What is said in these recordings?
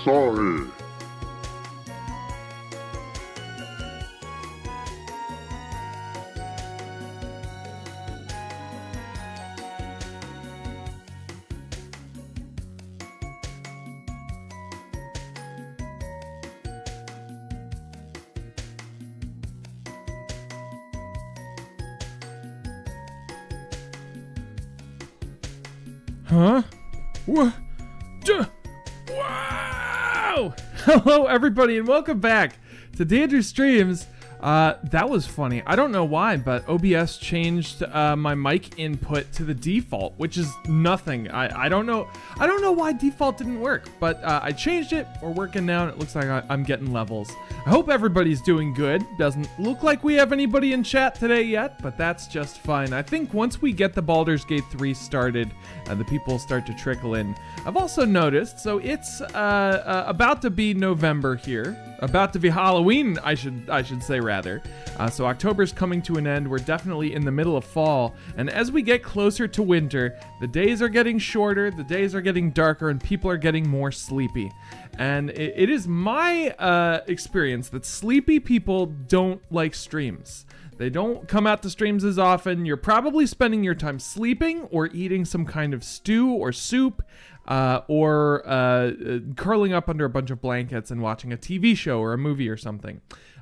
sorry. Huh? Wow! Hello, everybody, and welcome back to Danger Streams. That was funny. I don't know why, but OBS changed my mic input to the default, which is nothing. I don't know. I don't know why default didn't work, but I changed it. We're working now, and it looks like I'm getting levels. I hope everybody's doing good. Doesn't look like we have anybody in chat today yet, but that's just fine. I think once we get the Baldur's Gate 3 started, the people start to trickle in. I've also noticed, so it's about to be November here. About to be Halloween, I should say rather. So October's coming to an end. We're definitely in the middle of fall, and as we get closer to winter, the days are getting shorter, the days are getting darker, and people are getting more sleepy. And it is my experience that sleepy people don't like streams. They don't come out to streams as often. You're probably spending your time sleeping or eating some kind of stew or soup, or curling up under a bunch of blankets and watching a TV show or a movie or something.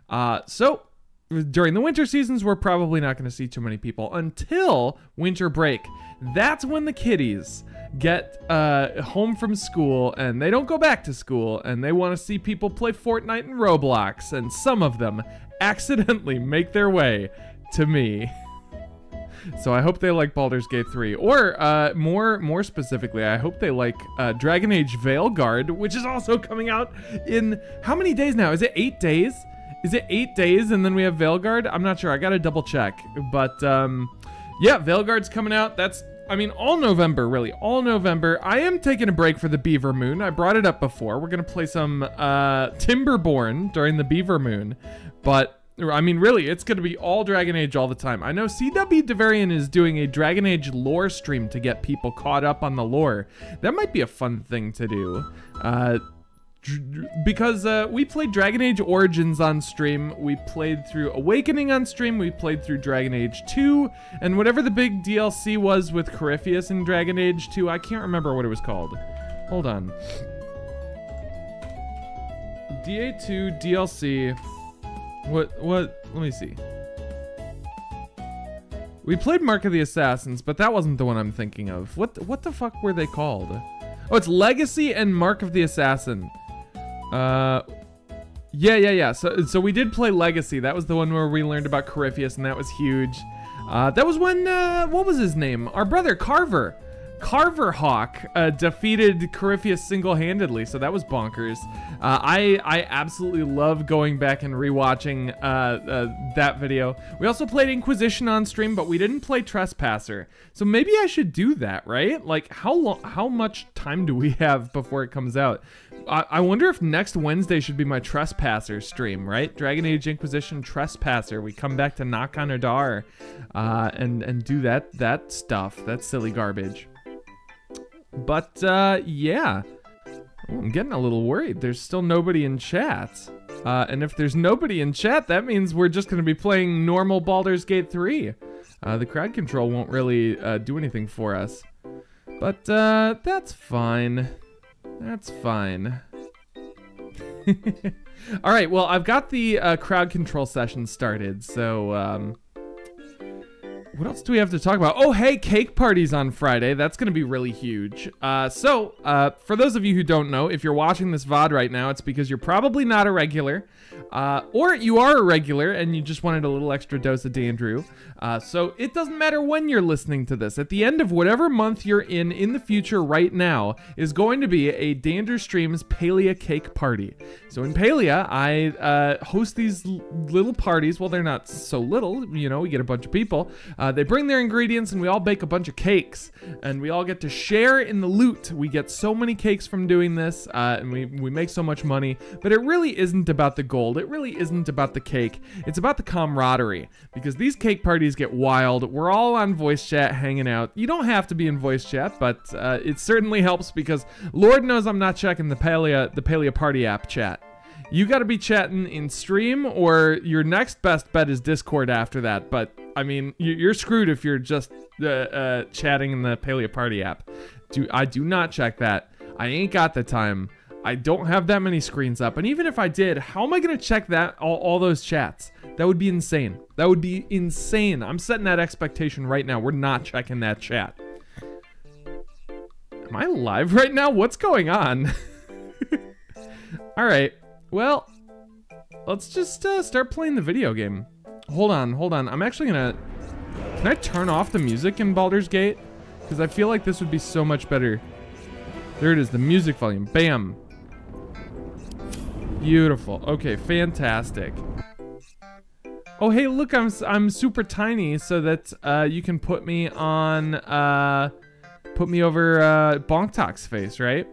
So during the winter seasons, we're probably not going to see too many people until winter break. That's when the kiddies get home from school and they don't go back to school and they want to see people play Fortnite and Roblox, and some of them accidentally make their way to me. So I hope they like Baldur's Gate 3, or more specifically, I hope they like Dragon Age Veilguard, which is also coming out in how many days now? Is it 8 days? Is it 8 days and then we have Veilguard? I'm not sure. I gotta double check. But yeah, Veilguard's coming out. That's, I mean, all November, really. All November. I am taking a break for the Beaver Moon. I brought it up before. We're gonna play some Timberborn during the Beaver Moon, but I mean, really, it's going to be all Dragon Age all the time. I know CW Devarian is doing a Dragon Age lore stream to get people caught up on the lore. That might be a fun thing to do. Because we played Dragon Age Origins on stream, we played through Awakening on stream, we played through Dragon Age 2, and whatever the big DLC was with Corypheus in Dragon Age 2, I can't remember what it was called. Hold on. DA2 DLC... What, let me see. We played Mark of the Assassins, but that wasn't the one I'm thinking of. What the fuck were they called? Oh, it's Legacy and Mark of the Assassin. Yeah. So we did play Legacy. That was the one where we learned about Corypheus, and that was huge. That was when, what was his name? Our brother, Carverhawk defeated Corypheus single-handedly, so that was bonkers. I absolutely love going back and rewatching that video. We also played Inquisition on stream, but we didn't play Trespasser. So maybe I should do that, right? Like, how much time do we have before it comes out? I wonder if next Wednesday should be my Trespasser stream, right? Dragon Age Inquisition Trespasser. We come back to Knock on Adar and do that stuff. That silly garbage. But, yeah. Ooh, I'm getting a little worried. There's still nobody in chat. And if there's nobody in chat, that means we're just going to be playing normal Baldur's Gate 3. The crowd control won't really do anything for us. But, that's fine. That's fine. Alright, well, I've got the crowd control session started, so, what else do we have to talk about? Oh, hey, cake parties on Friday. That's going to be really huge. So, for those of you who don't know, if you're watching this VOD right now, it's because you're probably not a regular, or you are a regular and you just wanted a little extra dose of Dandrew. So it doesn't matter when you're listening to this. At the end of whatever month you're in the future right now is going to be a Dander Streams Palia cake party. So in Palia, I host these little parties. Well, they're not so little, you know, we get a bunch of people. They bring their ingredients and we all bake a bunch of cakes. And we all get to share in the loot. We get so many cakes from doing this, and we make so much money. But it really isn't about the gold. it really isn't about the cake. It's about the camaraderie, because these cake parties get wild. We're all on voice chat hanging out. You don't have to be in voice chat, but it certainly helps, because Lord knows I'm not checking the Palia Party app chat. You got to be chatting in stream, or your next best bet is Discord after that. But I mean, you're screwed if you're just chatting in the Palia Party app. I do not check that. I ain't got the time. I don't have that many screens up, and even if I did, how am I gonna check that all those chats? That would be insane. That would be insane. I'm setting that expectation right now. We're not checking that chat. Am I live right now? What's going on? All right. Well, let's just start playing the video game. Hold on. I'm actually gonna... Can I turn off the music in Baldur's Gate? Because I feel like this would be so much better. There it is, the music volume. Bam. Beautiful. Okay, fantastic. Oh, hey, look, I'm super tiny, so that you can put me on... put me over Bonktok's face, right?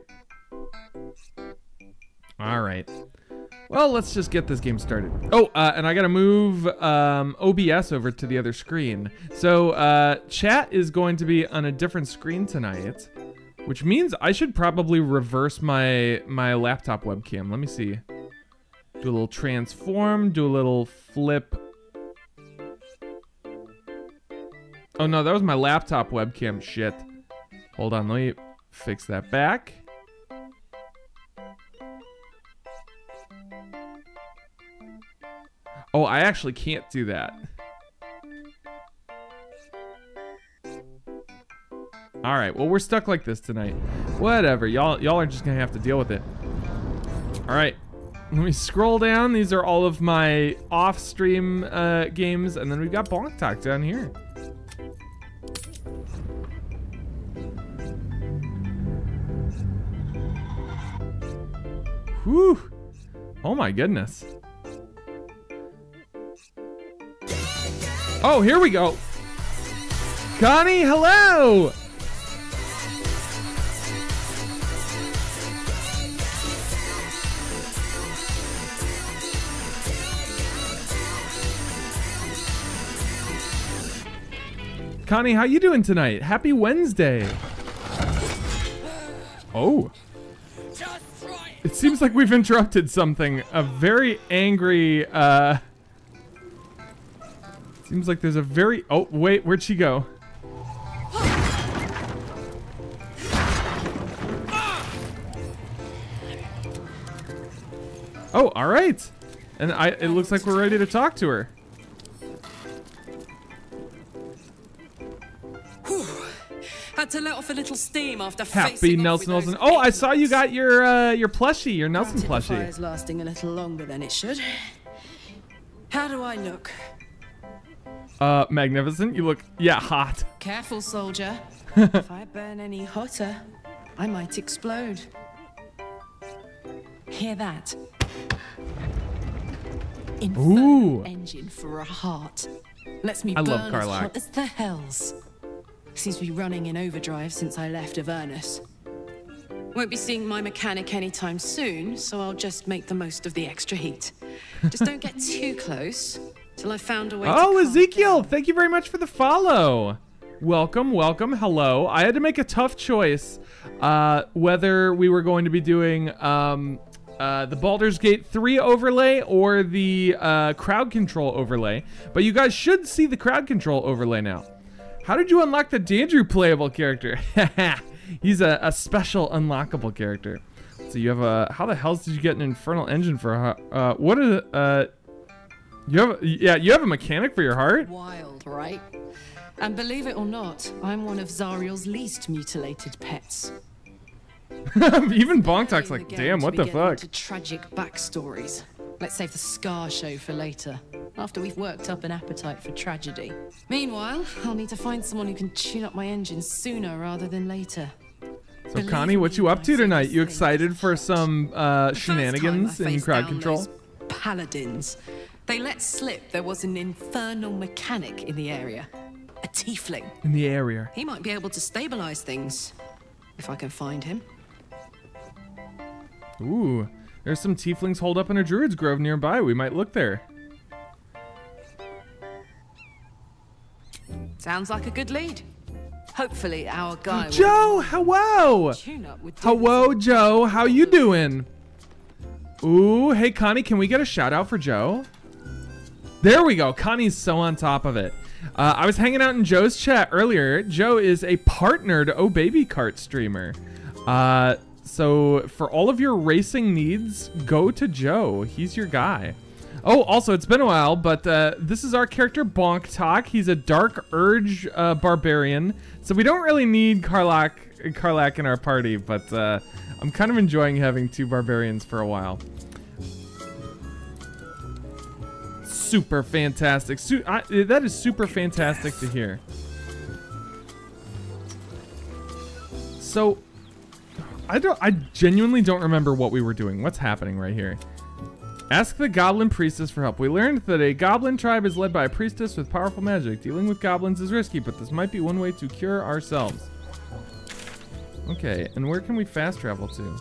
All right. Well, let's just get this game started. Oh, and I gotta move OBS over to the other screen. So chat is going to be on a different screen tonight, which means I should probably reverse my laptop webcam. Let me see. Do a little transform, do a little flip. Oh no, that was my laptop webcam. Shit. Hold on, let me fix that back. Oh, I actually can't do that. All right, well, we're stuck like this tonight. Whatever, y'all are just gonna have to deal with it. All right, let me scroll down. These are all of my off-stream games, and then we've got Bongtok down here. Whew. Oh my goodness. Oh, here we go. Connie, hello. Connie, how you doing tonight? Happy Wednesday. Oh. It seems like we've interrupted something. A very angry, seems like there's a very... Oh, wait, where'd she go? Oh, all right. And it looks like we're ready to talk to her. Had to let off a little steam after Happy Nelson. Oh, I saw you got your plushie, your Nelson plushie. The fire's lasting a little longer than it should. How do I look? Magnificent. You look, yeah, hot. Careful, soldier. If I burn any hotter, I might explode. Hear that? Infernal engine for a heart. Lets me burn as hot as the hells. Seems to be running in overdrive since I left Avernus. Won't be seeing my mechanic anytime soon, so I'll just make the most of the extra heat. Just don't get too close till I've found a way to calm Ezekiel, down. thank you very much for the follow. Welcome, welcome, hello. I had to make a tough choice whether we were going to be doing the Baldur's Gate 3 overlay or the crowd control overlay, but you guys should see the crowd control overlay now. How did you unlock the Dandrew playable character? He's a special unlockable character. So you have a... How the hell did you get an infernal engine for a... what is... you have a mechanic for your heart? Wild, right? And believe it or not, I'm one of Zariel's least mutilated pets. Even Bonktok's like, damn, what the fuck? To tragic backstories. Let's save the Scar show for later, after we've worked up an appetite for tragedy. Meanwhile, I'll need to find someone who can tune up my engine sooner rather than later. So Connie, what you up to tonight? You excited for some shenanigans in crowd control? Paladins. They let slip there was an infernal mechanic in the area. A tiefling. In the area. He might be able to stabilize things, if I can find him. Ooh. There's some tieflings holed up in a druid's grove nearby. We might look there. Sounds like a good lead. Hopefully our guy Joe, hello! Hello, Joe. How you doing? Ooh, hey, Connie, can we get a shout out for Joe? There we go. Connie's so on top of it. I was hanging out in Joe's chat earlier. Joe is a partnered Oh Baby Cart streamer. So for all of your racing needs, go to Joe. He's your guy. Oh, also, it's been a while, but this is our character, Bonk Talk. He's a Dark Urge barbarian. So we don't really need Karlach in our party, but I'm kind of enjoying having 2 barbarians for a while. Super fantastic. That is super fantastic to hear. So, I genuinely don't remember what we were doing. What's happening right here? Ask the Goblin Priestess for help. We learned that a Goblin tribe is led by a priestess with powerful magic. Dealing with goblins is risky, but this might be one way to cure ourselves. Okay, and where can we fast travel to?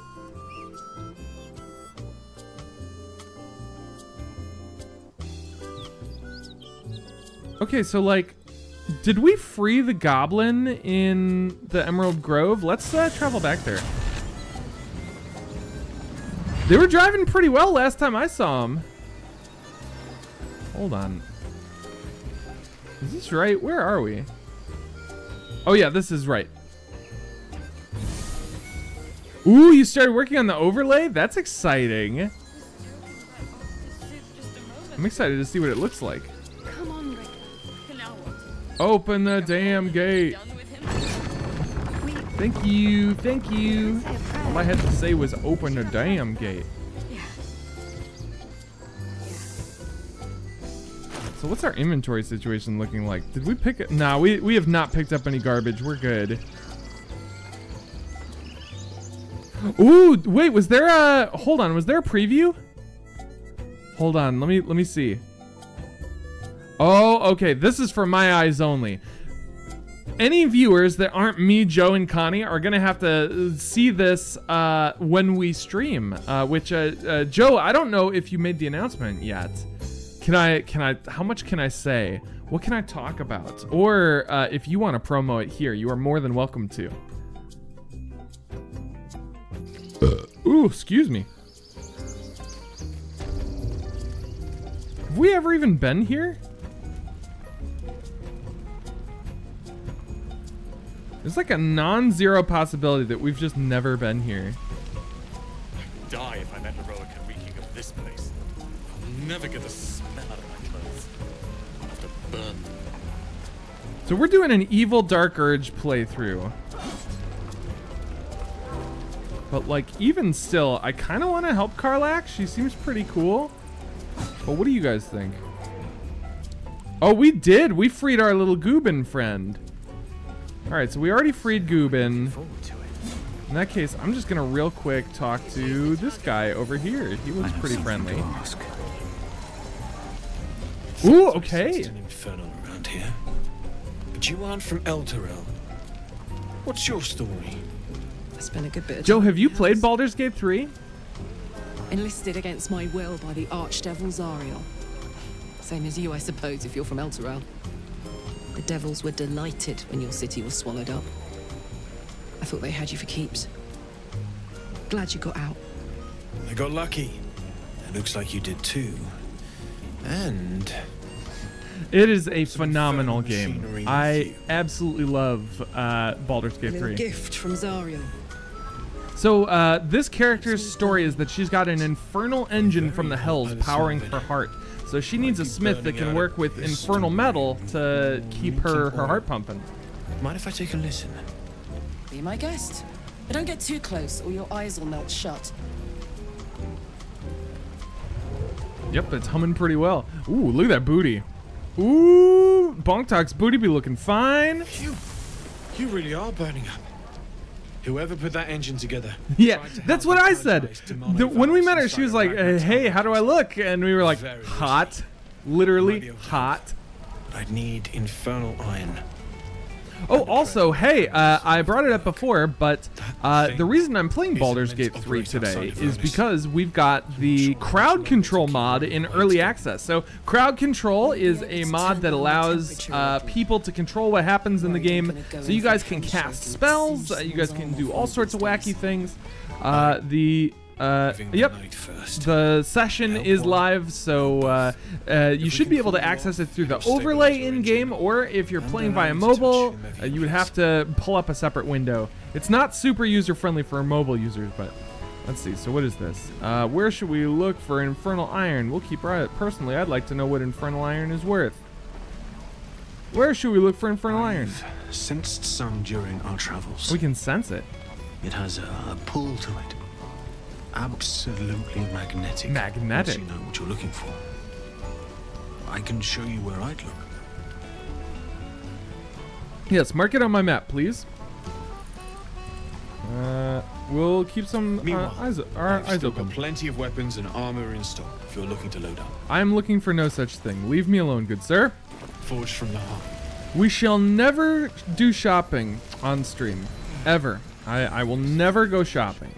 Okay, so like, did we free the goblin in the Emerald Grove? Let's travel back there. They were driving pretty well last time I saw them. Hold on. Is this right? Where are we? Oh yeah, this is right. Ooh, you started working on the overlay? That's exciting. I'm excited to see what it looks like. Come on, Rick. Open the damn gate. Thank you, thank you. All I had to say was open the damn gate. So what's our inventory situation looking like? Did we pick it? Nah, we have not picked up any garbage. We're good. Ooh, wait, was there a, hold on, was there a preview? Hold on, let me see. Oh, okay, this is for my eyes only. Any viewers that aren't me, Joe, and Connie are gonna have to see this when we stream. Joe, I don't know if you made the announcement yet. Can I? How much can I say? What can I talk about? Or if you want to promo it here, you are more than welcome to. Ooh, excuse me. Have we ever even been here? There's like a non-zero possibility that we've just never been here. I'd die if I met Heroica reeking of this place. I'll never get the smell out of my clothes. I'll have to burn them. So we're doing an Evil Dark Urge playthrough. But like, even still, I kind of want to help Karlach. She seems pretty cool. But what do you guys think? Oh, we did. We freed our little Goobin friend. All right, so we already freed Goobin. In that case, I'm just gonna real quick talk to this guy over here. He looks pretty friendly. Ooh, okay. An infernal around here. But you aren't from Elturel. What's your story? I spent a good bit of Joe, time have you in played house. Baldur's Gate 3? Enlisted against my will by the Archdevil Zariel. Same as you, I suppose, if you're from Elturel. The devils were delighted when your city was swallowed up. I thought they had you for keeps. Glad you got out. I got lucky. It looks like you did too. And It is a phenomenal game. I absolutely love Baldur's Gate 3. Gift from Zariel. So this character's story is that she's got an infernal engine from the hells powering her heart. So she needs a smith that can work with infernal metal to keep her heart pumping. Mind if I take a listen? Be my guest. But don't get too close or your eyes will melt shut. Yep, it's humming pretty well. Ooh, look at that booty. Ooh, Bonk Talk's booty be looking fine. You really are burning up. Whoever put that engine together. Yeah, that's what I said. When we met her, she was like, hey, how do I look? And we were like, hot. Literally hot. I'd need infernal iron. Oh, also, hey, I brought it up before, but the reason I'm playing Baldur's Gate 3 today is because we've got the crowd control mod in early access. So crowd control is a mod that allows people to control what happens in the game, so you guys can cast spells, you guys can do all sorts of wacky things. The session is live, so you should be able to access it through the overlay in-game, or if you're playing via mobile, you would have to pull up a separate window. It's not super user-friendly for mobile users, but let's see. So what is this? Where should we look for Infernal Iron? We'll keep right. Personally, I'd like to know what Infernal Iron is worth. Where should we look for Infernal Iron? I've sensed some during our travels. We can sense it. It has a pull to it. Absolutely magnetic. Magnetic? Once you know what you're looking for, I can show you where I'd look. Yes, mark it on my map, please. We'll keep some eyes open. Plenty of weapons and armor in stock if you're looking to load up. I'm looking for no such thing. Leave me alone, good sir. Forged from the heart. We shall never do shopping on stream. Ever. I will never go shopping.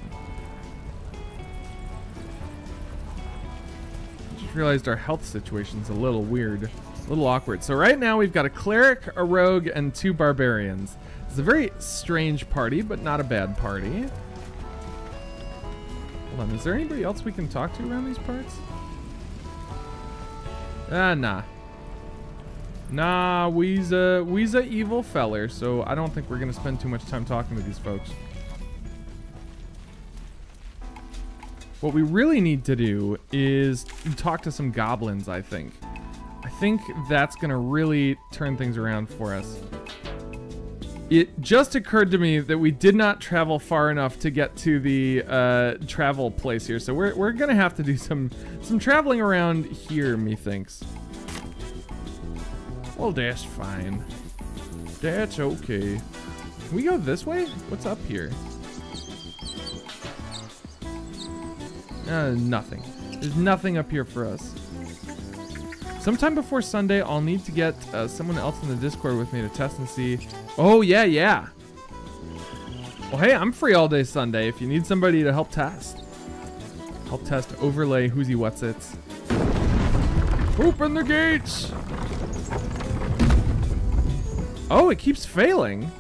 Just realized our health situation's a little weird. A little awkward. So right now we've got a cleric, a rogue, and 2 barbarians. It's a very strange party, but not a bad party. Hold on, is there anybody else we can talk to around these parts? Nah. Nah, we's a evil feller, so I don't think we're gonna spend too much time talking to these folks. What we really need to do is talk to some goblins, I think. I think that's gonna really turn things around for us. It just occurred to me that we did not travel far enough to get to the travel place here, so we're gonna have to do some traveling around here, methinks. Well, that's fine. That's okay. Can we go this way? What's up here? Nothing. There's nothing up here for us. Sometime before Sunday, I'll need to get someone else in the Discord with me to test and see. Oh, yeah. Well, hey, I'm free all day Sunday if you need somebody to help test. Help test, overlay, who's-y what's-its. Open the gates! Oh, it keeps failing.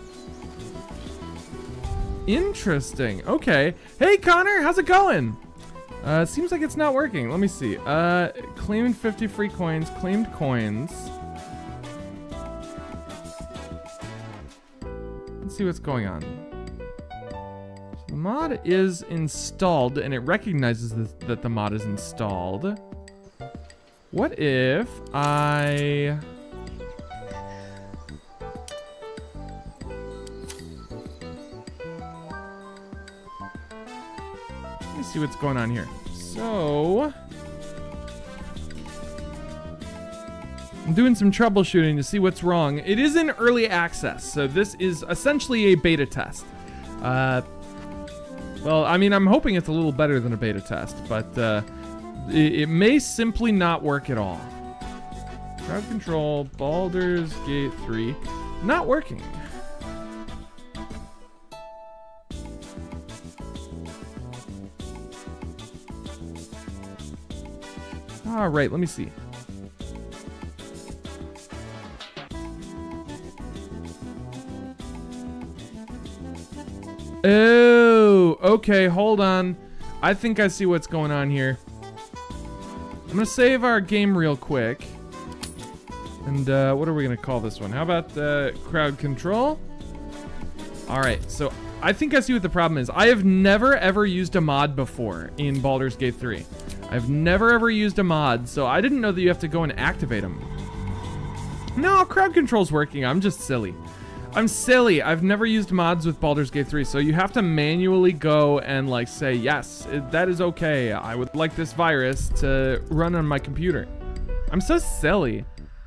Interesting. Okay. Hey, Connor, how's it going? Seems like it's not working. Let me see. Claiming 50 free coins. Claimed coins. Let's see what's going on. So the mod is installed, and it recognizes that the mod is installed. What if I... see what's going on here. So I'm doing some troubleshooting to see what's wrong. It is in early access, so this is essentially a beta test. Well, I mean, I'm hoping it's a little better than a beta test, but it may simply not work at all. Crowd control, Baldur's Gate 3, not working. All right, let me see. Oh, okay, hold on. I think I see what's going on here. I'm gonna save our game real quick. And what are we gonna call this one? How about crowd control? All right, so I think I see what the problem is. I have never ever used a mod before in Baldur's Gate 3. I've never ever used a mod, so I didn't know that you have to go and activate them. No, crowd control's working. I'm just silly. I'm silly. I've never used mods with Baldur's Gate 3, so you have to manually go and like say, yes, that is okay. I would like this virus to run on my computer. I'm so silly.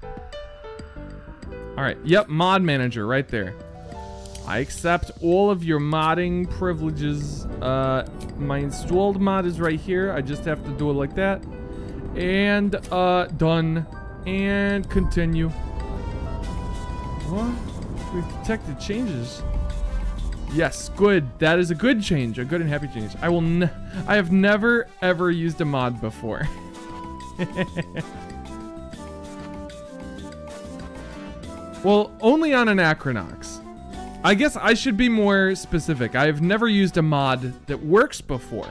All right, yep, mod manager right there. I accept all of your modding privileges. My installed mod is right here. I just have to do it like that. And done. And continue. What? We've detected changes. Yes, good. That is a good change. A good and happy change. I have never, ever used a mod before. Well, only on Anachronox. I guess I should be more specific. I have never used a mod that works before.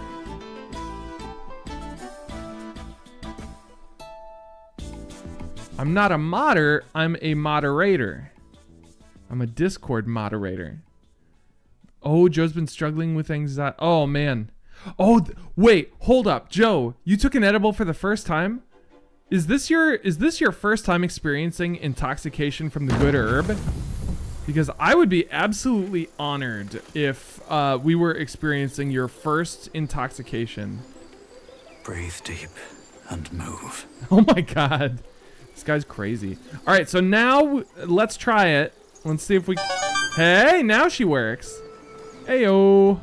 I'm not a modder, I'm a moderator. I'm a Discord moderator. Oh, Joe's been struggling with anxiety. Oh, man. Oh, wait, hold up. Joe, you took an edible for the first time? Is this your first time experiencing intoxication from the good herb? Because I would be absolutely honored if we were experiencing your first intoxication. Breathe deep and move. Oh my god. This guy's crazy. All right, so now let's try it. Let's see if we... Hey, now she works. Heyo.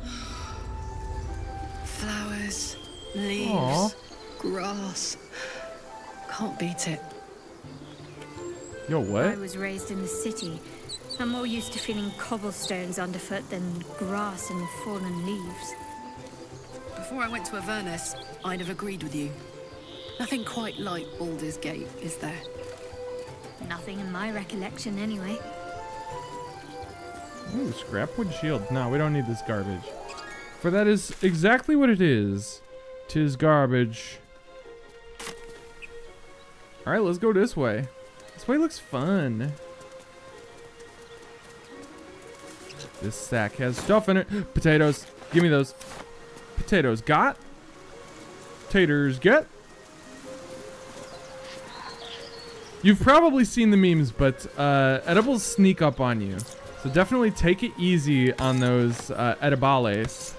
Flowers, leaves, Aww. grass. Can't beat it. Yo, what? I was raised in the city. I'm more used to feeling cobblestones underfoot than grass and fallen leaves. Before I went to Avernus, I'd have agreed with you. Nothing quite like Baldur's Gate, is there? Nothing in my recollection, anyway. Ooh, scrap wood shield. No, we don't need this garbage. For that is exactly what it is. 'Tis garbage. Alright, let's go this way. This way looks fun. This sack has stuff in it. Potatoes. Give me those. Potatoes got. Taters get. You've probably seen the memes, but edibles sneak up on you. So definitely take it easy on those edibles.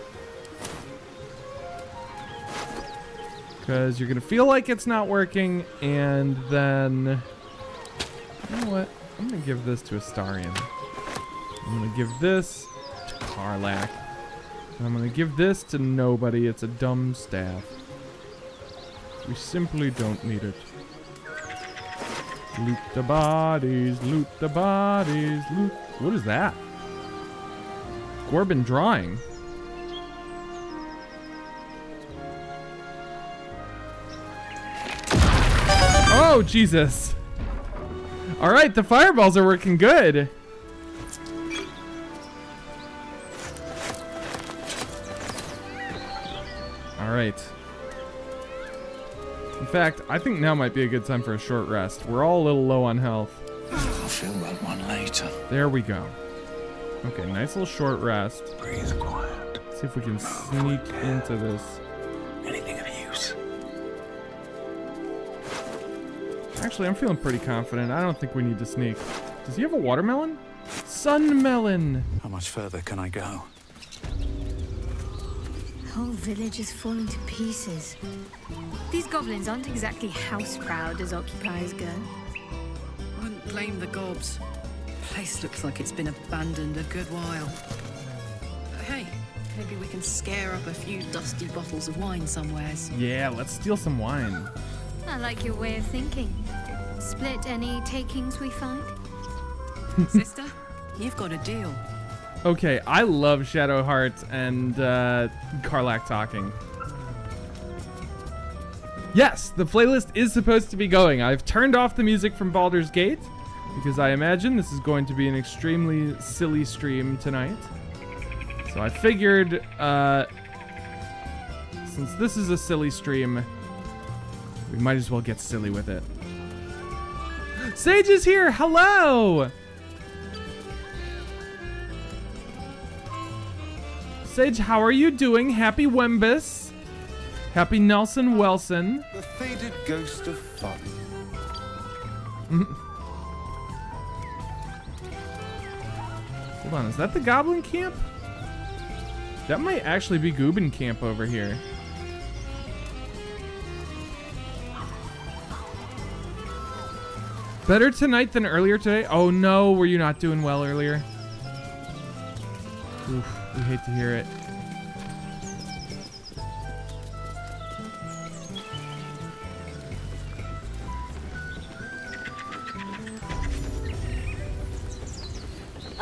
Because you're going to feel like it's not working, and then... You know what? I'm going to give this to Astarion. I'm going to give this to Karlach. And I'm going to give this to nobody. It's a dumb staff. We simply don't need it. Loot the bodies, loot the bodies, loot... What is that? Gorbin drawing. Oh, Jesus. All right, the fireballs are working good. All right. In fact, I think now might be a good time for a short rest. We're all a little low on health. I'll feel that one later. There we go. Okay, nice little short rest. Breathe quiet. See if we can sneak into this. Anything of use? Actually, I'm feeling pretty confident. I don't think we need to sneak. Does he have a watermelon? Sun melon. How much further can I go? The whole village is falling to pieces. These goblins aren't exactly house-proud as occupiers go. Wouldn't blame the gobs. Place looks like it's been abandoned a good while. But hey, maybe we can scare up a few dusty bottles of wine somewheres. Yeah, let's steal some wine. I like your way of thinking. Split any takings we find? Sister, you've got a deal. Okay, I love Shadowheart and Karlach talking. Yes, the playlist is supposed to be going. I've turned off the music from Baldur's Gate because I imagine this is going to be an extremely silly stream tonight. So I figured, since this is a silly stream, we might as well get silly with it. Sage is here! Hello! Sage, how are you doing? Happy Wembus. Happy Nelson Welson. The faded ghost of fun. Hold on, is that the Goblin Camp? That might actually be Goobin Camp over here. Better tonight than earlier today? Oh no, were you not doing well earlier? Oof, we hate to hear it.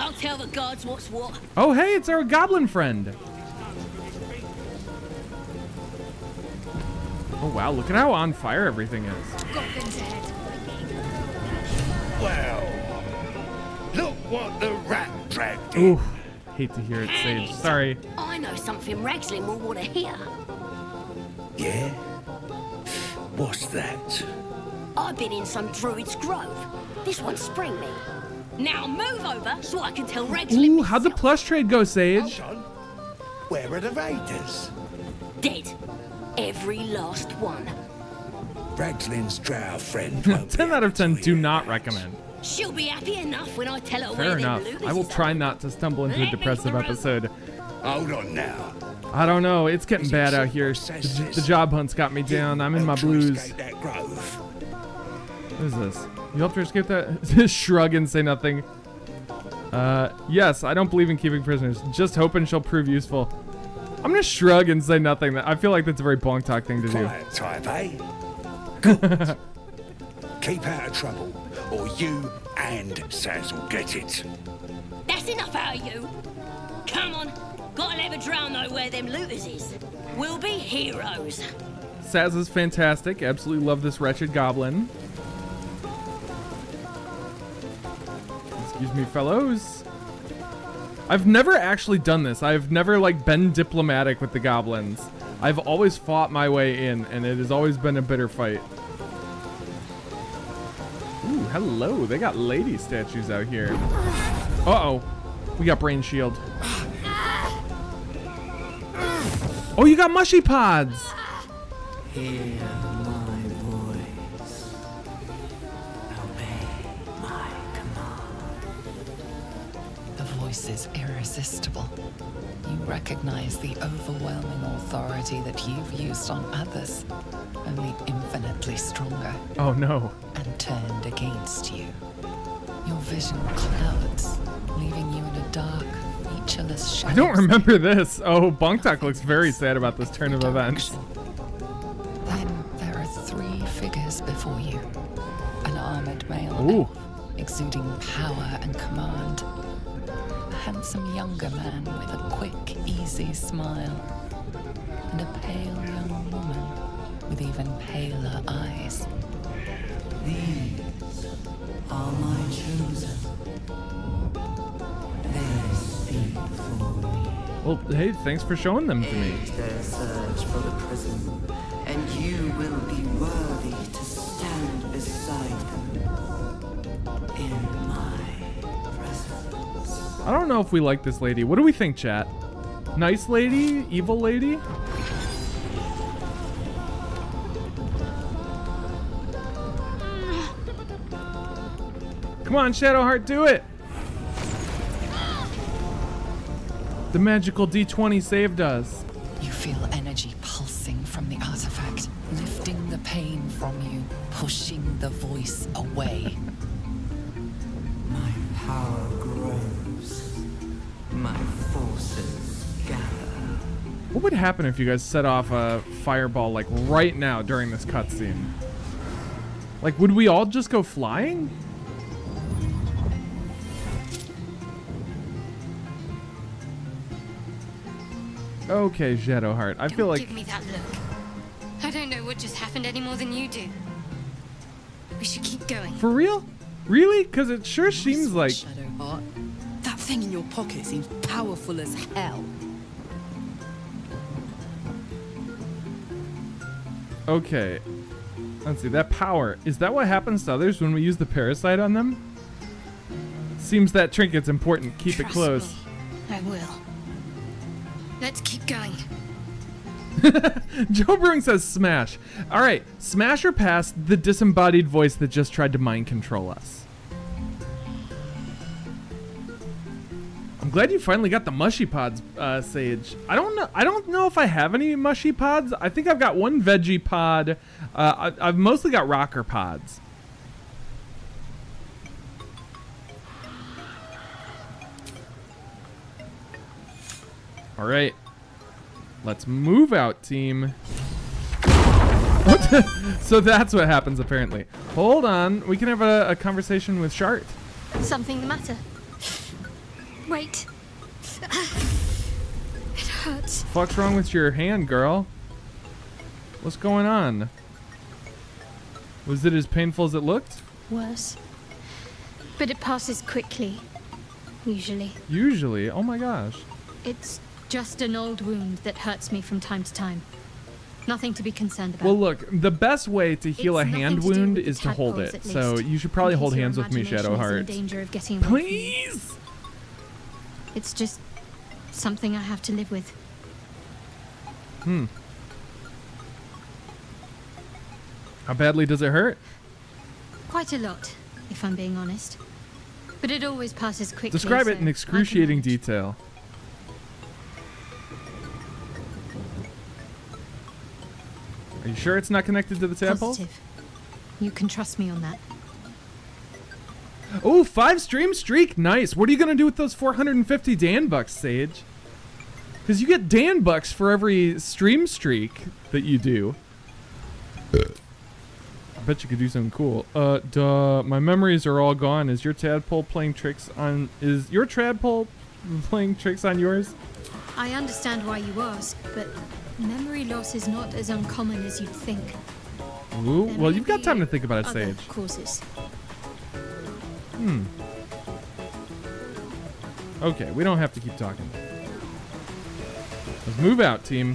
I'll tell the gods what's what. Oh, hey, it's our goblin friend. Oh, wow, look at how on fire everything is. Goblins ahead. Well, look what the rat dragged in. Ooh, hate to hear it, Sage. Sorry. I know something Ragzlin will want to hear. Yeah? What's that? I've been in some druid's grove. This one's spring me. Now move over so I can tell Ragzlin. Ooh, how'd the plush trade go, Sage? Hold on. Where are the raiders? Dead. Every last one. Ragzlin's drow friend won't 10 be out of 10 able to do hear not that. recommend. She'll be happy enough when I tell her Fair where enough. them I will losers try are. not to stumble into a depressive episode. Hold on now. I don't know. It's getting bad out here. The job hunt's got me down. I'm in my Help to blues. escape that grove. What is this? You helped her escape that? Just shrug and say nothing. Yes, I don't believe in keeping prisoners. Just hoping she'll prove useful. I'm gonna shrug and say nothing. I feel like that's a very bonk talk thing to do. Quiet type, eh? Good. Keep out of trouble, or you and Saz will get it. That's enough out of you. Come on. Gotta let the drow know where them looters is. We'll be heroes. Saz is fantastic. Absolutely love this wretched goblin. Excuse me, fellows. I've never actually done this. I've never like been diplomatic with the goblins. I've always fought my way in, and it has always been a bitter fight. Ooh, hello. They got lady statues out here. Uh-oh. We got brain shield. Oh, you got mushy pods. Hear my voice. Obey my command. The voice is irresistible. You recognize the overwhelming authority that you've used on others, only infinitely stronger. Oh no. And turned against you. Your vision clouds, leaving you in a dark, featureless shadow. I don't remember this. Oh, Bongtak looks very sad about this turn of events. Then there are three figures before you. An armored male Ooh. elf, exuding power and command. A handsome younger man with a quick, easy smile. And a pale young woman with even paler eyes. These are my chosen. They speak for me. Well, hey, thanks for showing them to me. Aid their search for the prison, and you will be worthy to stand beside them in my presence. I don't know if we like this lady. What do we think, chat? Nice lady? Evil lady? Come on, Shadowheart, do it! The magical D20 saved us. You feel energy pulsing from the artifact, lifting the pain from you, pushing the voice away. My power grows. My forces gather. What would happen if you guys set off a fireball like right now during this cutscene? Like, would we all just go flying? Okay, Shadowheart. I feel like Give me that look. I don't know what just happened any more than you do. We should keep going. for real? Really? Because it sure seems like Shadowheart. That thing in your pocket seems powerful as hell. okay. Let's see. That power, is that what happens to others when we use the parasite on them? Seems that trinket's important. Keep it Trust close. me, I will. Let's keep going. Joe Brewing says smash. All right, smash or pass the disembodied voice that just tried to mind control us. I'm glad you finally got the mushy pods, Sage. I don't know if I have any mushy pods. I think I've got one veggie pod. I've mostly got rocker pods. All right. Let's move out, team. So that's what happens, apparently. Hold on. We can have a conversation with Shart. Something the matter? Wait. It hurts. Fuck's wrong with your hand, girl? What's going on? Was it as painful as it looked? Worse. But it passes quickly. Usually. Usually? Oh my gosh. It's just an old wound that hurts me from time to time. Nothing to be concerned about. Well, look, the best way to heal a hand wound is to hold it. So you should probably hold hands with me, Shadowheart. Please! It's just something I have to live with. How badly does it hurt? Quite a lot, if I'm being honest. But it always passes quickly. Describe it in excruciating detail. Are you sure it's not connected to the tadpole? Positive. You can trust me on that. Oh, 5 stream streak. Nice. What are you going to do with those 450 Dan bucks, Sage? Because you get Dan bucks for every stream streak that you do. I bet you could do something cool. My memories are all gone. Is your tadpole playing tricks on... Is your tadpole playing tricks on yours? I understand why you ask, but memory loss is not as uncommon as you'd think. Ooh, well, you've got time to think about it, Sage. Causes. Okay, we don't have to keep talking. Let's move out, team.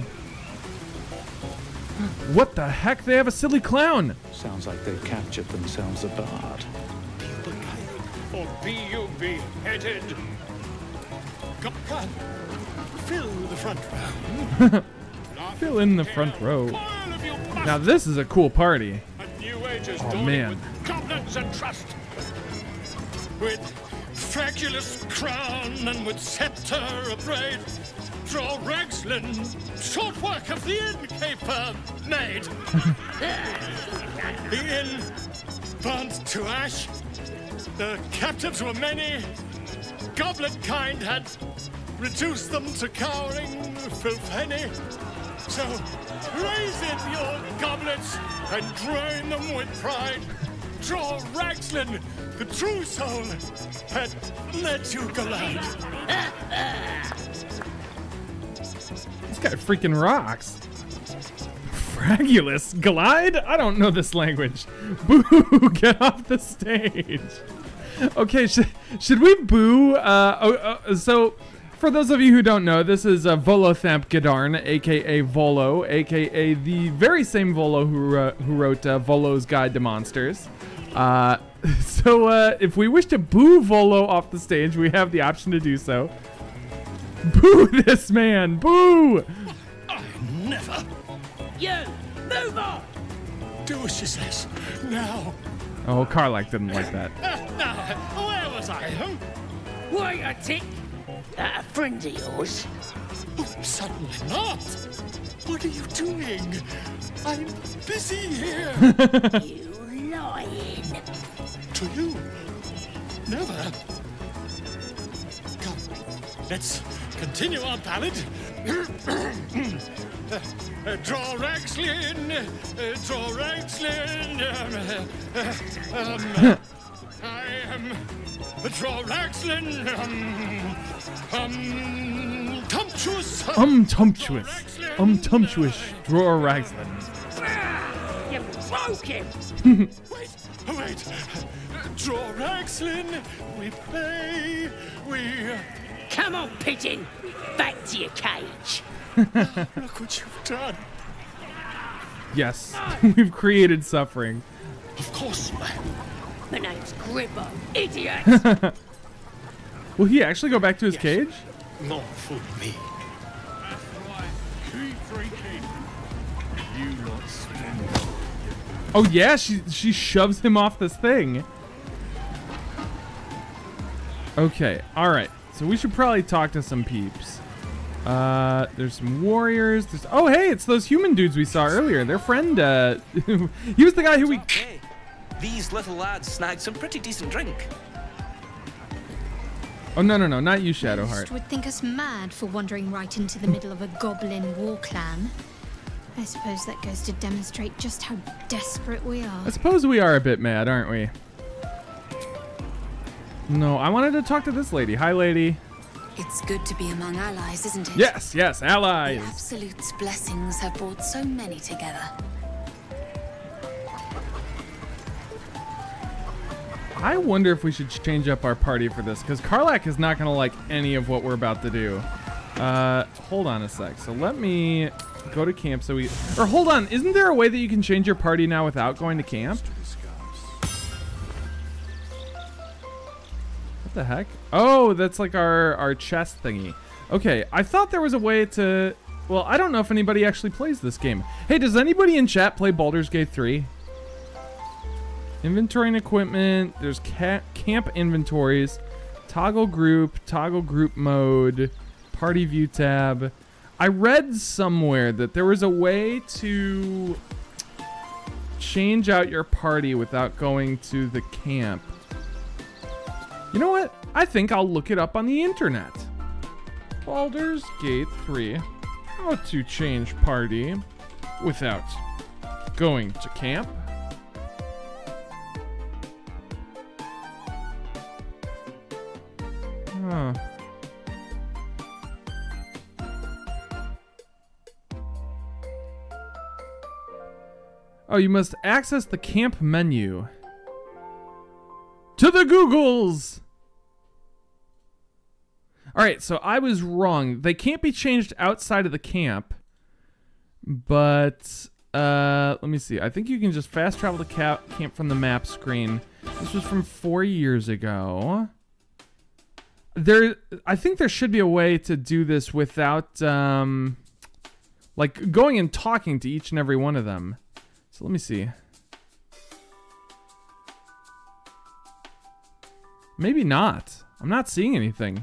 What the heck? They have a silly clown. Sounds like they've captured themselves a bard. Or be you beheaded. Come, fill the front row. Fill in the front row. Now this is a cool party. Oh man. Goblins and trust. With fragulous crown and with scepter abraid, draw Ragslin, short work of the innkeeper made. The inn burnt to ash, the captives were many, goblin kind had reduced them to cowering filthy. So raise in your goblets and drain them with pride. Draw Ragslin, the true soul, and let you glide. This guy freaking rocks. Fragulous glide? I don't know this language. Boo! Get off the stage. Okay, should we boo? So, for those of you who don't know, this is Volothamp Gedarn, aka Volo, aka the very same Volo who wrote Volo's Guide to Monsters. So if we wish to boo Volo off the stage, we have the option to do so. Boo this man! Boo! I never. You, move on! Do as she says, now. Oh, Karlach didn't like that. Now, where was I? Wait a tick. A friend of yours? Oh, certainly not. What are you doing? I'm busy here. You lying. To you? Never. Come, let's continue our ballad. Draw Ragslin, draw Ragslin. I am draw Ragslin. Tumptuous. Tumptuous. Draw Ragslin. You broke him. Wait. Draw Ragslin. We play. We. Come on, pigeon. Back to your cage. Look what you've done. Yes, we've created suffering. Of course. My name's Gribbo, idiot. Will he actually go back to his cage? Not for me. Keep drinking. You lot spend. Oh yeah, she shoves him off this thing. Okay, all right. So we should probably talk to some peeps. There's some warriors. Oh hey, it's those human dudes we saw earlier. Their friend, he was the guy who we. Okay. These little lads snagged some pretty decent drink. Oh no, not you, Shadowheart. Most would think us mad for wandering right into the middle of a goblin war clan. I suppose that goes to demonstrate just how desperate we are. I suppose we are a bit mad, aren't we? No, I wanted to talk to this lady. Hi, lady. It's good to be among allies, isn't it? Yes, yes, allies. The Absolute's blessings have brought so many together. I wonder if we should change up our party for this, because Karlach is not going to like any of what we're about to do. Hold on a sec. So let me go to camp so we... Or hold on, isn't there a way that you can change your party now without going to camp? What the heck? Oh, that's like our chest thingy. Okay, I thought there was a way to... Well, I don't know if anybody actually plays this game. Hey, does anybody in chat play Baldur's Gate 3? Inventory and equipment. There's camp inventories. Toggle group mode. Party view tab. I read somewhere that there was a way to change out your party without going to the camp. You know what? I think I'll look it up on the internet. Baldur's Gate 3. How to change party without going to camp. Huh. Oh, you must access the camp menu. To the Googles! Alright, so I was wrong. They can't be changed outside of the camp. But, let me see. I think you can just fast travel to camp from the map screen. This was from 4 years ago. I think there should be a way to do this without, like, going and talking to each and every one of them. So let me see. Maybe not. I'm not seeing anything.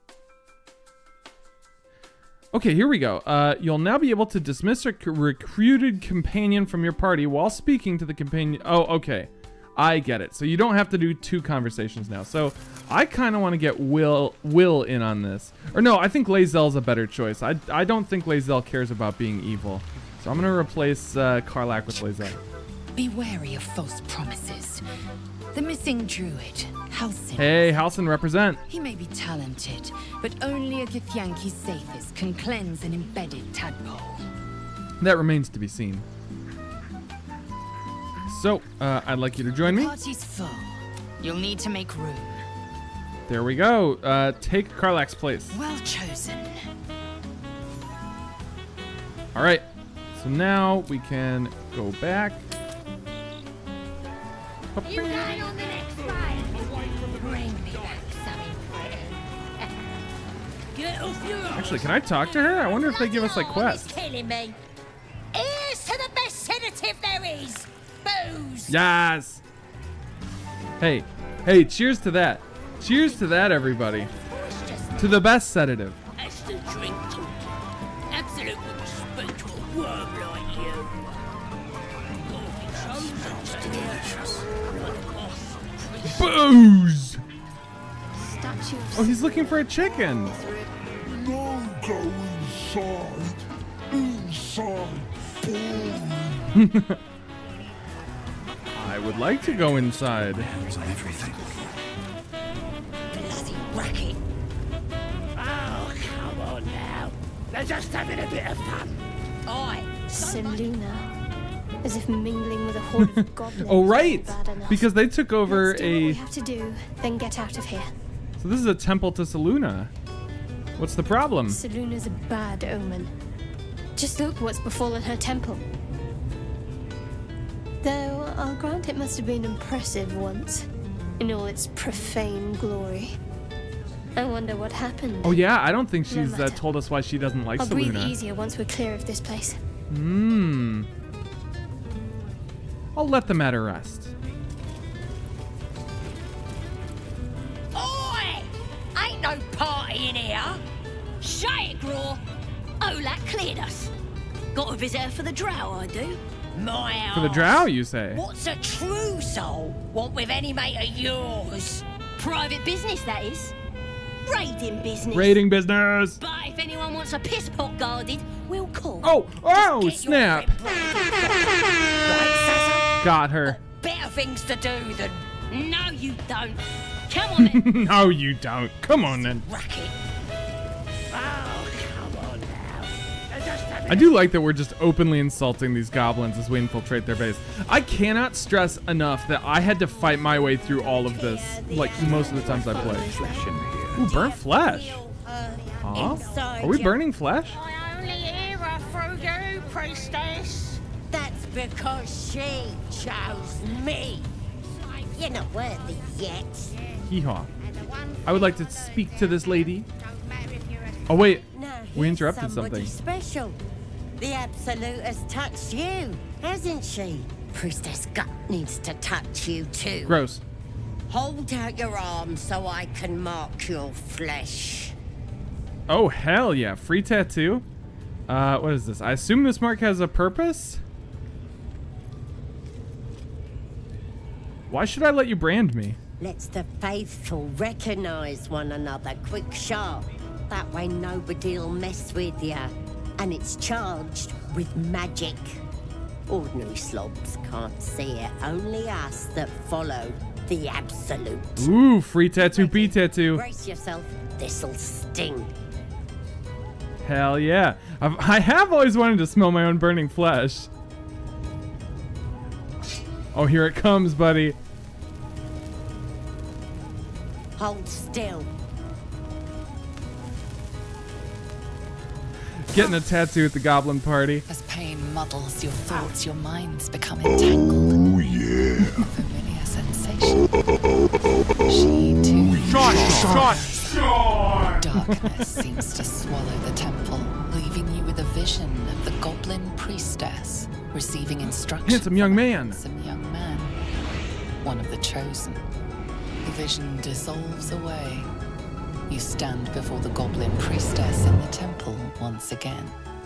Okay, here we go. You'll now be able to dismiss a recruited companion from your party while speaking to the companion. Oh, okay. I get it. So you don't have to do 2 conversations now. So I kind of want to get Will in on this. Or no, I think Lae'zel's a better choice. I don't think Lae'zel cares about being evil. So I'm going to replace Karlach with Lae'zel. Be wary of false promises. The missing druid, Halsin. Hey, Halsin, represent. He may be talented, but only a Githyanki Sathis can cleanse an embedded tadpole. That remains to be seen. So, I'd like you to join me. The party's full. You'll need to make room. There we go. Take Karlach's place. Well chosen. All right. So now we can go back. You going on the next ride? Bring me back something. Get off your ass. Actually, can I talk to her? I wonder if they give us like quests. Killing me. Here's to the best sedative there is. Booze. Yes. Hey, hey, cheers to that. Cheers to that, everybody. To the best sedative. That's the drink talking. Absolute wouldn't speak to a worm like you. Booze! Statues. Oh, he's looking for a chicken. No, go inside. Inside. I would like to go inside. Hands on everything. Bloody racket. Oh, come on now. They're just having a bit of fun. Oi. Selûne. As if mingling with a horde of goblins. Oh, right. Bad enough. Because they took over Let's do what we have to do, then get out of here. So this is a temple to Selûne. What's the problem? Selûne's a bad omen. Just look what's befallen her temple. Though I'll grant it must have been impressive once, in all its profane glory. I wonder what happened. Oh yeah, I don't think No she's matter. told us why she doesn't like I'll breathe Selûne. easier once we're clear of this place. I'll let the matter rest. Oi! Ain't no party in here. Shut it, Graw. Olak cleared us. Got a visitor for the drow, I do. My house. For the drow, you say? What's a true soul want with any mate of yours? Private business, that is. Raiding business. Raiding business. But if anyone wants a piss pot guarded, we'll call. Oh, snap. Got her. Better things to do than... No, you don't. Come on then. No, you don't. Come on then. Racket. I do like that we're just openly insulting these goblins as we infiltrate their base. I cannot stress enough that I had to fight my way through all of this, like most of the times I played. Ooh, burnt flesh. Aw. Are we burning flesh? I only hear her through you, priestess. That's because she chose me. You're not worthy yet. Hee-haw. I would like to speak to this lady. Oh, wait. We interrupted something. Special. The Absolute has touched you, hasn't she? Priestess Gut needs to touch you too. Gross. Hold out your arm so I can mark your flesh. Oh, hell yeah. Free tattoo? What is this? I assume this mark has a purpose? Why should I let you brand me? Lets the faithful recognize one another quick sharp. That way nobody'll mess with ya. And it's charged with magic. Ordinary slobs can't see it. Only us that follow the Absolute. Ooh, free tattoo, B tattoo. Brace yourself. This'll sting. Hell yeah. I have always wanted to smell my own burning flesh. Oh, here it comes, buddy. Hold still. Getting a tattoo at the goblin party. As pain muddles your thoughts, your minds become entangled. Oh, yeah. A familiar sensation. She too. Shot! Darkness seems to swallow the temple, leaving you with a vision of the goblin priestess receiving instructions. Handsome young man. Handsome young man. One of the chosen. The vision dissolves away. You stand before the goblin priestess in the temple once again.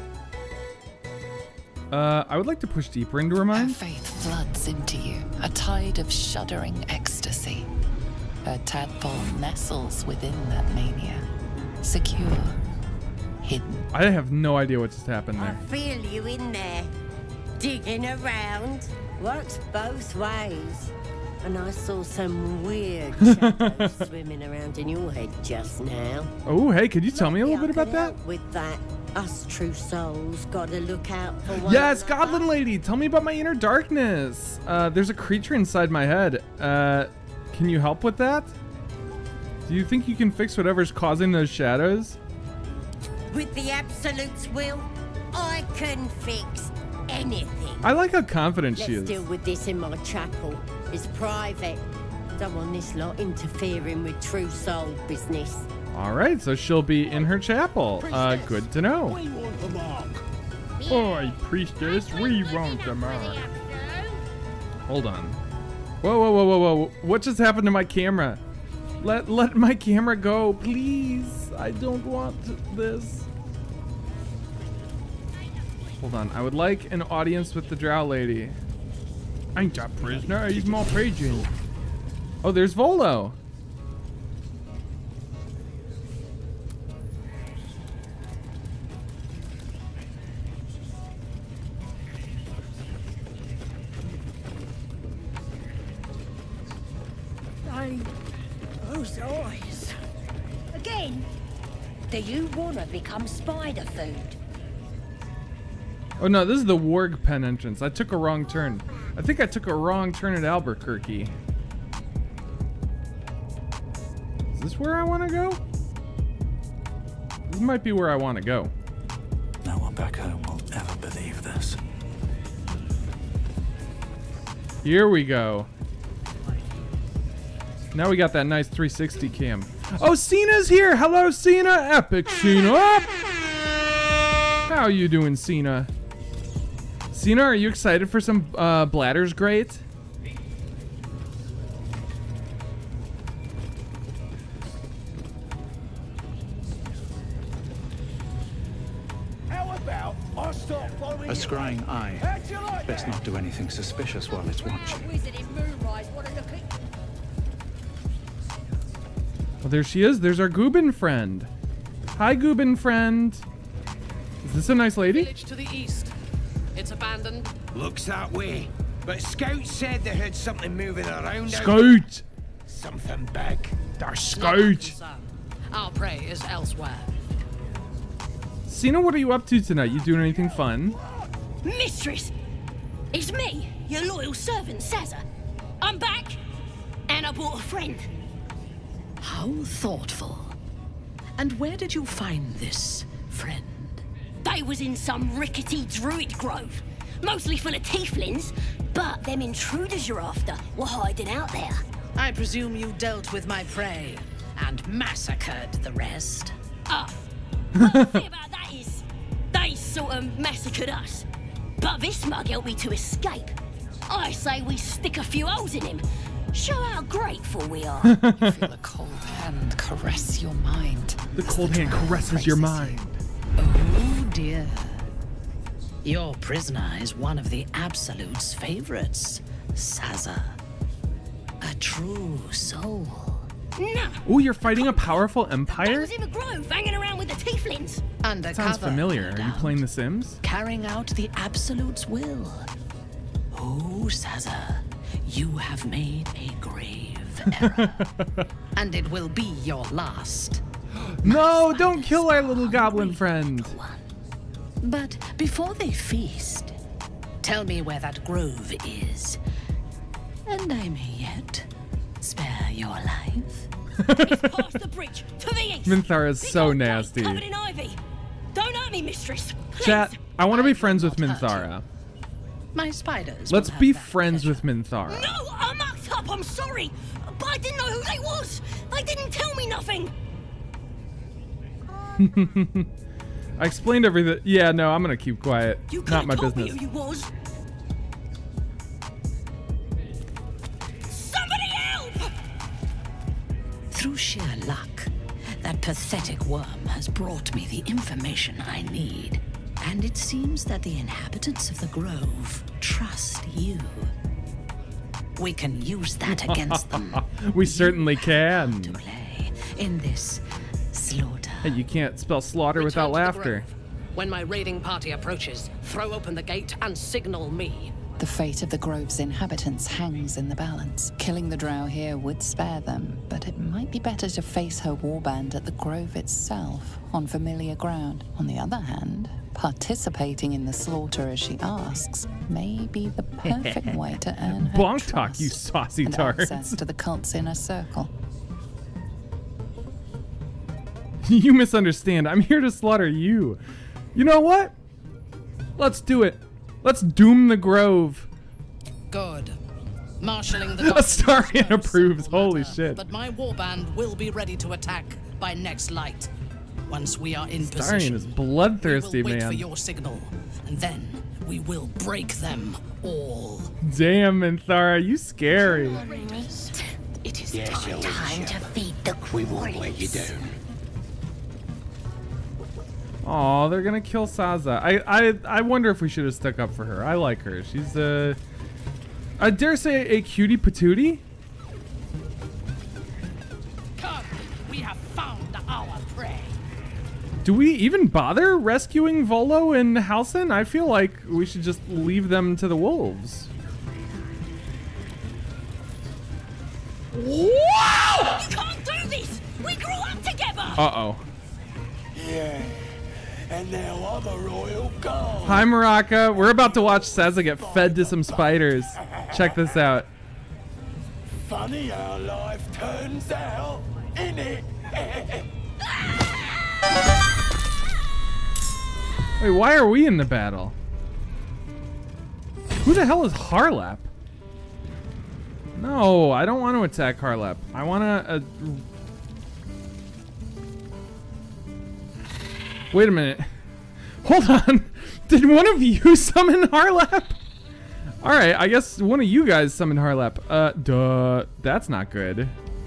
I would like to push deeper into her mind. Her faith floods into you, a tide of shuddering ecstasy. Her tadpole nestles within that mania, secure, hidden. I have no idea what just happened I there. feel you in there. Digging around. Works both ways. And I saw some weird shadows swimming around in your head just now. Oh, hey, could you tell me a little bit about that? With that, us true souls gotta look out for one Yes, another. Goblin Lady, tell me about my inner darkness. There's a creature inside my head. Can you help with that? Do you think you can fix whatever's causing those shadows? With the Absolute's will, I can fix anything. I like how confident she Let's is. deal with this in my chapel. It's private. Don't want this lot interfering with true soul business. All right, so she'll be in her chapel. Good to know. We want the mark. Oi, priestess, we want the mark. Hold on. Whoa, whoa, whoa, whoa, whoa. What just happened to my camera? Let my camera go, please. I don't want this. Hold on. I would like an audience with the drow lady. Ain't that prisoner? He's more pigeon. Oh, there's Volo. Those eyes. Again? Do you want to become spider food? Oh no, this is the Warg Pen entrance. I took a wrong turn. I think I took a wrong turn at Albuquerque. Is this where I want to go? This might be where I want to go. No one back home will ever believe this. Here we go. Now we got that nice 360 cam. Oh, Cena's here! Hello, Cena! Epic Cena! How you doing, Cena? Cena, are you excited for some Bladder's Great? How about I start following A scrying eye. How'd you like Best that? not do anything suspicious while it's watching. Wizard in Moonrise, what a look at. Well, there she is. There's our Goobin friend. Hi, Goobin friend. Is this a nice lady? Village to the east. It's abandoned. Looks that way. But Scout said they heard something moving around. Scout! Something big. There's Scout! Our prey is elsewhere. Lucina, what are you up to tonight? You doing anything fun? Mistress! It's me, your loyal servant, Sazza. I'm back, and I brought a friend. How thoughtful. And where did you find this friend? They was in some rickety druid grove, mostly full of tieflings, but them intruders you're after were hiding out there. I presume you dealt with my prey and massacred the rest. What I say about that is, they sort of massacred us. But this mug helped me to escape. I say we stick a few holes in him. Show how grateful we are. You feel a cold hand caress your mind. The cold hand caresses your mind. Oh dear. Your prisoner is one of the Absolute's favorites, Sazza. A true soul. Nah. Oh, you're fighting a powerful I empire? was in the grove hanging around with the tieflings. That sounds familiar. Are you playing The Sims? Carrying out the Absolute's will. Oh, Sazza, you have made a grave error. And it will be your last. No, don't kill our little goblin friend. But before they feast, tell me where that grove is. And I may yet spare your life. It's past the bridge, to the east. Minthara is so nasty. Covered in ivy. Don't hurt me, mistress. Please. Chat, I want to be friends with Minthara. My spiders. Let's be friends with Minthara. No, I mucked up. I'm sorry. But I didn't know who they was. They didn't tell me nothing. I explained everything. Yeah, no, I'm going to keep quiet. You Not my told business. me who you was. Somebody help! Through sheer luck, that pathetic worm has brought me the information I need. And it seems that the inhabitants of the Grove trust you. We can use that against them. We certainly can. To play in this slaughter. Hey, you can't spell slaughter without laughter. When my raiding party approaches, throw open the gate and signal me. The fate of the Grove's inhabitants hangs in the balance. Killing the Drow here would spare them, but it might be better to face her warband at the Grove itself, on familiar ground. On the other hand, participating in the slaughter as she asks may be the perfect way to earn her Bonk trust talk, you saucy and tarts. access to the cult's inner circle. You misunderstand. I'm here to slaughter you. You know what? Let's do it. Let's doom the Grove. Good. Marshalling the Astarion approves. Holy shit. But my warband will be ready to attack by next light. Once we are in Astarion position, is bloodthirsty, we will wait for man. your signal, and then we will break them all. Damn, Minthara, you scary. It is time to feed the We won't let you down. Aw, they're gonna kill Sazza. I wonder if we should have stuck up for her. I like her. She's I dare say a cutie patootie. Come, we have found our prey. Do we even bother rescuing Volo and Halsin? I feel like we should just leave them to the wolves. Whoa! You can't do this! We grew up together! Uh-oh. Yeah. And now I'm a royal guard. Hi, Maraka. We're about to watch Sazza get fed to some spiders. Check this out. Funny how life turns out, innit? Wait, why are we in the battle? Who the hell is Harlap? No, I don't want to attack Harlap. I want to... Wait a minute. Hold on. Did one of you summon Harlap? Alright, I guess one of you guys summoned Harlap. Duh. That's not good.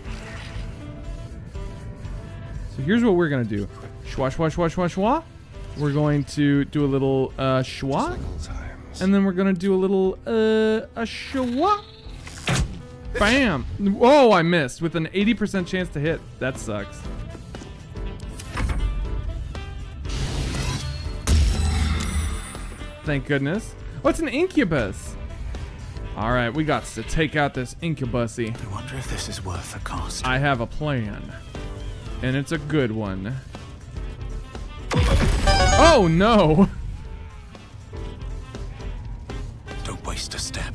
So here's what we're going to do. Schwa, schwa, schwa, schwa, schwa. We're going to do a little schwa. And then we're going to do a little a schwa. Bam. Oh, I missed with an 80% chance to hit. That sucks. Thank goodness. Oh, it's an incubus. All right, we got to take out this incubusy. I wonder if this is worth the cost. I have a plan, and it's a good one. Oh no! Don't waste a step.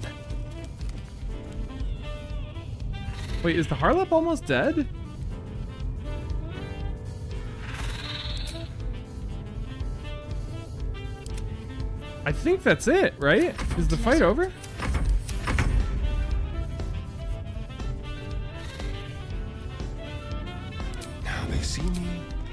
Wait, is the Harlop almost dead? I think that's it, right? Is the fight over? Now they see me.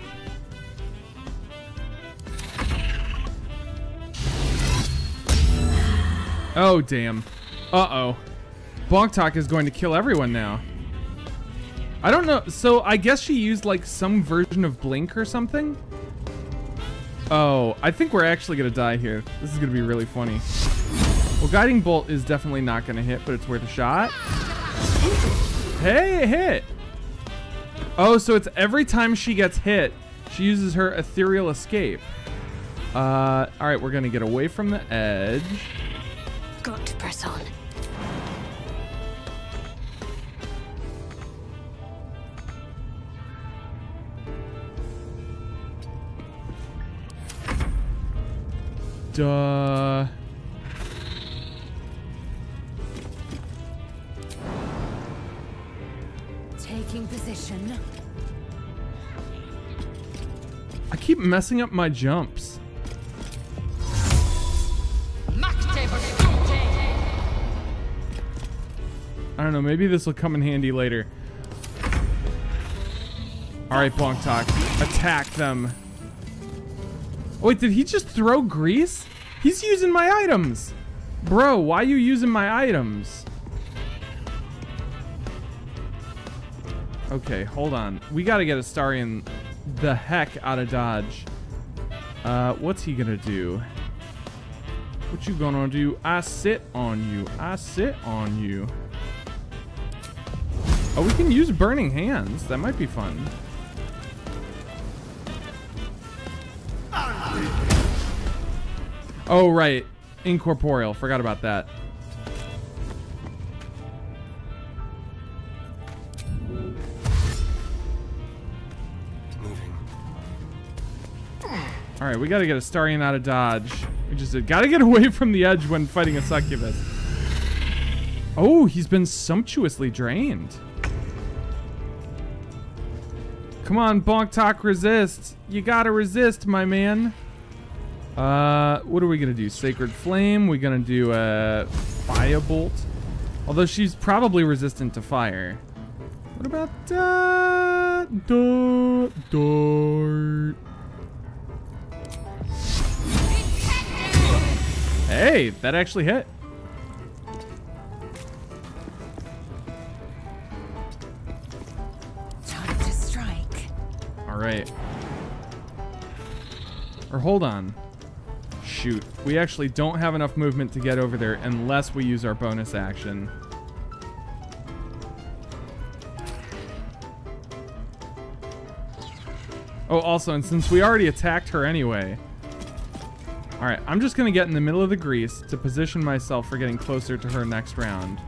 Oh, damn. Uh-oh. Bongtok is going to kill everyone now. I don't know. So I guess she used like some version of Blink or something. Oh, I think we're actually going to die here. This is going to be really funny. Well, Guiding Bolt is definitely not going to hit, but it's worth a shot. Hey, it hit. Oh, so it's every time she gets hit, she uses her Ethereal Escape. All right, we're going to get away from the edge. Got to press on. Duh. Taking position. I keep messing up my jumps. I don't know, maybe this will come in handy later. Alright, Bongtok. Attack them. Oh, wait, did he just throw grease? He's using my items. Bro, why are you using my items? Okay, hold on. We gotta get Astarion the heck out of dodge. What's he gonna do? What you gonna do? I sit on you. I sit on you. Oh, we can use Burning Hands. That might be fun. Oh, right. Incorporeal. Forgot about that. Alright, we gotta get Astarion out of dodge. We just gotta get away from the edge when fighting a succubus. Oh, he's been sumptuously drained. Come on, Bongtok, resist. You gotta resist, my man. What are we gonna do? Sacred Flame. We're gonna do a Firebolt. Although she's probably resistant to fire. What about Dart? Hey, that actually hit. Time to strike. All right. Or hold on. Shoot. We actually don't have enough movement to get over there unless we use our bonus action. Oh, also, and since we already attacked her anyway. Alright, I'm just going to get in the middle of the grease to position myself for getting closer to her next round.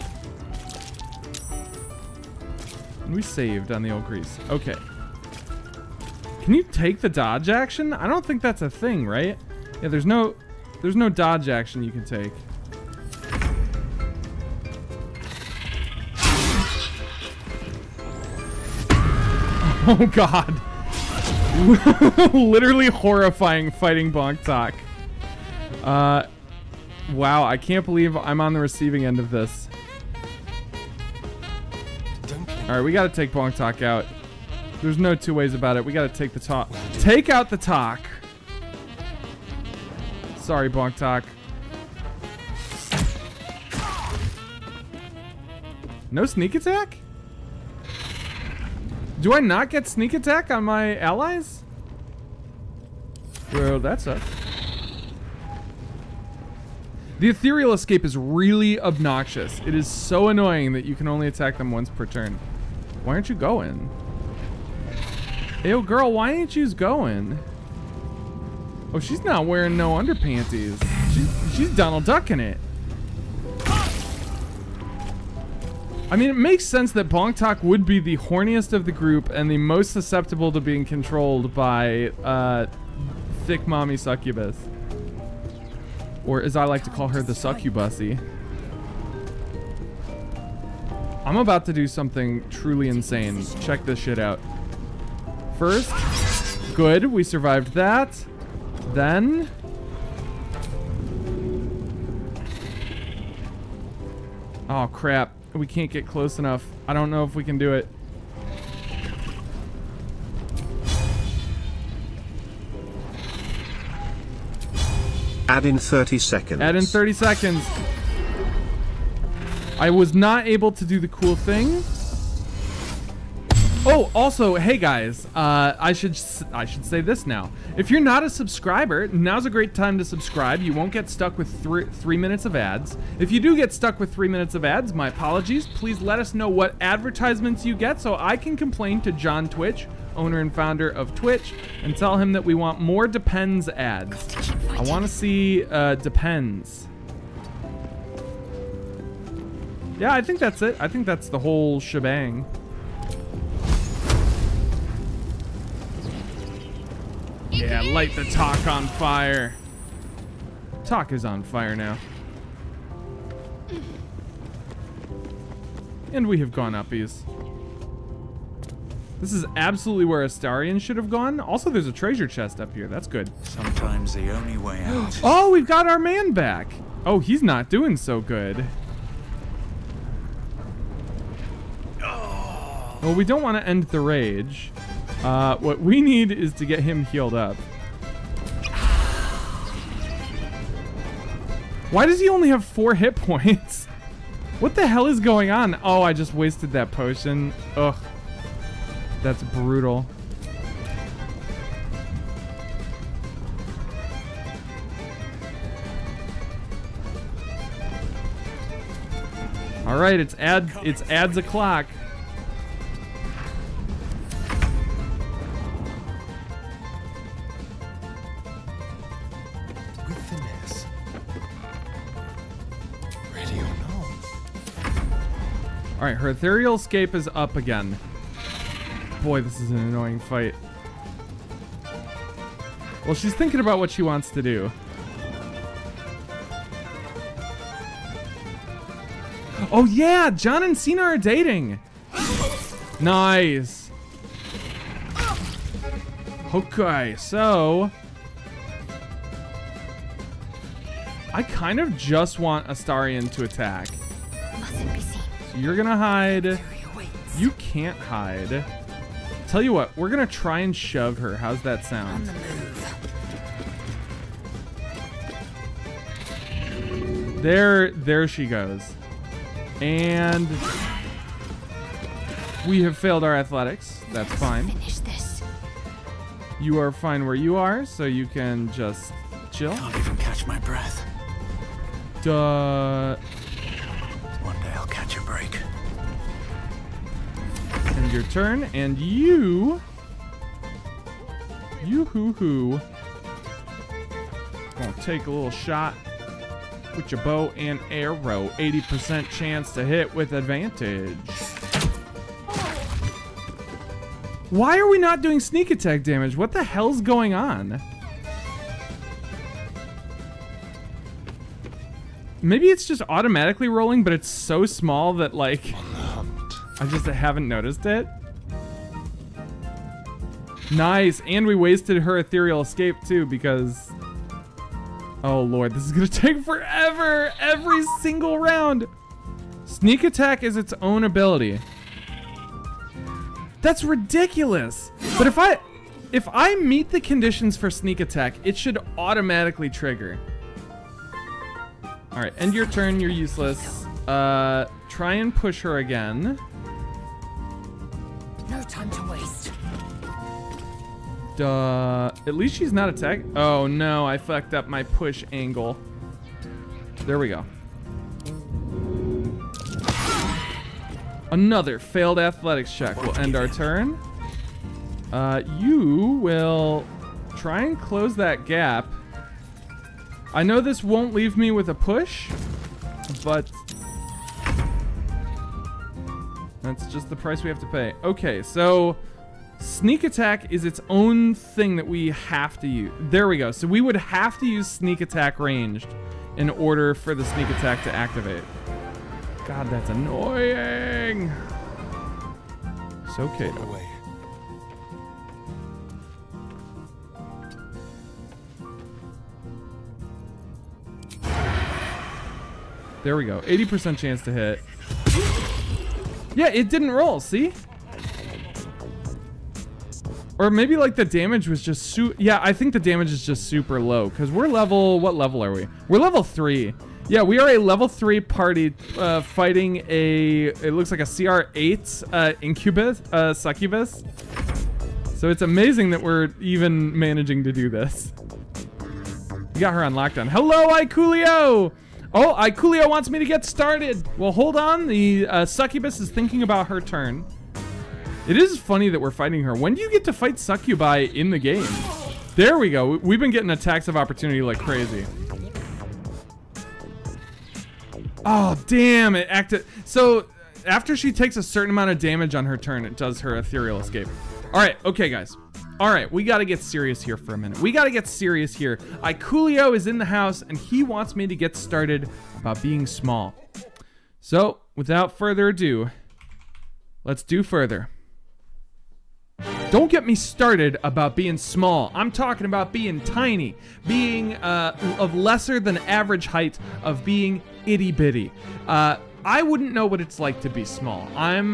And we saved on the old grease. Okay. Can you take the dodge action? I don't think that's a thing, right? Yeah, there's no dodge action you can take. Oh god. Literally horrifying fighting Bongtok. Wow, I can't believe I'm on the receiving end of this. Alright, we gotta take Bongtok out. There's no two ways about it. We gotta take the talk. Take out the talk. Sorry, Bongtok. No sneak attack? Do I not get sneak attack on my allies? Bro, that sucks. The Ethereal Escape is really obnoxious. It is so annoying that you can only attack them once per turn. Why aren't you going? Ew, girl, why ain't you going? Oh, she's not wearing no underpanties. She's Donald Ducking it. I mean, it makes sense that Bongtok would be the horniest of the group and the most susceptible to being controlled by thick mommy succubus. Or as I like to call her, the succubusy. I'm about to do something truly insane. Check this shit out. First, good, we survived that. Then... oh crap, we can't get close enough. I don't know if we can do it. Add in 30 seconds. Add in 30 seconds. I was not able to do the cool thing. Oh, also, hey guys, I should say this now. If you're not a subscriber, now's a great time to subscribe. You won't get stuck with three minutes of ads. If you do get stuck with 3 minutes of ads, my apologies. Please let us know what advertisements you get so I can complain to John Twitch, owner and founder of Twitch, and tell him that we want more Depends ads. I want to see Depends. Yeah, I think that's it. I think that's the whole shebang. Yeah, light the talk on fire. Talk is on fire now. And we have gone uppies. This is absolutely where Astarion should have gone. Also, there's a treasure chest up here. That's good. Sometimes the only way out. Oh, we've got our man back. Oh, he's not doing so good. Well, we don't want to end the rage. What we need is to get him healed up. Why does he only have 4 hit points? What the hell is going on? Oh, I just wasted that potion. Ugh. That's brutal. All right, it's adds o'clock. With finesse. Ready or not? All right, her ethereal escape is up again. Boy, this is an annoying fight. Well, she's thinking about what she wants to do. Oh yeah, John and Cena are dating. Nice. Okay, so I kind of just want Astarion to attack. So you're gonna hide. You can't hide. Tell you what, we're gonna try and shove her. How's that sound? There she goes. And we have failed our athletics. That's fine. Finish this. You are fine where you are, so you can just chill. Can't even catch my breath. Duh. One day I'll catch a break. And your turn, and you hoo-hoo. Gonna take a little shot with your bow and arrow. 80% chance to hit with advantage. Why are we not doing sneak attack damage? What the hell's going on? Maybe it's just automatically rolling, but it's so small that, like, I just haven't noticed it. Nice, and we wasted her ethereal escape too because... oh lord, this is gonna take forever! Every single round! Sneak attack is its own ability. That's ridiculous! But if I meet the conditions for sneak attack, it should automatically trigger. Alright, end your turn, you're useless. Try and push her again. No time to waste. At least she's not attacked. Oh no, I fucked up my push angle. There we go. Another failed athletics check will end our turn. You will try and close that gap. I know this won't leave me with a push, but that's just the price we have to pay. Okay, so Sneak attack is its own thing that we have to use. There we go. So we would have to use sneak attack ranged in order for the sneak attack to activate. God, that's annoying. So Kato. There we go. 80% chance to hit. Yeah, it didn't roll, see? Or maybe like the damage was just yeah, I think the damage is just super low because we're level, what level are we? We're level 3. Yeah, we are a level 3 party fighting it looks like a CR8 incubus, succubus. So it's amazing that we're even managing to do this. We got her on lockdown. Hello, Icoolio! Oh, Icoolio wants me to get started. Well, hold on. The succubus is thinking about her turn. It is funny that we're fighting her. When do you get to fight succubi in the game? There we go. We've been getting attacks of opportunity like crazy. Oh, damn. It acted. So after she takes a certain amount of damage on her turn, it does her ethereal escape. All right. Okay, guys. All right, we got to get serious here for a minute. We got to get serious here. Icoolio is in the house, and he wants me to get started about being small. So, without further ado, let's do further. Don't get me started about being small. I'm talking about being tiny, being of lesser than average height, of being itty-bitty. I wouldn't know what it's like to be small. I'm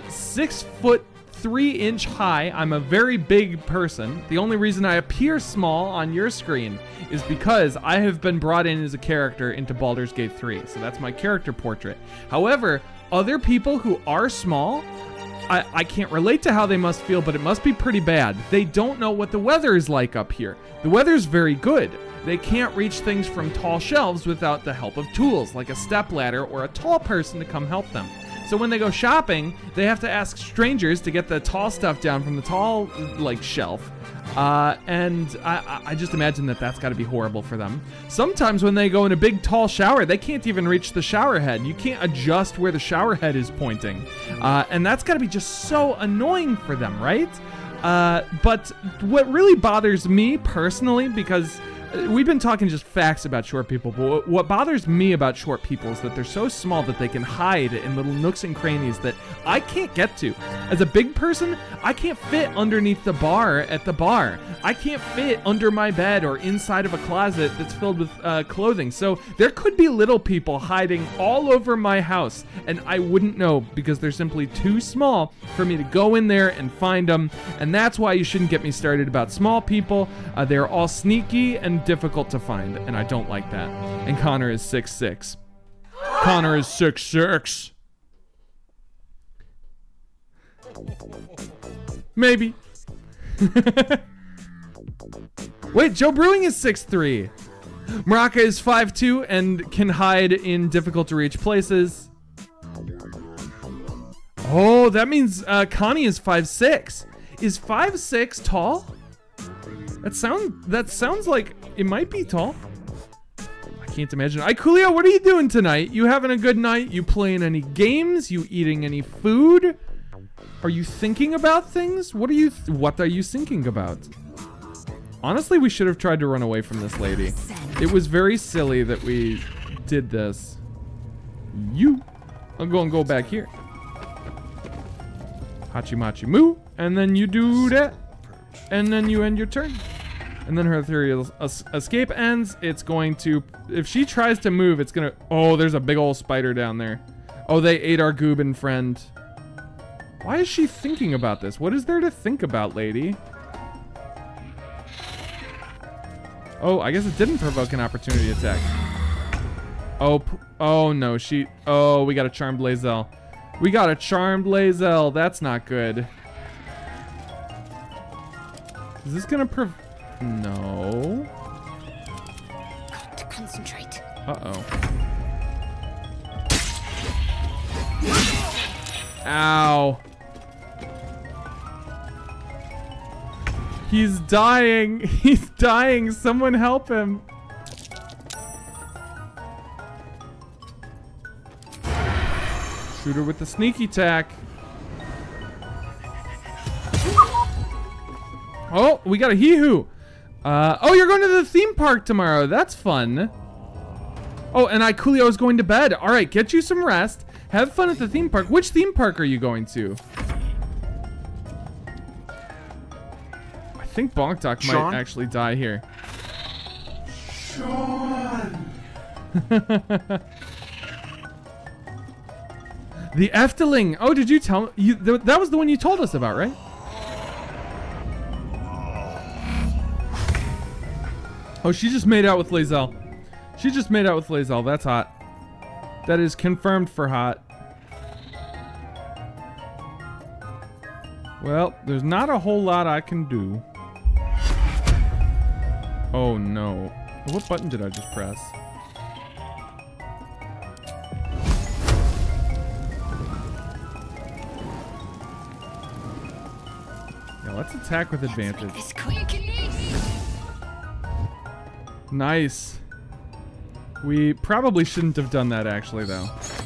6 foot 3-inch high. I'm a very big person. The only reason I appear small on your screen is because I have been brought in as a character into Baldur's Gate 3. So that's my character portrait. However, other people who are small, I can't relate to how they must feel, but it must be pretty bad. They don't know what the weather is like up here. The weather's very good. They can't reach things from tall shelves without the help of tools, like a stepladder or a tall person to come help them. So when they go shopping, they have to ask strangers to get the tall stuff down from the tall, like, shelf. And I just imagine that that's got to be horrible for them. Sometimes when they go in a big, tall shower, they can't even reach the shower head. You can't adjust where the shower head is pointing. And that's got to be just so annoying for them, right? But what really bothers me personally, because we've been talking just facts about short people, but what bothers me about short people is that they're so small that they can hide in little nooks and crannies that I can't get to. As a big person, I can't fit underneath the bar at the bar. I can't fit under my bed or inside of a closet that's filled with clothing. So there could be little people hiding all over my house, and I wouldn't know because they're simply too small for me to go in there and find them. And that's why you shouldn't get me started about small people. They're all sneaky and difficult to find, and I don't like that. And Connor is 6'6". Connor is 6'6". Maybe. Wait, Joe Brewing is 6'3". Maraka is 5'2" and can hide in difficult to reach places. Oh, that means Connie is 5'6". Is 5'6" tall? That sounds like it might be tall. I can't imagine. Icoolio, what are you doing tonight? You having a good night? You playing any games? You eating any food? Are you thinking about things? What are you thinking about? Honestly, we should have tried to run away from this lady. It was very silly that we did this. I'm going to go back here. Hachimachi moo, and then you do that, and then you end your turn. And then her ethereal escape ends. It's going to, if she tries to move, it's gonna, oh, there's a big old spider down there. Oh, they ate our Gooban friend. Why is she thinking about this? What is there to think about, lady? Oh, I guess it didn't provoke an opportunity attack. Oh no, oh, we got a Charmed Lae'zel. We got a Charmed Lae'zel. That's not good. Is this gonna no. Got to concentrate. Uh-oh. Ow. He's dying. He's dying. Someone help him. Shoot her with the sneak attack. Oh, we got a hee-hoo. Oh, you're going to the theme park tomorrow. That's fun. Oh, and Coolio is going to bed. All right, get you some rest. Have fun at the theme park. Which theme park are you going to? I think Bonk Doc might actually die here. Sean! The Efteling. Oh, did you tell you that was the one you told us about, right? Oh, she just made out with Lae'zel. She just made out with Lae'zel. That's hot. That is confirmed for hot. Well, there's not a whole lot I can do. Oh no. What button did I just press? Yeah, let's attack with advantage. Nice. We probably shouldn't have done that actually though.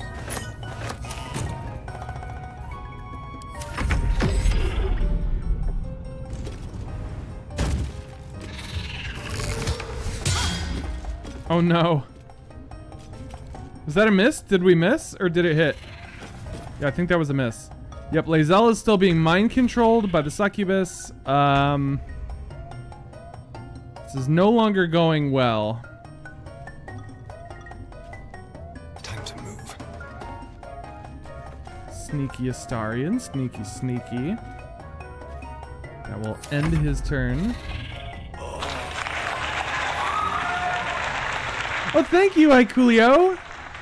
Oh no. Was that a miss? Did we miss or did it hit? Yeah, I think that was a miss. Yep, Lae'zel is still being mind controlled by the succubus. This is no longer going well. Time to move. Sneaky Astarion, sneaky, sneaky. That will end his turn. Oh, thank you, Coolio.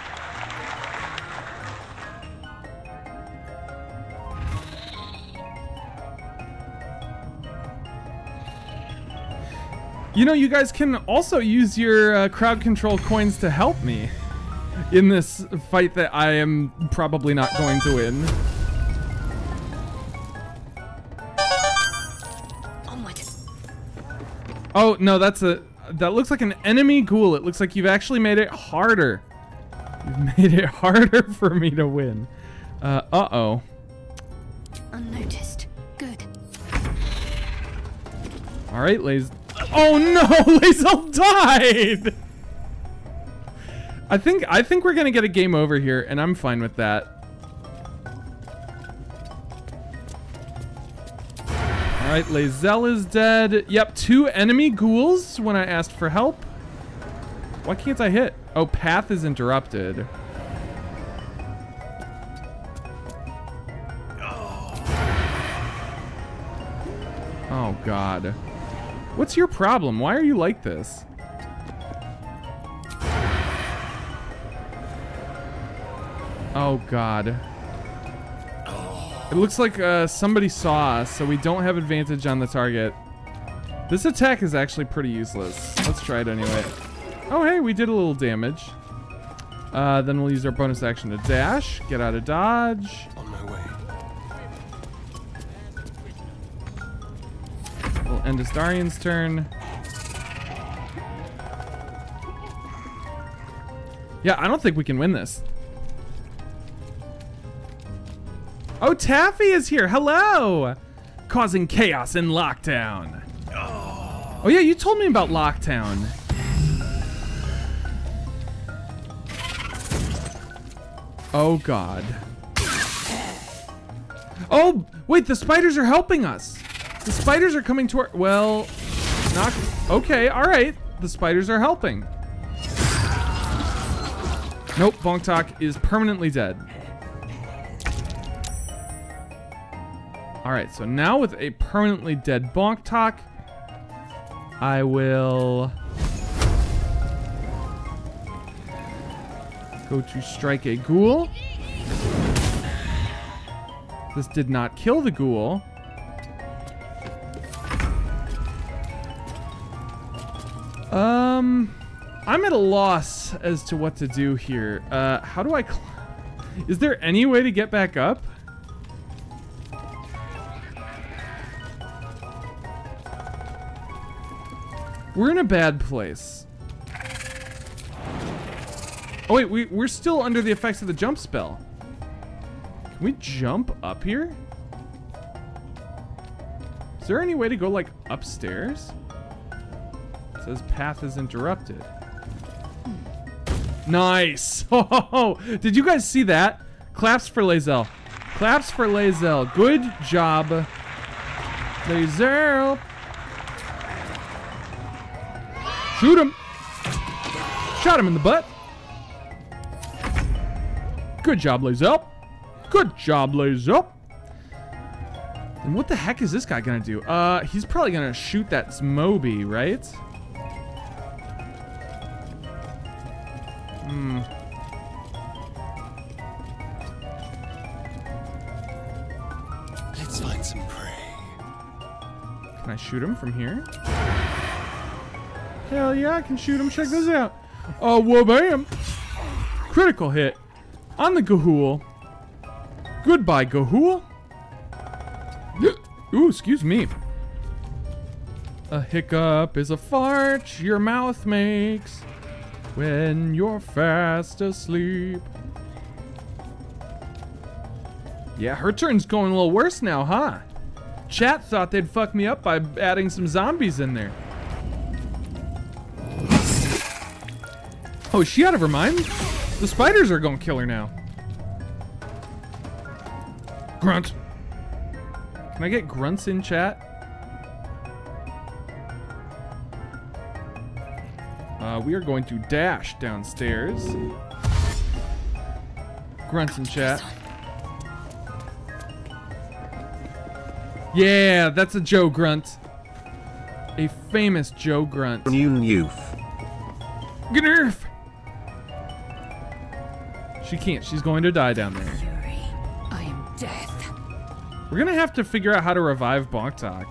You know, you guys can also use your crowd control coins to help me in this fight that I am probably not going to win. Oh, no, that looks like an enemy ghoul. It looks like you've actually made it harder. You've made it harder for me to win. Uh-oh. Unnoticed. Good. All right, Oh no, Lae'zel died! I think we're gonna get a game over here, and I'm fine with that. Alright, Lae'zel is dead. Yep, 2 enemy ghouls when I asked for help. Why can't I hit? Oh, path is interrupted. Oh god. What's your problem? Why are you like this? Oh god. It looks like somebody saw us, so we don't have advantage on the target. This attack is actually pretty useless. Let's try it anyway. Oh hey, we did a little damage. Then we'll use our bonus action to dash, get out of dodge. On my way. We'll end Astarion's turn. Yeah, I don't think we can win this. Oh, Taffy is here. Hello! Causing chaos in Locktown. Oh yeah, you told me about Locktown. Oh god. Oh, wait, the spiders are helping us. The spiders are coming to our, well, not, okay, all right. The spiders are helping. Nope, Bonk is permanently dead. All right, so now with a permanently dead Bonk, I will go to strike a ghoul. This did not kill the ghoul. I'm at a loss as to what to do here. How do I is there any way to get back up? We're in a bad place. Oh wait, we're still under the effects of the jump spell. Can we jump up here? Is there any way to go, like, upstairs? It says path is interrupted. Nice! Oh, did you guys see that? Claps for Lae'zel. Claps for Lae'zel. Good job, Lae'zel. Shoot him. Shot him in the butt. Good job, Lae'zel. Good job, Lae'zel. And what the heck is this guy gonna do? He's probably gonna shoot that Moby, right? Let's find some prey. Can I shoot him from here? Hell yeah, I can shoot him. Check this out. Oh, whoa, bam. Critical hit on the Ga'Hoole. Goodbye, Ga'Hoole. Ooh, excuse me. A hiccup is a fart your mouth makes when you're fast asleep. Yeah, her turn's going a little worse now, huh? Chat thought they'd fuck me up by adding some zombies in there. Oh, is she out of her mind? The spiders are gonna kill her now. Grunt. Can I get grunts in chat? We are going to dash downstairs. Grunts in chat. Yeah, that's a Joe Grunt. A famous Joe Grunt. Youth. Gnerf! She can't. She's going to die down there. I am death. We're gonna have to figure out how to revive Bongtok.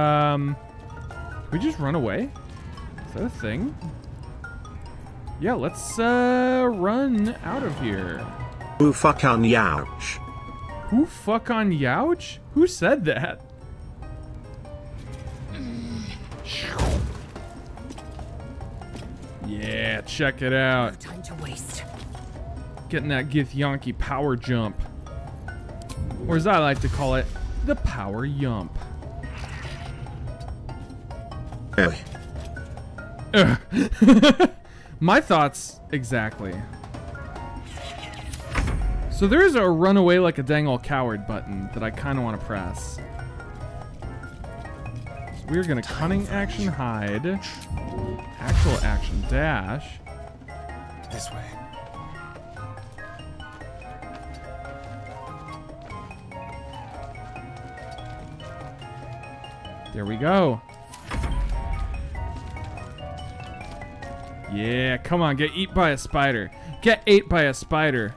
We just run away? Is that a thing? Yeah, let's run out of here. Who fuck on Youch? Who fuck on Youch? Who said that? Yeah, check it out. No time to waste. Getting that Githyanki power jump. Or as I like to call it, the power yump. My thoughts exactly. So there's a run away like a dang old coward button that I kind of want to press. So we're going to cunning action hide. Actual action dash. This way. There we go. Yeah, come on, get eat by a spider. Get ate by a spider.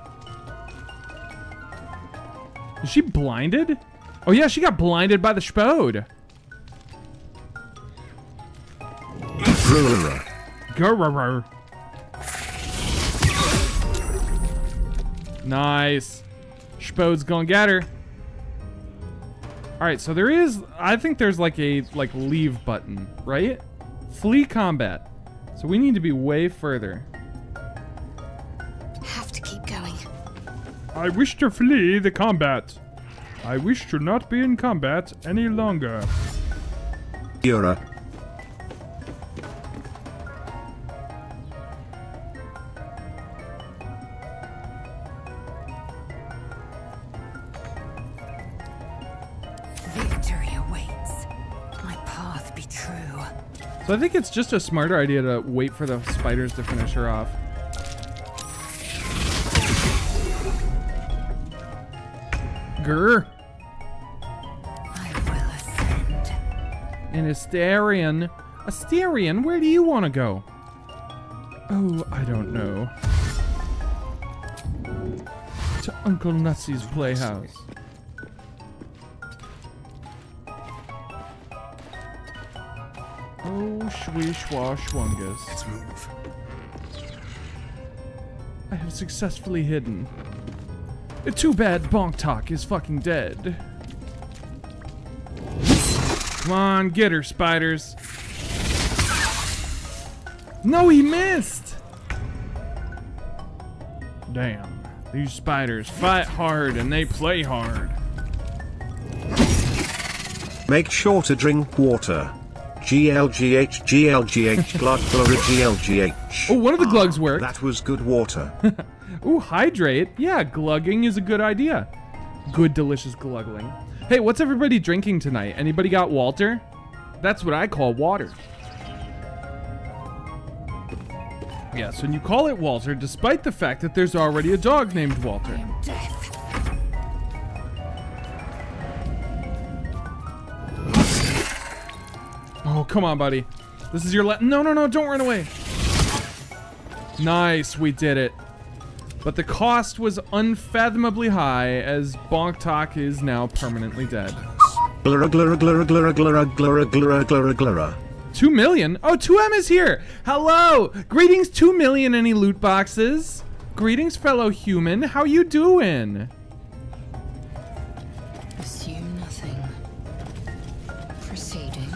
Is she blinded? Oh yeah, she got blinded by the Spode. Grrr. Nice. Spode's gonna get her. Alright, so there is, I think there's like a leave button, right? Flee combat. So we need to be way further. Have to keep going. I wish to flee the combat. I wish to not be in combat any longer. Yura. Victory awaits. My path be true. So I think it's just a smarter idea to wait for the spiders to finish her off. Grr. I will ascend. An Astarion. Astarion, where do you want to go? Oh, I don't know. To Uncle Nutsie's playhouse. Oh, shwee-shwa-shwungus. Let's move. I have successfully hidden. Too bad Bongtok is fucking dead. Come on, get her, spiders. No, he missed! Damn. These spiders fight hard and they play hard. Make sure to drink water. GLGH, GLGH, glug, GLGH. Oh, one of the glugs worked. That was good water. Ooh, hydrate. Yeah, glugging is a good idea. Good, delicious gluggling. Hey, what's everybody drinking tonight? Anybody got Walter? That's what I call water. Yes, when you call it Walter, despite the fact that there's already a dog named Walter. Oh, come on, buddy. This is your no, don't run away. Nice, we did it. But the cost was unfathomably high, as Bongtok is now permanently dead. 2 million? Oh, 2M is here! Hello! Greetings, 2 million, any loot boxes? Greetings, fellow human. How you doing? Assume nothing. Proceeding.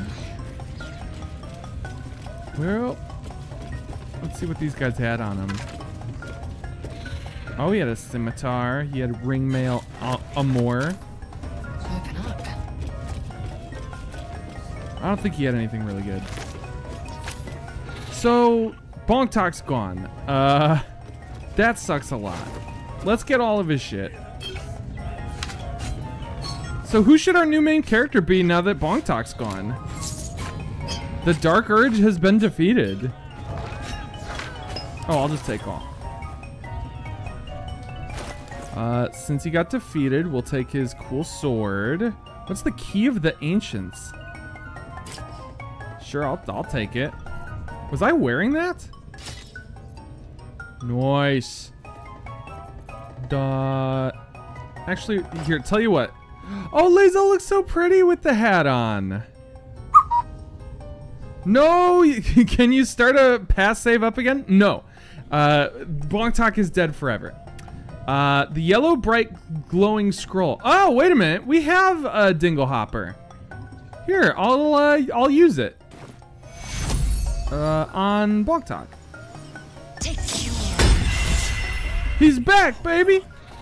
Well, let's see what these guys had on them. Oh, he had a scimitar. He had ringmail amour. Open up. I don't think he had anything really good. So, Bongtok's gone. That sucks a lot. Let's get all of his shit. So who should our new main character be now that Bongtok's gone? The Dark Urge has been defeated. Oh, I'll just take all. Since he got defeated, we'll take his cool sword. What's the Key of the Ancients? Sure, I'll take it. Was I wearing that? Nice. Actually, here, tell you what. Oh, Lae'zel looks so pretty with the hat on. No, can you start a pass save up again? No. Bongtok is dead forever. The yellow bright glowing scroll. Oh, wait a minute. We have a Dinglehopper. Here, I'll use it. On Bongtok. He's back, baby.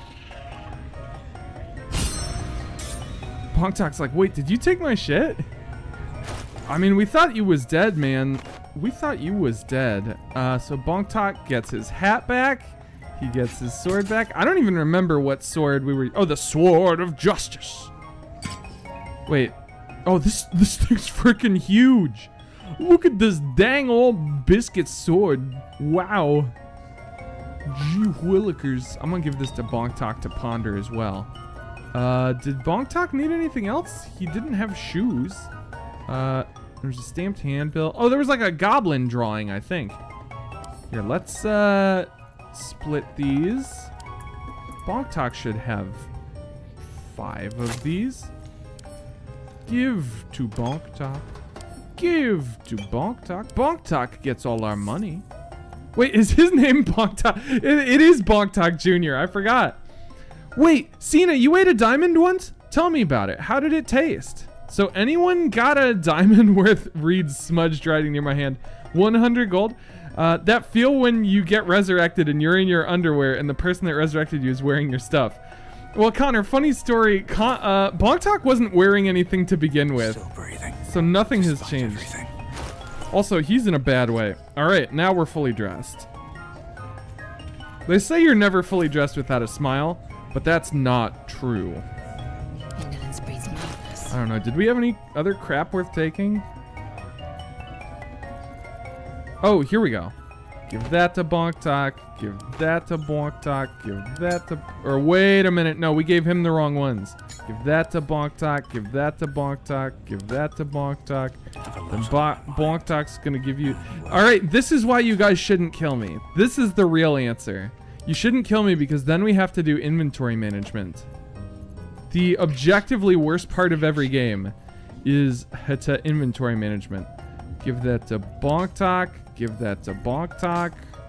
Bongtok's like, wait, did you take my shit? I mean, we thought you was dead, man. We thought you was dead. So Bongtok gets his hat back. He gets his sword back. I don't even remember what sword we were... Oh, the Sword of Justice. Wait. Oh, this thing's freaking huge. Look at this dang old biscuit sword. Wow. Gee willikers. I'm gonna give this to Bongtok to ponder as well. Did Bongtok need anything else? He didn't have shoes. There's a stamped handbill. Oh, there was like a goblin drawing, I think. Here, let's split these. Bongtok should have 5 of these. Give to Bongtok. Give to Bongtok. Bongtok gets all our money. Wait, is his name Bongtok? It is Bongtok Jr. I forgot. Wait, Cena, you ate a diamond once? Tell me about it. How did it taste? So anyone got a diamond worth reads smudged writing near my hand? 100 gold? That feel when you get resurrected and you're in your underwear and the person that resurrected you is wearing your stuff. Well, Connor, funny story. Bongtok wasn't wearing anything to begin with. Still breathing. So nothing has changed. Everything. Also, he's in a bad way. All right, now we're fully dressed. They say you're never fully dressed without a smile, but that's not true. I don't know. Did we have any other crap worth taking? Oh, here we go. Give that to Bongtok. Give that to Bongtok. Give that to... Or wait a minute. No, we gave him the wrong ones. Give that to Bongtok. Give that to Bongtok. Give that to Bongtok. Then Bongtok's gonna give you... Alright, this is why you guys shouldn't kill me. This is the real answer. You shouldn't kill me because then we have to do inventory management. The objectively worst part of every game is inventory management. Give that to Bongtok. Give that to Bongtok.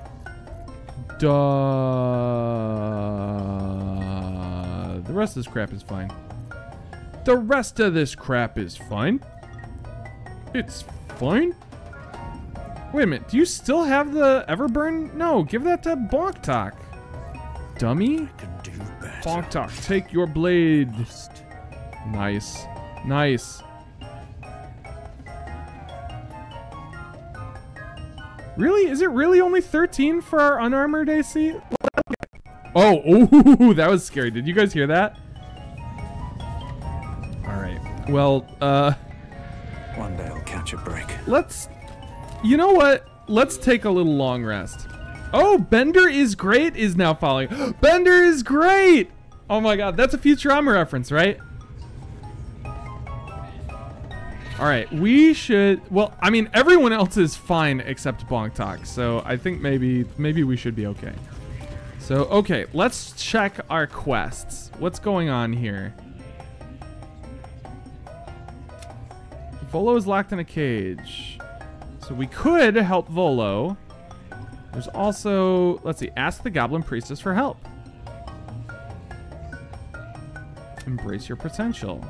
Duh. The rest of this crap is fine. The rest of this crap is fine. It's fine. Wait a minute. Do you still have the Everburn? No, give that to Bongtok. Dummy. Bongtok, take your blade. Nice. Nice. Really? Is it really only 13 for our unarmored AC? Oh, ooh, that was scary. Did you guys hear that? All right. Well, one day I'll catch a break. Let's, you know what? Let's take a little long rest. Oh, Bender is great is now following. Bender is great. Oh my God, that's a Futurama reference, right? All right, we should, well, I mean, everyone else is fine except Bonk Talk, so I think maybe we should be okay. So, okay, let's check our quests. What's going on here? Volo is locked in a cage. So we could help Volo. There's also, let's see, ask the Goblin Priestess for help. Embrace your potential.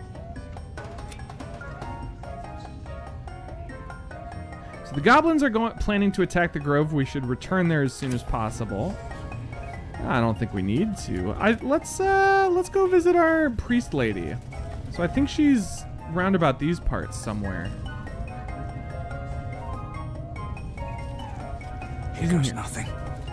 So the goblins are planning to attack the grove. We should return there as soon as possible. I don't think we need to. Let's go visit our priest lady. So I think she's round about these parts somewhere. Here goes nothing.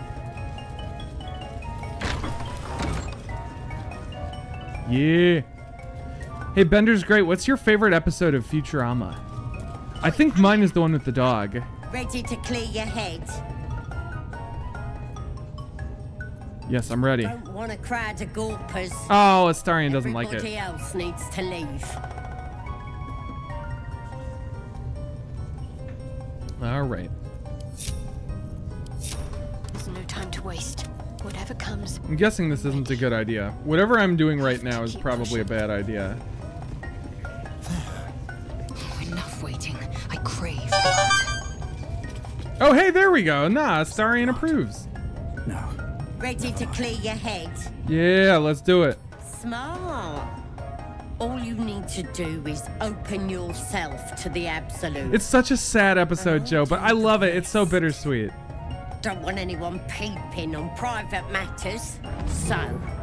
Yeah. Hey, Bender's great. What's your favorite episode of Futurama? I think mine is the one with the dog. Ready to clear your head? Yes, I'm ready. Don't want a crowd of gawpers. Oh, Astarion doesn't like it. Everybody else needs to leave. All right. There's no time to waste. Whatever comes. I'm guessing this isn't a good idea. Whatever I'm doing right now is probably a bad idea. Enough waiting. I crave blood. Oh, hey, there we go. Nah, Astarion approves. No. Ready to clear your head? Yeah, let's do it. Smart. All you need to do is open yourself to the absolute. It's such a sad episode, Joe, but I love it. It's so bittersweet. Don't want anyone peeping on private matters. So.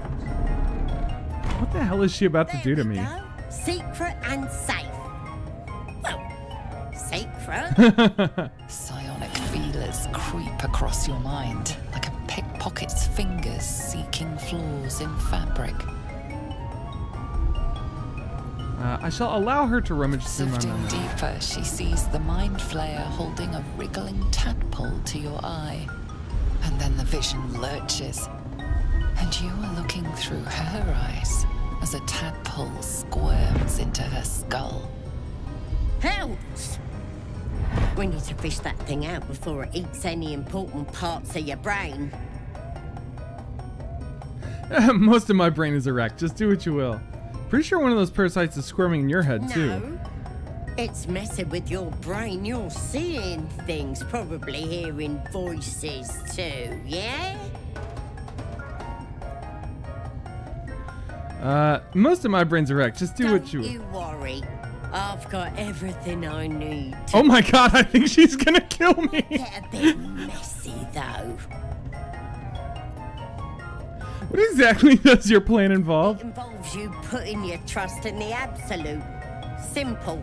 What the hell is she about to do to me? Go. Secret and safe. Well, secret. Psionic feelers creep across your mind like a pickpocket's fingers seeking flaws in fabric. I shall allow her to rummage through my Sifting memory. deeper, she sees the mind flayer holding a wriggling tadpole to your eye. And then the vision lurches. And you are looking through her eyes as a tadpole squirms into her skull. Helps! We need to fish that thing out before it eats any important parts of your brain. Most of my brain is erect. Just do what you will. Pretty sure one of those parasites is squirming in your head, too. No, it's messing with your brain. You're seeing things, probably hearing voices too, yeah? Most of my brain's erect. Just do what you will. Don't you worry. I've got everything I need. Oh my God, I think she's gonna kill me. Get a bit messy, though. What exactly does your plan involve? It involves you putting your trust in the absolute. Simple.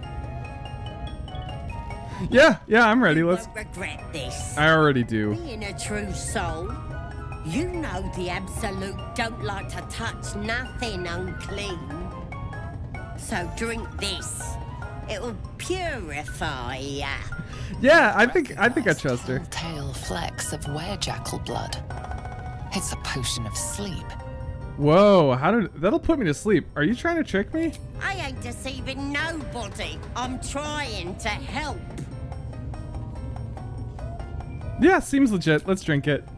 Yeah, I'm ready. You Let's. won't regret this. I already do. Being a true soul, you know the absolute don't like to touch nothing unclean. So drink this. It'll purify ya. Yeah, I think I trust her. Tail flecks of werejackal blood. It's a potion of sleep. Whoa, that'll put me to sleep. Are you trying to trick me? I ain't deceiving nobody. I'm trying to help. Yeah, seems legit. Let's drink it.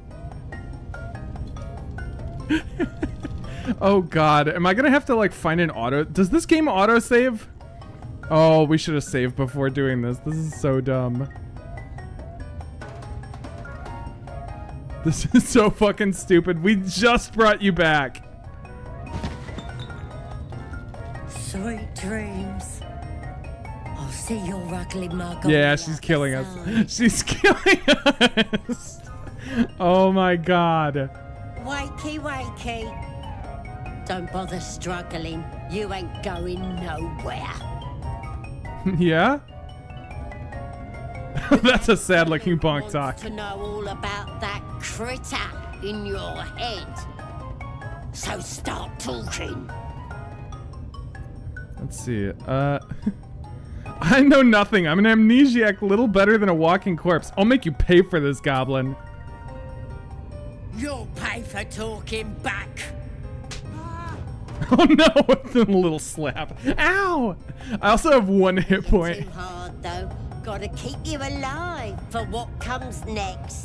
Oh God, am I gonna have to like find an auto? Does this game auto save? Oh, we should have saved before doing this. This is so dumb. This is so fucking stupid. We just brought you back. Sweet dreams. I'll see your ugly mug. Yeah, she's killing us. She's killing us. Oh my God. Wakey, wakey. Don't bother struggling. You ain't going nowhere. Yeah? That's a sad-looking bonk talk. To know all about that critter in your head. So start talking. Let's see. I know nothing. I'm an amnesiac, little better than a walking corpse. I'll make you pay for this, goblin. You'll pay for talking back. Oh no, with a little slap. Ow! I also have 1 hit point. Too hard though. Gotta keep you alive for what comes next.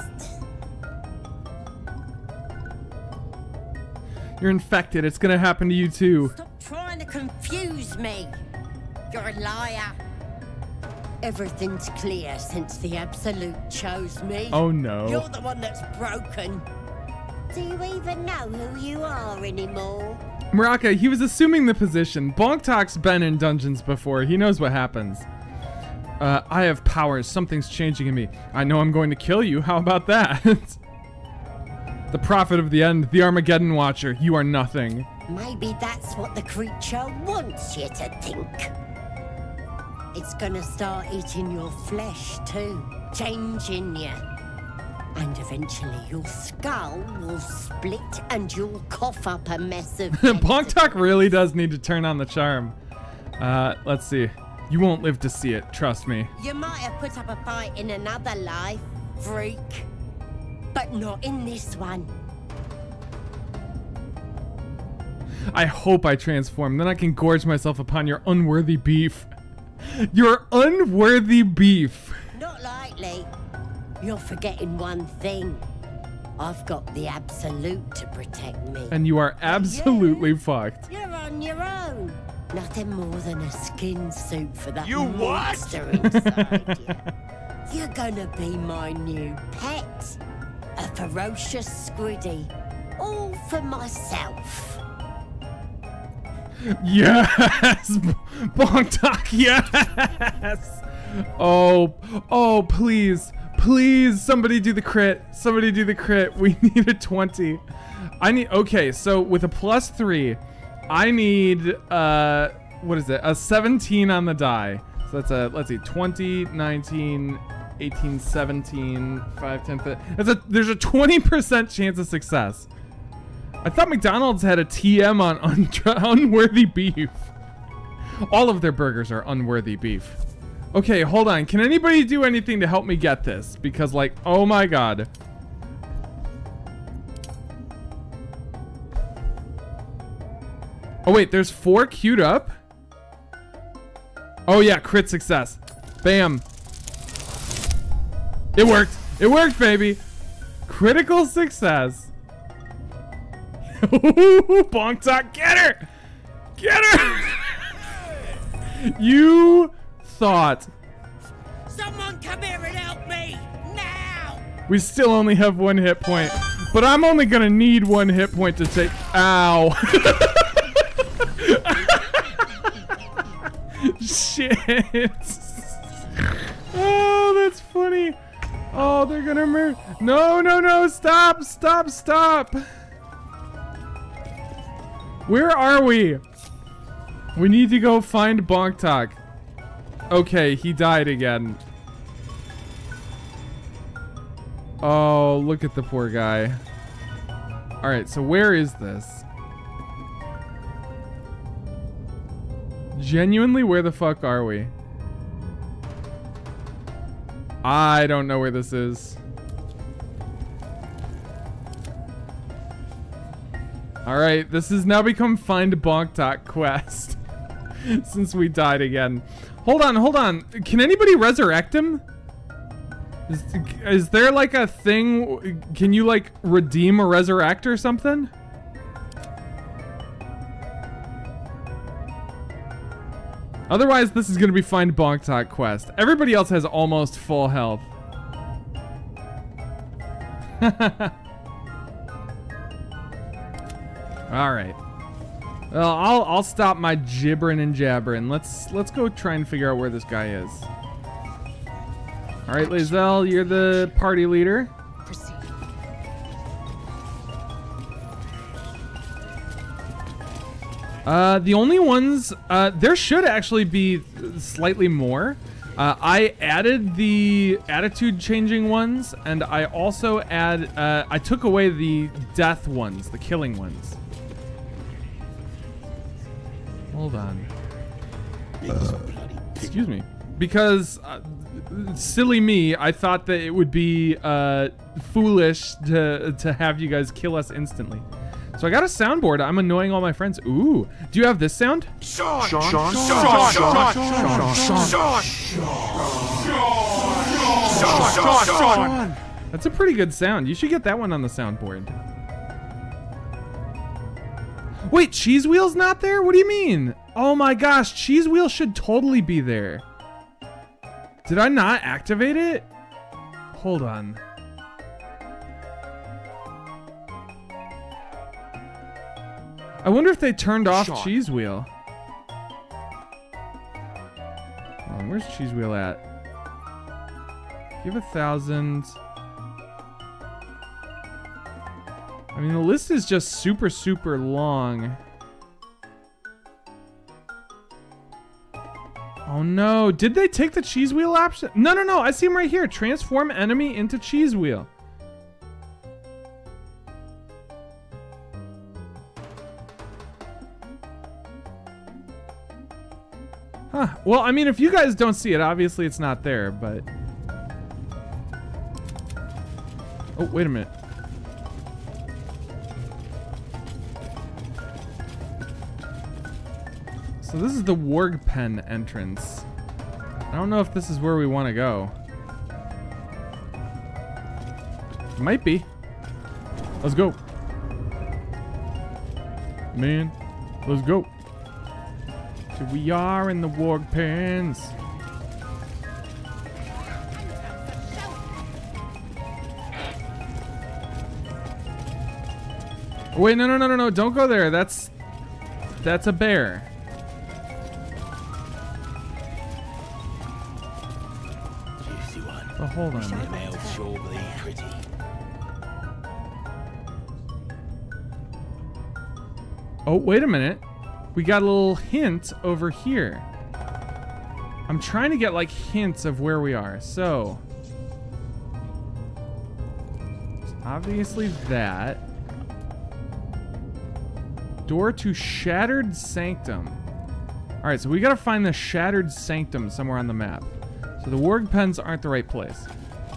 You're infected. It's gonna happen to you too. Stop trying to confuse me. You're a liar. Everything's clear since the Absolute chose me. Oh no. You're the one that's broken. Do you even know who you are anymore? Mraka, he was assuming the position. Bonk Talk's been in dungeons before. He knows what happens. I have powers. Something's changing in me. I know I'm going to kill you. How about that? The prophet of the end, the Armageddon Watcher. You are nothing. Maybe that's what the creature wants you to think. It's gonna start eating your flesh too, changing you. And eventually your skull will split and you'll cough up a mess of... Bonk Talk really does need to turn on the charm. Let's see. You won't live to see it, trust me. You might have put up a fight in another life, freak. But not in this one. I hope I transform, then I can gorge myself upon your unworthy beef. Your unworthy beef. Not likely. You're forgetting one thing. I've got the Absolute to protect me. And you are absolutely fucked. You're on your own. Nothing more than a skin suit for that You monster inside you. You're gonna be my new pet. A ferocious squiddy. All for myself. Yes! Bonk Talk, yes! Oh, please. Please, somebody do the crit. Somebody do the crit. We need a 20. Okay, so with a +3, I need, what is it? A 17 on the die. So that's a, let's see, 20, 19, 18, 17, 5, 10, 15. There's a 20% chance of success. I thought McDonald's had a TM on unworthy beef. All of their burgers are unworthy beef. Okay, hold on. Can anybody do anything to help me get this? Because, like, oh my god. Oh wait, there's 4 queued up? Oh yeah, crit success. Bam. It worked. It worked, baby. Critical success. Bonk Talk, get her! Get her! You thought. Someone come here and help me! Now! We still only have 1 hit point. But I'm only gonna need 1 hit point to take. Ow. Shit. Oh, that's funny. Oh, they're gonna murder. No, no, no. Stop, stop, stop. Where are we? We need to go find Bonk Talk. Okay, he died again. Oh, look at the poor guy. Alright, so where is this? Genuinely, where the fuck are we? I don't know where this is. Alright, this has now become Find Bonk Talk quest. Since we died again. Hold on, hold on. Can anybody resurrect him? Is there like a thing? Can you like redeem a resurrect or something? Otherwise, this is going to be Find Bonk Talk quest. Everybody else has almost full health. All right. Well, I'll stop my gibbering and jabbering. Let's go try and figure out where this guy is. All right, Lae'zel, you're the party leader. Proceed. The only ones there should actually be slightly more. I added the attitude changing ones, and I also I took away the death ones, the killing ones. Hold on. Excuse me. Because silly me, I thought that it would be foolish to have you guys kill us instantly. So I got a soundboard. I'm annoying all my friends. Ooh. Do you have this sound? Sean. That's a pretty good sound. You should get that one on the soundboard. Wait, Cheese Wheel's not there? What do you mean? Oh my gosh, Cheese Wheel should totally be there. Did I not activate it? Hold on. I wonder if they turned off Cheese Wheel. Oh, where's Cheese Wheel at? Give 1,000. I mean, the list is just super, super long. Oh no, did they take the Cheese Wheel option? No, no, no, I see him right here. Transform enemy into Cheese Wheel. Huh. Well, I mean, if you guys don't see it, obviously it's not there, but... Oh, wait a minute. So this is the Warg Pen entrance. I don't know if this is where we want to go. It might be. Let's go. Man, let's go. Here we are in the Warg Pens. Oh, wait, no, no, no, no, no, don't go there. That's a bear. Oh, hold on. Oh, wait a minute. We got a little hint over here. I'm trying to get like hints of where we are. So, obviously that. Door to Shattered Sanctum. All right, so we gotta find the Shattered Sanctum somewhere on the map. So the Warg Pens aren't the right place.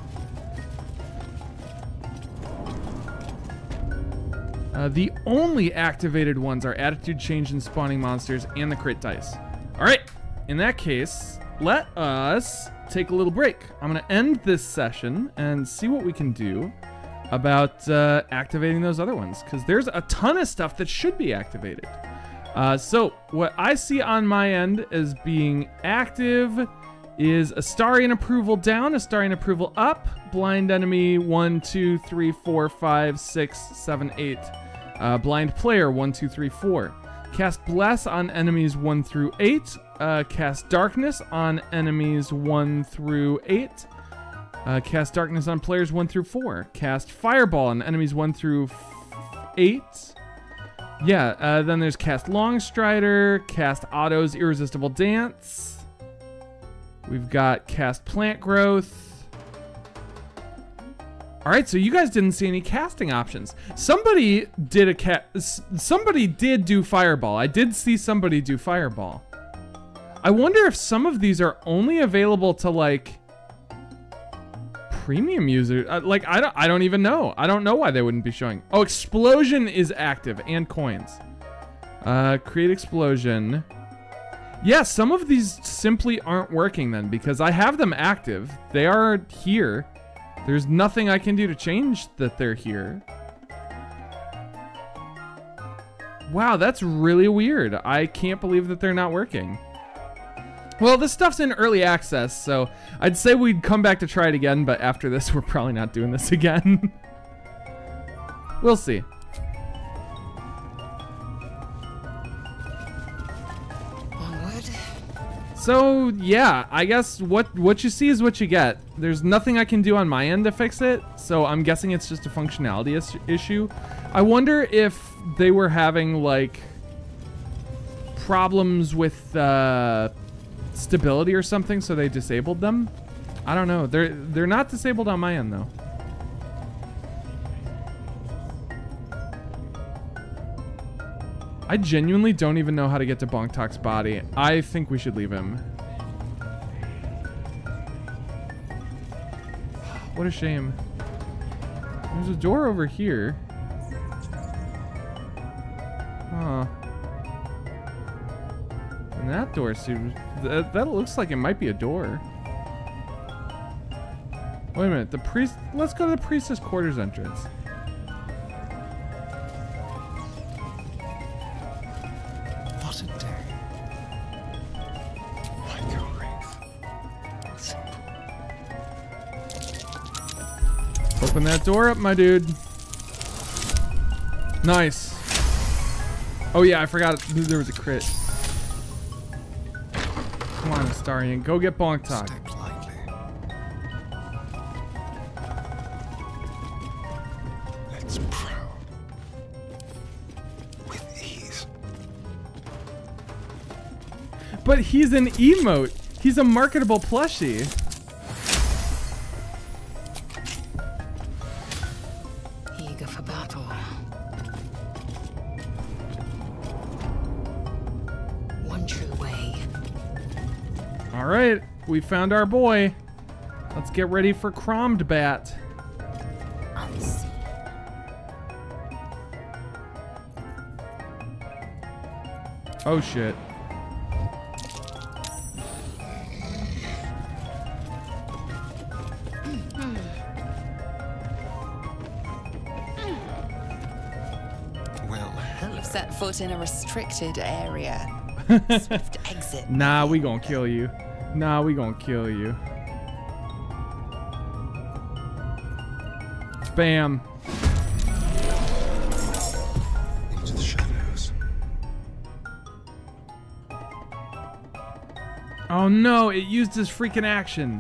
The only activated ones are attitude change and spawning monsters and the crit dice. All right, in that case, let us take a little break. I'm gonna end this session and see what we can do about activating those other ones, because there's a ton of stuff that should be activated. So what I see on my end as being active is Astarian approval down, Astarian approval up, blind enemy 1, 2, 3, 4, 5, 6, 7, 8. Blind player 1, 2, 3, 4. Cast Bless on enemies 1 through 8. Cast Darkness on enemies 1 through 8. Cast Darkness on players 1 through 4. Cast Fireball on enemies 1 through 8. Yeah, then there's Cast Longstrider, Cast Otto's Irresistible Dance. We've got Cast Plant Growth. All right, so you guys didn't see any casting options. Somebody did somebody did do Fireball. I did see somebody do Fireball. I wonder if some of these are only available to like premium users. Like I don't even know. I don't know why they wouldn't be showing. Oh, Explosion is active and coins. Create Explosion. Yeah, some of these simply aren't working then because I have them active. They are here. There's nothing I can do to change that they're here. Wow, that's really weird. I can't believe that they're not working. Well, this stuff's in early access, so I'd say we'd come back to try it again, but after this, we're probably not doing this again. We'll see. So yeah, I guess what you see is what you get. There's nothing I can do on my end to fix it, so I'm guessing it's just a functionality issue. I wonder if they were having like problems with stability or something, so they disabled them. I don't know. They're not disabled on my end though. I genuinely don't even know how to get to Bongtok's body. I think we should leave him. What a shame. There's a door over here. Huh. And that door seems... That looks like it might be a door. Wait a minute. The priest... Let's go to the priestess quarters entrance. What a day. Like a wraith. Open that door up, my dude. Nice. Oh yeah, I forgot there was a crit. Come on, Astarion. Go get Bongtok. Let's prowl. With ease. But he's an emote. He's a marketable plushie. Eager for battle. One true way. All right, we found our boy. Let's get ready for Crombat. Oh shit. You've set foot in a restricted area. Swift exit. Nah, we gonna kill you. Nah, we gonna kill you. Bam. Into the shadows. Oh no, it used his freaking action.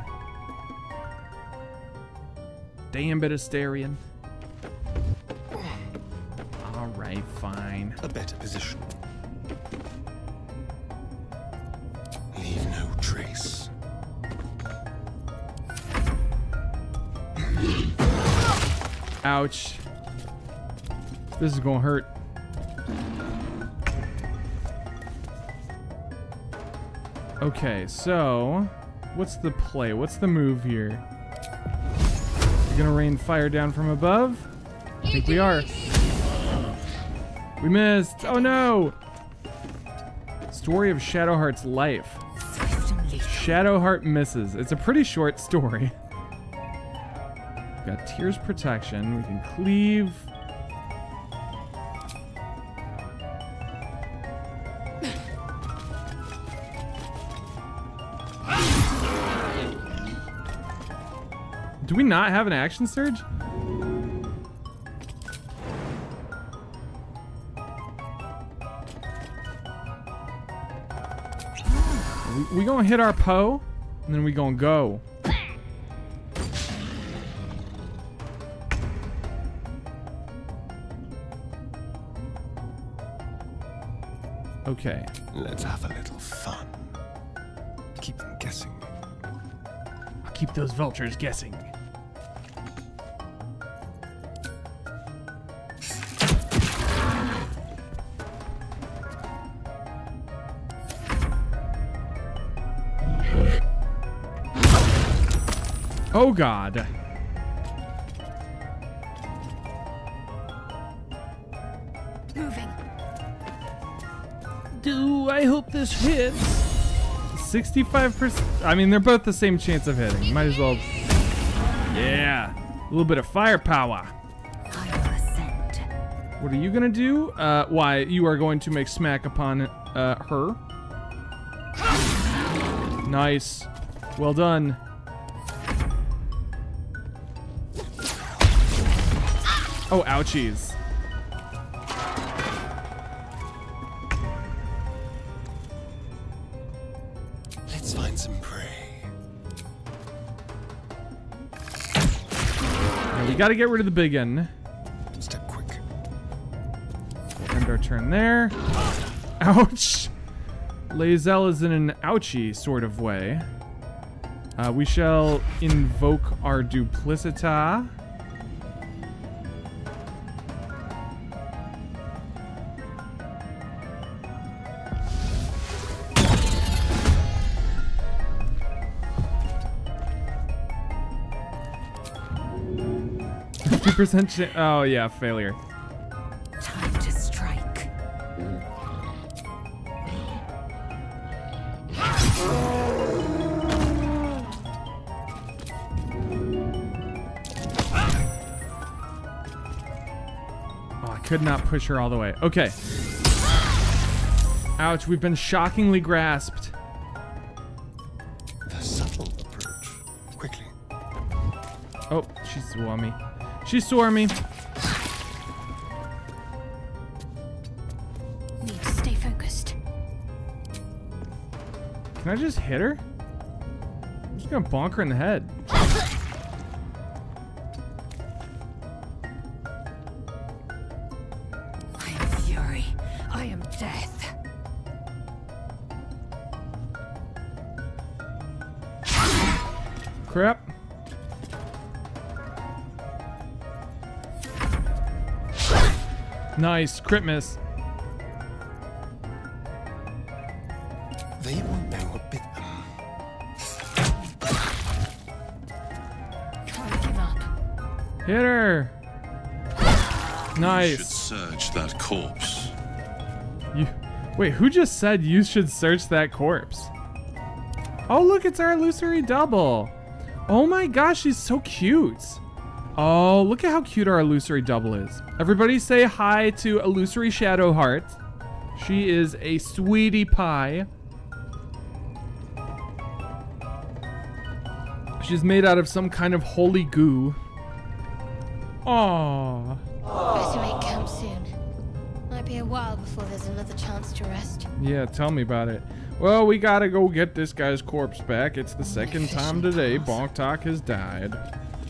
Damn bit of Astarion. Alright, fine. A better position. Leave no trace. Ouch. This is gonna hurt. Okay, so what's the play? What's the move here? We're gonna rain fire down from above? I think we are. We missed. Oh no! Story of Shadowheart's life. Shadowheart misses. It's a pretty short story. Got Tears Protection. We can cleave. Do we not have an action surge? We gonna hit our Poe, and then we gonna go. Okay. Let's have a little fun. Keep them guessing. I'll keep those vultures guessing. Oh God. Moving. Do I hope this hits? 65%. I mean, they're both the same chance of hitting. Might as well. Yeah. A little bit of firepower. What are you gonna do? Why? You are going to make smack upon her. Nice. Well done. Oh, ouchies. Let's find some prey. Now we gotta get rid of the big one. Step quick. We'll end our turn there. Ouch. Lae'zel is in an ouchie sort of way. We shall invoke our duplicita. 50% chance. Oh yeah, failure. Time to strike. Oh, I could not push her all the way. Okay. Ouch, we've been shockingly grasped. The subtle approach. Quickly. Oh, she saw me. She saw me. Need to stay focused. Can I just hit her? I'm just gonna bonk her in the head. I am fury. I am death. Crap. Nice, crit miss. They won't know a bit. Can't give up. Hit her. Nice. You should search that corpse. Wait, who just said you should search that corpse? Oh, look, it's our illusory double. Oh my gosh, she's so cute. Oh, look at how cute our illusory double is. Everybody say hi to Illusory Shadowheart. She is a sweetie pie. She's made out of some kind of holy goo. Aww. Better make camp soon. Might be a while before there's another chance to rest. Yeah, tell me about it. Well, we gotta go get this guy's corpse back. It's the second time today Bonk has died.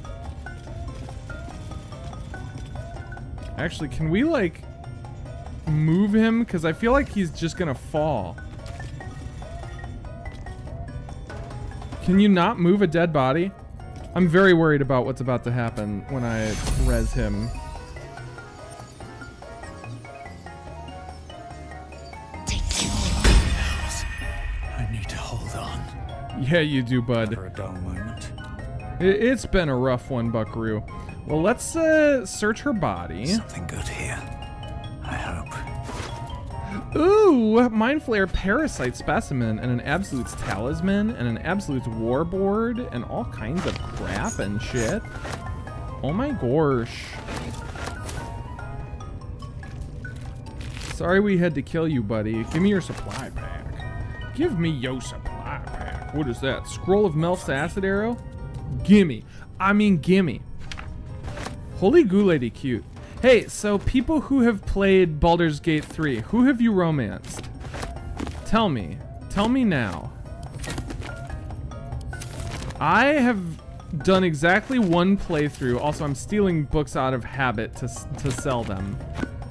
Actually, can we, like, move him? Because I feel like he's just gonna fall. Can you not move a dead body? I'm very worried about what's about to happen when I res him. I need to hold on. Yeah, you do, bud. For a dull moment. It's been a rough one, Buckaroo. Well, let's search her body. Something good here. I hope. Ooh, Mind Flayer Parasite Specimen and an Absolute's Talisman and an Absolute's Warboard and all kinds of crap and shit. Oh my gosh. Sorry we had to kill you, buddy. Give me your supply pack. Give me your supply pack. What is that? Scroll of Melf's Acid Arrow? Gimme. I mean, gimme. Holy Goo Lady cute. Hey, so people who have played Baldur's Gate 3, who have you romanced? Tell me. Tell me now. I have done exactly one playthrough. Also, I'm stealing books out of habit to sell them.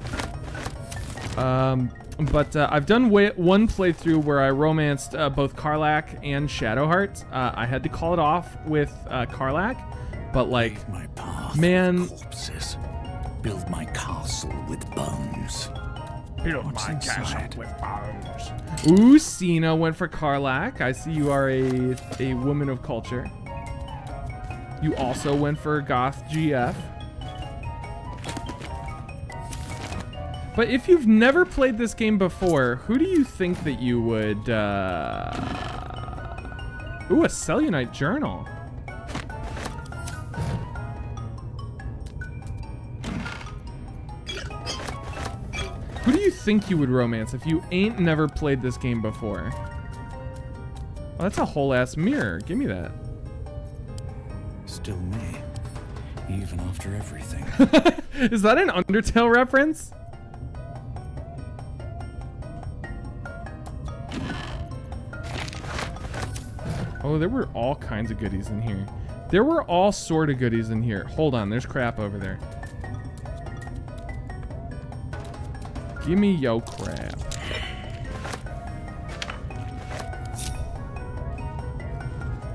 I've done one playthrough where I romanced both Karlach and Shadowheart. I had to call it off with Karlach, but like, man, corpses. Build my castle with bones. Build What's my inside? castle with bones. Ooh, Cena went for Karlach. I see you are a woman of culture. You also went for Goth GF. But if you've never played this game before, who do you think that you would... Ooh, a Cellunite journal. Who do you think you would romance if you ain't never played this game before? Oh, that's a whole-ass mirror. Give me that. Still me. Even after everything. Is that an Undertale reference? Oh, there were all kinds of goodies in here. There were all sort of goodies in here. Hold on, there's crap over there. Give me yo crap.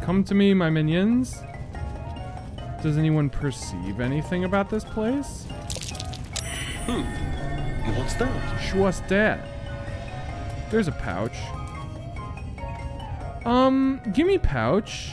Come to me, my minions. Does anyone perceive anything about this place? What's that? What's that? There's a pouch. Give me pouch.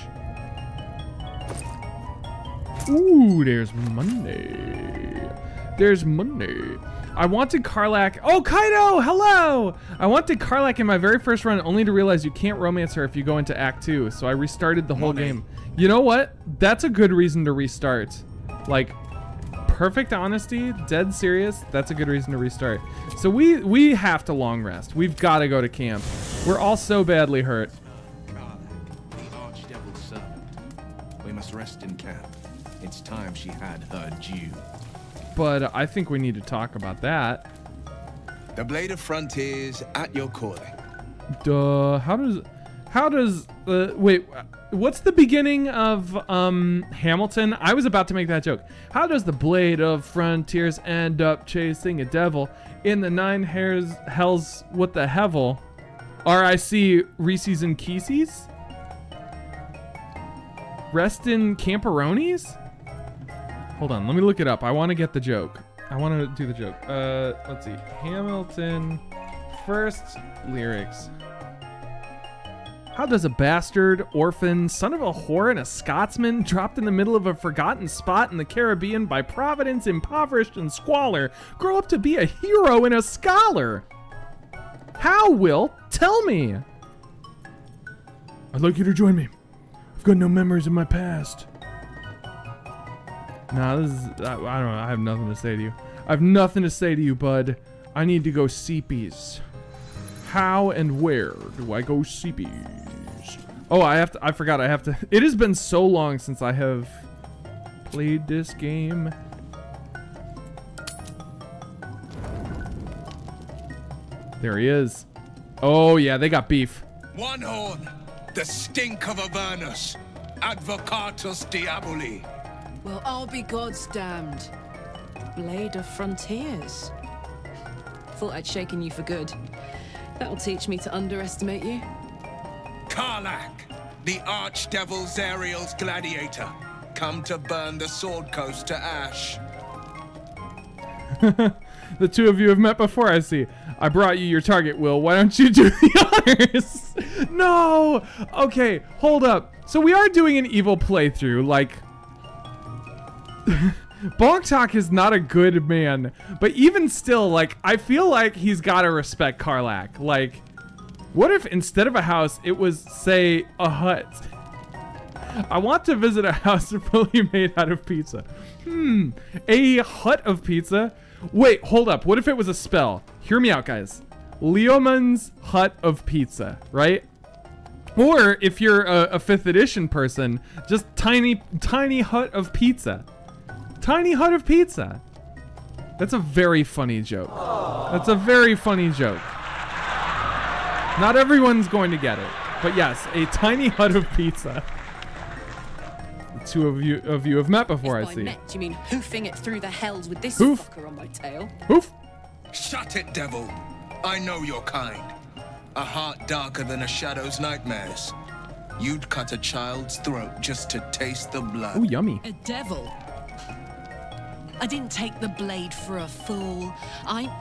Ooh, there's money. There's money. I wanted Karlach. Oh, Kaido, hello! I wanted Karlach in my very first run, only to realize you can't romance her if you go into Act 2. So I restarted the whole game. You know what? That's a good reason to restart. Like, perfect honesty, dead serious. That's a good reason to restart. So we have to long rest. We've got to go to camp. We're all so badly hurt. The Archdevil's servant. We must rest in camp. It's time she had her due. But I think we need to talk about that. The Blade of Frontiers at your calling. Duh. How does wait, what's the beginning of Hamilton? I was about to make that joke. How does the Blade of Frontiers end up chasing a devil in the nine hells? What the hevel? R.I.C. Reese's and Kieses? Rest in Camperonis? Hold on, let me look it up. I want to get the joke. I want to do the joke. Let's see. Hamilton first lyrics. How does a bastard, orphan, son of a whore and a Scotsman, dropped in the middle of a forgotten spot in the Caribbean by providence, impoverished and squalor, grow up to be a hero and a scholar? How, Will? Tell me! I'd like you to join me. I've got no memories of my past. Nah, this is... I don't know. I have nothing to say to you. I have nothing to say to you, bud. I need to go seepies. How and where do I go seepies? Oh, I forgot. I have to... It has been so long since I have played this game. There he is. Oh, yeah. They got beef. One horn. The stink of Avernus. Advocatus Diaboli. Well, I'll be God's damned. Blade of Frontiers. Thought I'd shaken you for good. That'll teach me to underestimate you. Karlach, the Archdevil Zariel's gladiator, come to burn the Sword Coast to ash. The two of you have met before, I see. I brought you your target, Will. Why don't you do the honors? No! Okay, hold up. So we are doing an evil playthrough, like... Bongtok is not a good man, but even still, like, I feel like he's gotta respect Karlach. Like, what if instead of a house, it was, say, a hut? I want to visit a house fully made out of pizza. A hut of pizza? Wait, hold up. What if it was a spell? Hear me out, guys. Leomund's Hut of Pizza, right? Or if you're a 5th edition person, just tiny hut of pizza. Tiny hut of pizza. That's a very funny joke. That's a very funny joke. Not everyone's going to get it, but yes, a tiny hut of pizza. The two of you have met before, I see. Met, do you mean hoofing it through the hells with this Hoof. fucker on my tail? Hoof. Shut it, devil. I know your kind. A heart darker than a shadow's nightmares. You'd cut a child's throat just to taste the blood. Ooh, yummy. A devil? I didn't take the blade for a fool. A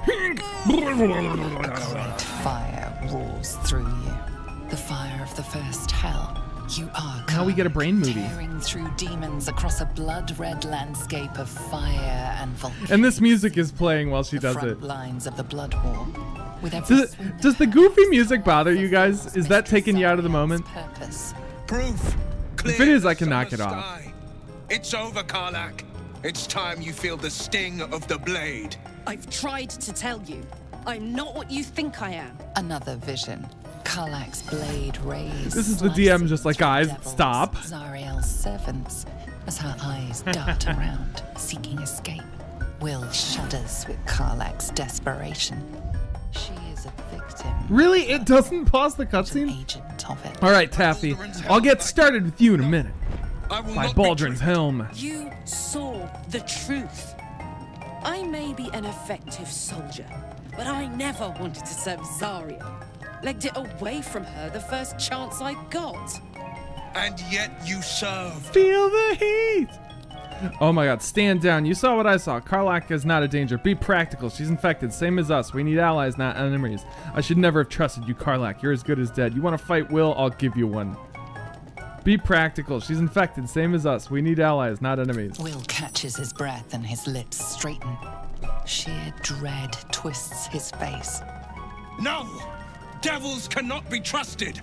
great fire roars through you. The fire of the first hell. You are now we get a brain movie. Tearing through demons across a blood-red landscape of fire and volcanoes. And this music is playing while she does front it. Lines of the blood war. With every does the goofy music bother you guys? Is that taking you out of the moment? Purpose. Proof. If it is, I can knock it off. It's over, Karlach. It's time you feel the sting of the blade. I've tried to tell you. I'm not what you think I am. Another vision. Karlach's blade raised. This is the DM just like, guys, stop. Zariel's servants, as her eyes dart around, seeking escape. Will shudders with Karlach's desperation. She is a victim. Really? It doesn't pause the cutscene? Agent of it. All right, Taffy. I'll get started with you in a minute. By Baldrin's helm. You saw the truth. I may be an effective soldier, but I never wanted to serve Zariel. Legged it away from her the first chance I got. And yet you serve. Feel the heat. Oh my god, stand down. You saw what I saw. Karlach is not a danger. Be practical. She's infected, same as us. We need allies, not enemies. I should never have trusted you, Karlach. You're as good as dead. You want to fight Will? I'll give you one. Be practical. She's infected, same as us. We need allies, not enemies. Will catches his breath and his lips straighten. Sheer dread twists his face. No! Devils cannot be trusted!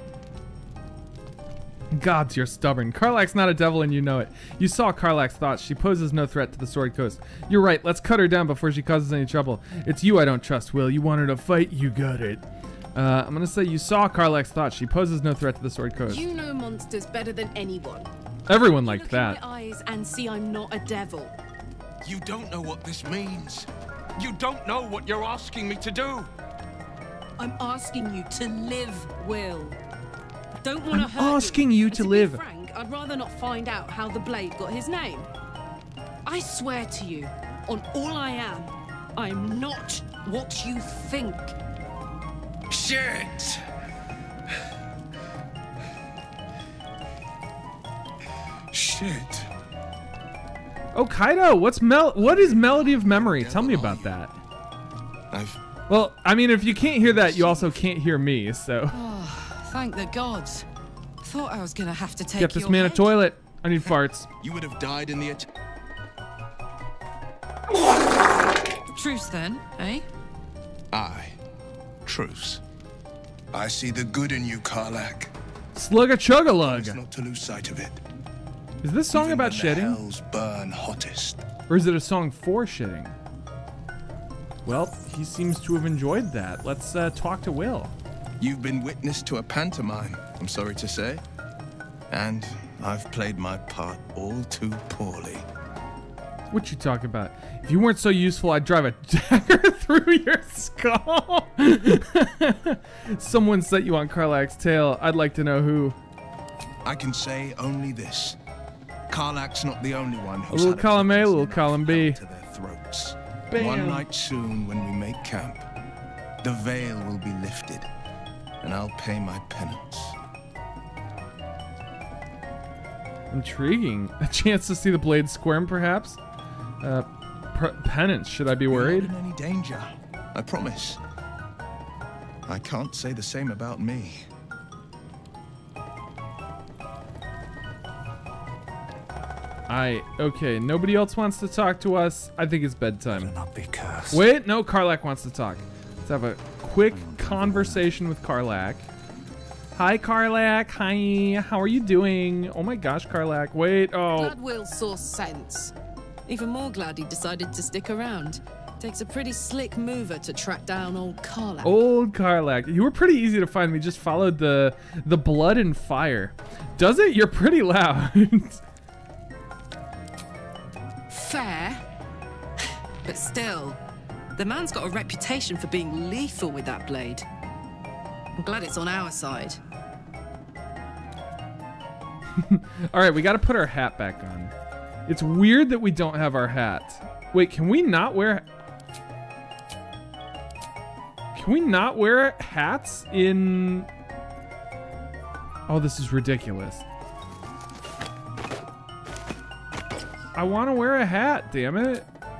Gods, you're stubborn. Karlach's not a devil and you know it. You saw Karlach's thoughts. She poses no threat to the Sword Coast. You're right. Let's cut her down before she causes any trouble. It's you I don't trust, Will. You want her to fight? You got it. I'm gonna say you saw Karlach's thoughts. She poses no threat to the Sword Coast. You know monsters better than anyone. Everyone liked that. Look in my eyes and see I'm not a devil. You don't know what this means. You don't know what you're asking me to do. I'm asking you to live, Will. Don't want to hurt asking you to live. Be frank, I'd rather not find out how the Blade got his name. I swear to you, on all I am, I'm not what you think. Shit! Shit. Oh, Kaido, what is Melody of Memory? Tell me about that. Well, I mean, if you can't hear that, you also can't hear me, so. Thank the gods. Thought I was gonna have to take Get this man a toilet. I need farts. You would have died in the Truce then, eh? Aye. Truce. I see the good in you, Karlach. Slug-a-chug-a-lug. Not to lose sight of it. Is this song about the shitting? Hells burn hottest. Or is it a song for shitting? Well, he seems to have enjoyed that. Let's talk to Will. You've been witness to a pantomime, I'm sorry to say. And I've played my part all too poorly. What you talking about? If you weren't so useful, I'd drive a dagger through your skull. Someone set you on Karlach's tail. I'd like to know who. I can say only this. Karlach's not the only one who's a little column A, a little column B. To their throats. Bam. One night soon when we make camp, the veil will be lifted. And I'll pay my penance. Intriguing. A chance to see the blade squirm, perhaps? Penance. Should I be worried? You're not in any danger. I promise. I can't say the same about me. Okay, nobody else wants to talk to us. I think it's bedtime. Not be cursed. Wait, no, Karlach wants to talk. Let's have a quick conversation with Karlach. Hi, Karlach. Hi. How are you doing? Oh my gosh, Karlach. Wait. Oh. Glad Will saw sense. Even more glad he decided to stick around. Takes a pretty slick mover to track down old Karlach. Old Karlach. You were pretty easy to find. We just followed the blood and fire. Does it? You're pretty loud. Fair. But still, the man's got a reputation for being lethal with that blade. I'm glad it's on our side. All right, we got to put our hat back on. It's weird that we don't have our hat. Wait, can we not wear... Can we not wear hats in... Oh, this is ridiculous. I want to wear a hat, damn it.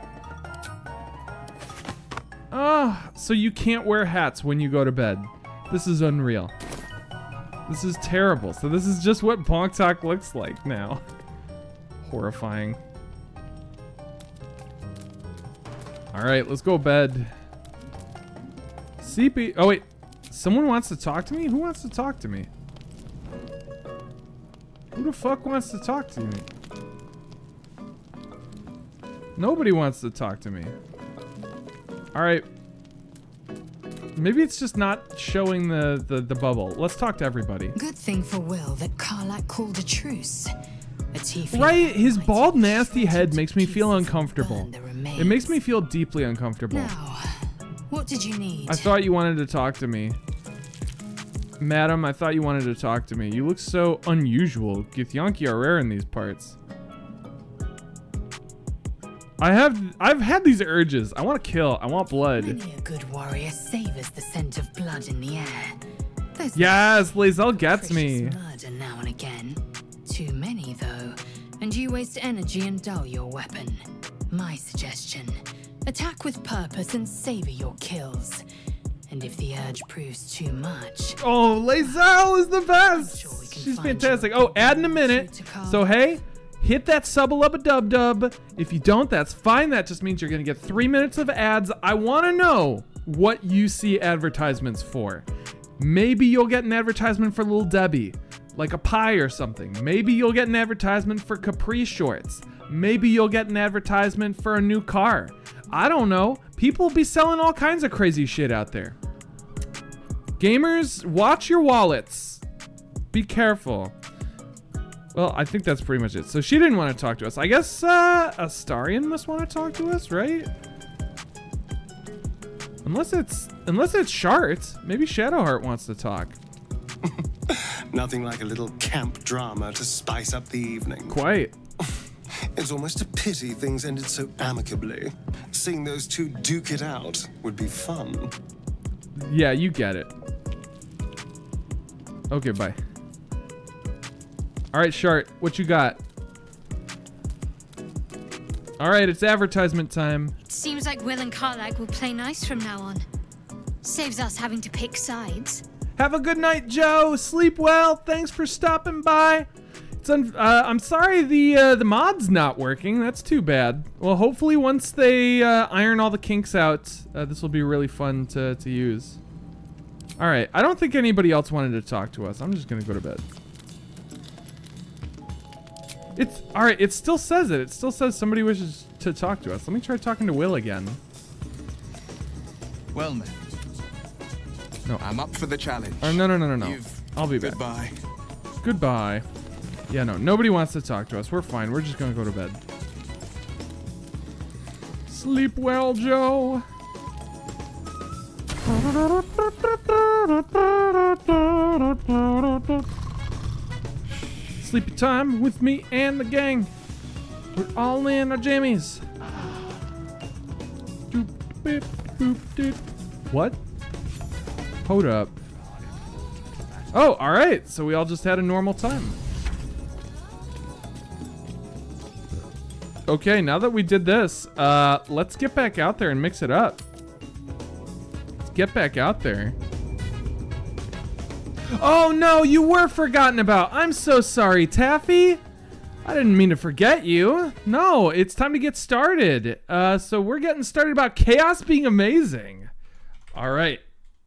Oh, so you can't wear hats when you go to bed. This is unreal. This is terrible. So this is just what Bonk Talk looks like now. Horrifying. All right, let's go bed. CP. Oh wait, someone wants to talk to me? Who wants to talk to me? Who the fuck wants to talk to me? Nobody wants to talk to me. All right. Maybe it's just not showing the bubble. Let's talk to everybody. Good thing for Will that Karlach called a truce. Right? His bald, nasty head makes me feel uncomfortable. It makes me feel deeply uncomfortable. Now, what did you need? I thought you wanted to talk to me. Madam, I thought you wanted to talk to me. You look so unusual. Githyanki are rare in these parts. I've had these urges. I want to kill. I want blood. Many a good warrior savors the scent of blood in the air. Yes, Lae'zel gets me. Murder now and again. Too many, though. And you waste energy and dull your weapon. My suggestion, attack with purpose and savor your kills. And if the urge proves too much... Oh, Lae'zel is the best! She's fantastic. Oh, add in a minute. So, hey, hit that sub-a-lub-a-dub-dub. If you don't, that's fine. That just means you're going to get 3 minutes of ads. I want to know what you see advertisements for. Maybe you'll get an advertisement for Little Debbie, like a pie or something. Maybe you'll get an advertisement for Capri Shorts. Maybe you'll get an advertisement for a new car. I don't know. People be selling all kinds of crazy shit out there. Gamers, watch your wallets. Be careful. Well, I think that's pretty much it. So she didn't want to talk to us. I guess Astarion must want to talk to us, right? Unless it's Shart. Maybe Shadowheart wants to talk. Nothing like a little camp drama to spice up the evening. Quite. It's almost a pity things ended so amicably. Seeing those two duke it out would be fun. Yeah, you get it. Okay, bye. All right, Shart, what you got? All right, it's advertisement time. It seems like Will and Karlach will play nice from now on. Saves us having to pick sides. Have a good night, Joe. Sleep well. Thanks for stopping by. I'm sorry the mod's not working. That's too bad. Well, hopefully once they iron all the kinks out, this will be really fun to use. All right, I don't think anybody else wanted to talk to us. I'm just gonna go to bed. It's all right. It still says it. It still says somebody wishes to talk to us. Let me try talking to Will again. Well met. No, I'm up for the challenge. Oh, no. I'll be back. Goodbye. Goodbye. Yeah, no, nobody wants to talk to us. We're fine. We're just gonna go to bed. Sleep well, Joe. Sleepy time with me and the gang. We're all in our jammies. What? Hold up. Oh, all right. So we all just had a normal time. Okay, now that we did this, let's get back out there and mix it up. Let's get back out there. Oh no, you were forgotten about. I'm so sorry, Taffy. I didn't mean to forget you. No, it's time to get started. So we're getting started about chaos being amazing. All right.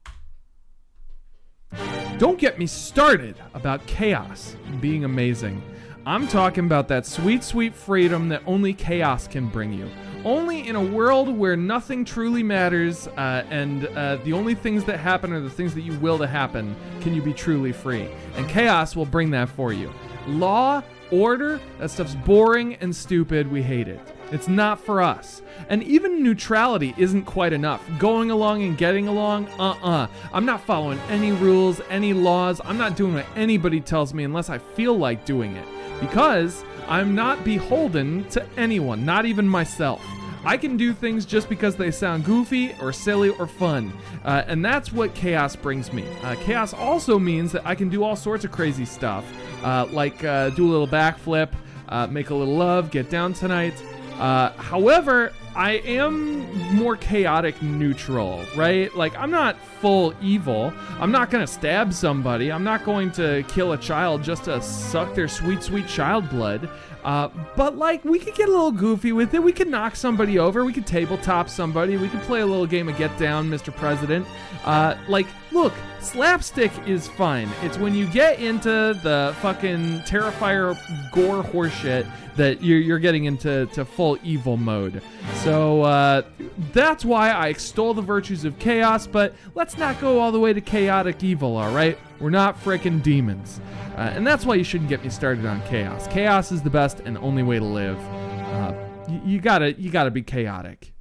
Don't get me started about chaos being amazing. I'm talking about that sweet, sweet freedom that only chaos can bring you. Only in a world where nothing truly matters and the only things that happen are the things that you will to happen can you be truly free. And chaos will bring that for you. Law, order, that stuff's boring and stupid. We hate it. It's not for us. And even neutrality isn't quite enough. Going along and getting along, I'm not following any rules, any laws. I'm not doing what anybody tells me unless I feel like doing it. Because I'm not beholden to anyone, not even myself. I can do things just because they sound goofy or silly or fun. And that's what chaos brings me. Chaos also means that I can do all sorts of crazy stuff. Like do a little backflip, make a little love, get down tonight. However, I am more chaotic neutral, right? Like, I'm not full evil. I'm not going to stab somebody. I'm not going to kill a child just to suck their sweet, sweet child blood. But, like, we could get a little goofy with it. We could knock somebody over. We could tabletop somebody. We could play a little game of Get Down, Mr. President. Like, look, slapstick is fine. It's when you get into the fucking Terrifier gore horseshit that you're getting into full evil mode. So that's why I extol the virtues of chaos, but let's not go all the way to chaotic evil, all right? We're not frickin' demons. And that's why you shouldn't get me started on chaos. Chaos is the best and only way to live. You gotta be chaotic.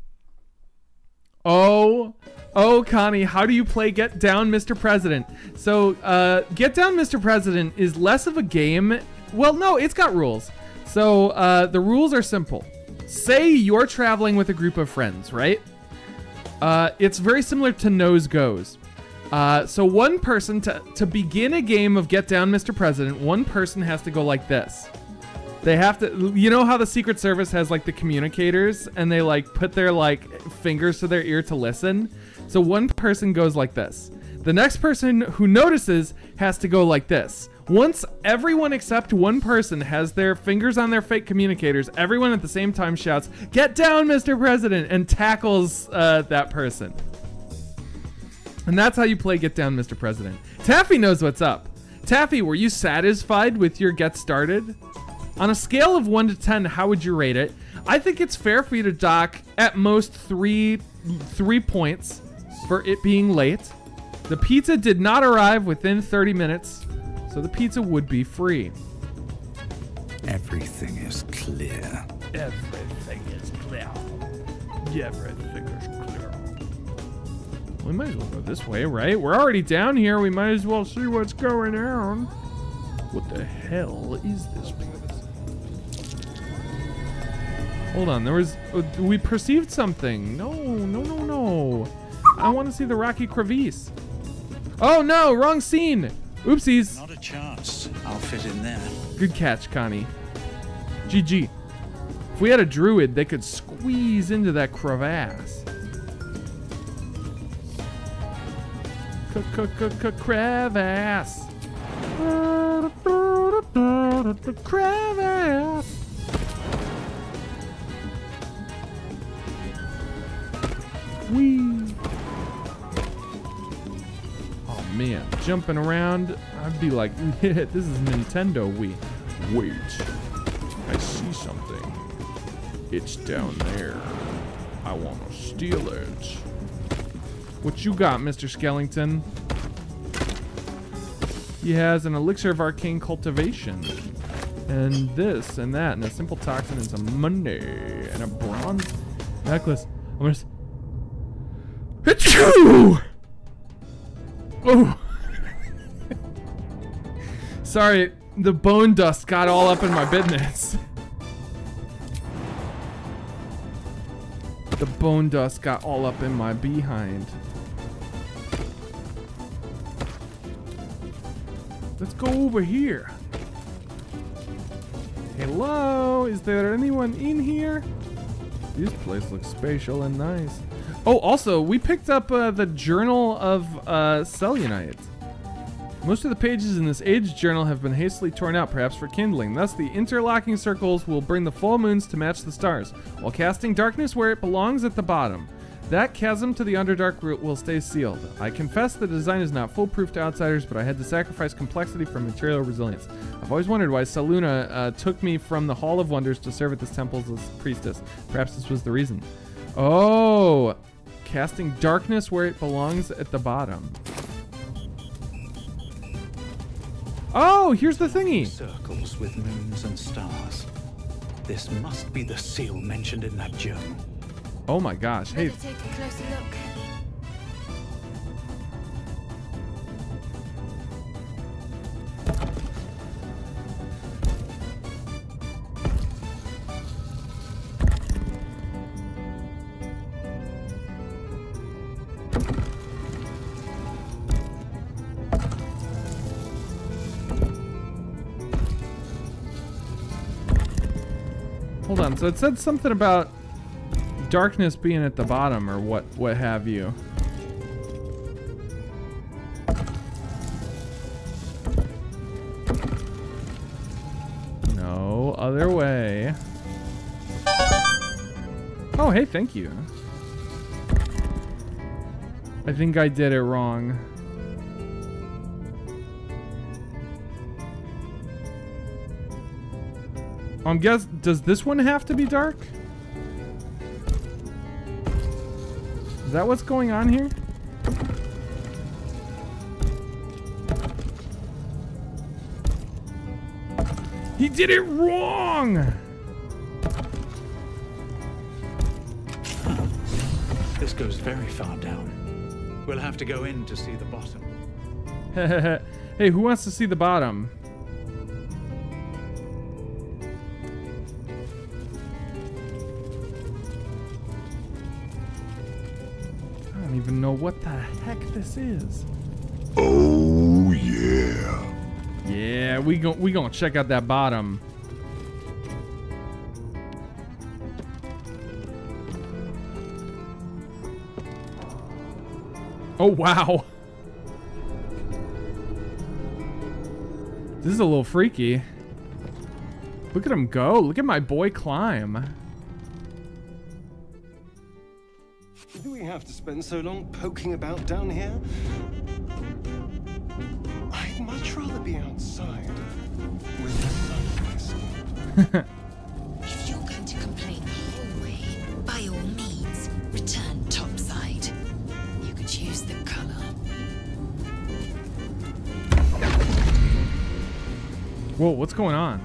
Oh, Connie, how do you play Get Down, Mr. President? So, Get Down, Mr. President is less of a game. Well, no, it's got rules. So, the rules are simple. Say you're traveling with a group of friends, right? It's very similar to Nose Goes. So one person, to begin a game of Get Down, Mr. President, one person has to go like this. They have to, you know how the Secret Service has like the communicators and they like put their like fingers to their ear to listen? So one person goes like this. The next person who notices has to go like this. Once everyone except one person has their fingers on their fake communicators, everyone at the same time shouts, "Get down, Mr. President," and tackles that person. And that's how you play Get Down, Mr. President. Taffy knows what's up. Taffy, were you satisfied with your Get Started? On a scale of 1 to 10, how would you rate it? I think it's fair for you to dock at most three points for it being late. The pizza did not arrive within 30 minutes. So the pizza would be free. Everything is clear. Everything is clear. Everything is clear. We might as well go this way, right? We're already down here. We might as well see what's going on. What the hell is this place? Hold on. There was... we perceived something. No. I want to see the Rocky Crevice. Oh, no. Wrong scene. Oopsies. Not a chance. I'll fit in there. Good catch, Connie. GG. If we had a druid, they could squeeze into that crevasse. Crevasse. Crevasse. Whee. Man, jumping around, I'd be like, this is Nintendo Wii. Wait, I see something. It's down there. I want to steal it. What you got, Mr. Skellington? He has an elixir of arcane cultivation. And this and that, and a simple toxin and some money. And a bronze necklace. I'm gonna... Achoo! Oh. Sorry, the bone dust got all up in my business. The bone dust got all up in my behind. Let's go over here. Hello, is there anyone in here? This place looks spatial and nice. Oh, also, we picked up the Journal of Selunite. Most of the pages in this aged journal have been hastily torn out, perhaps for kindling. Thus, the interlocking circles will bring the full moons to match the stars, while casting darkness where it belongs at the bottom. That chasm to the Underdark route will stay sealed. I confess the design is not foolproof to outsiders, but I had to sacrifice complexity for material resilience. I've always wondered why Selûne took me from the Hall of Wonders to serve at this temple as priestess. Perhaps this was the reason. Oh, casting darkness where it belongs at the bottom. Oh, here's the thingy. Circles with moons and stars. This must be the seal mentioned in that journal. Oh my gosh, hey. Take a closer look. Hold on, so it said something about darkness being at the bottom or what have you. No other way. Oh, hey, thank you. I think I did it wrong. Does this one have to be dark? Is that what's going on here? He did it wrong! This goes very far down. We'll have to go in to see the bottom. Hey, who wants to see the bottom? even know what the heck this is. Oh yeah. Yeah, we gonna check out that bottom. Oh wow. This is a little freaky. Look at him go. Look at my boy climb. Do we have to spend so long poking about down here? I'd much rather be outside with the sun. If you're going to complain the whole way, by all means, return topside. You could use the color. Whoa, what's going on?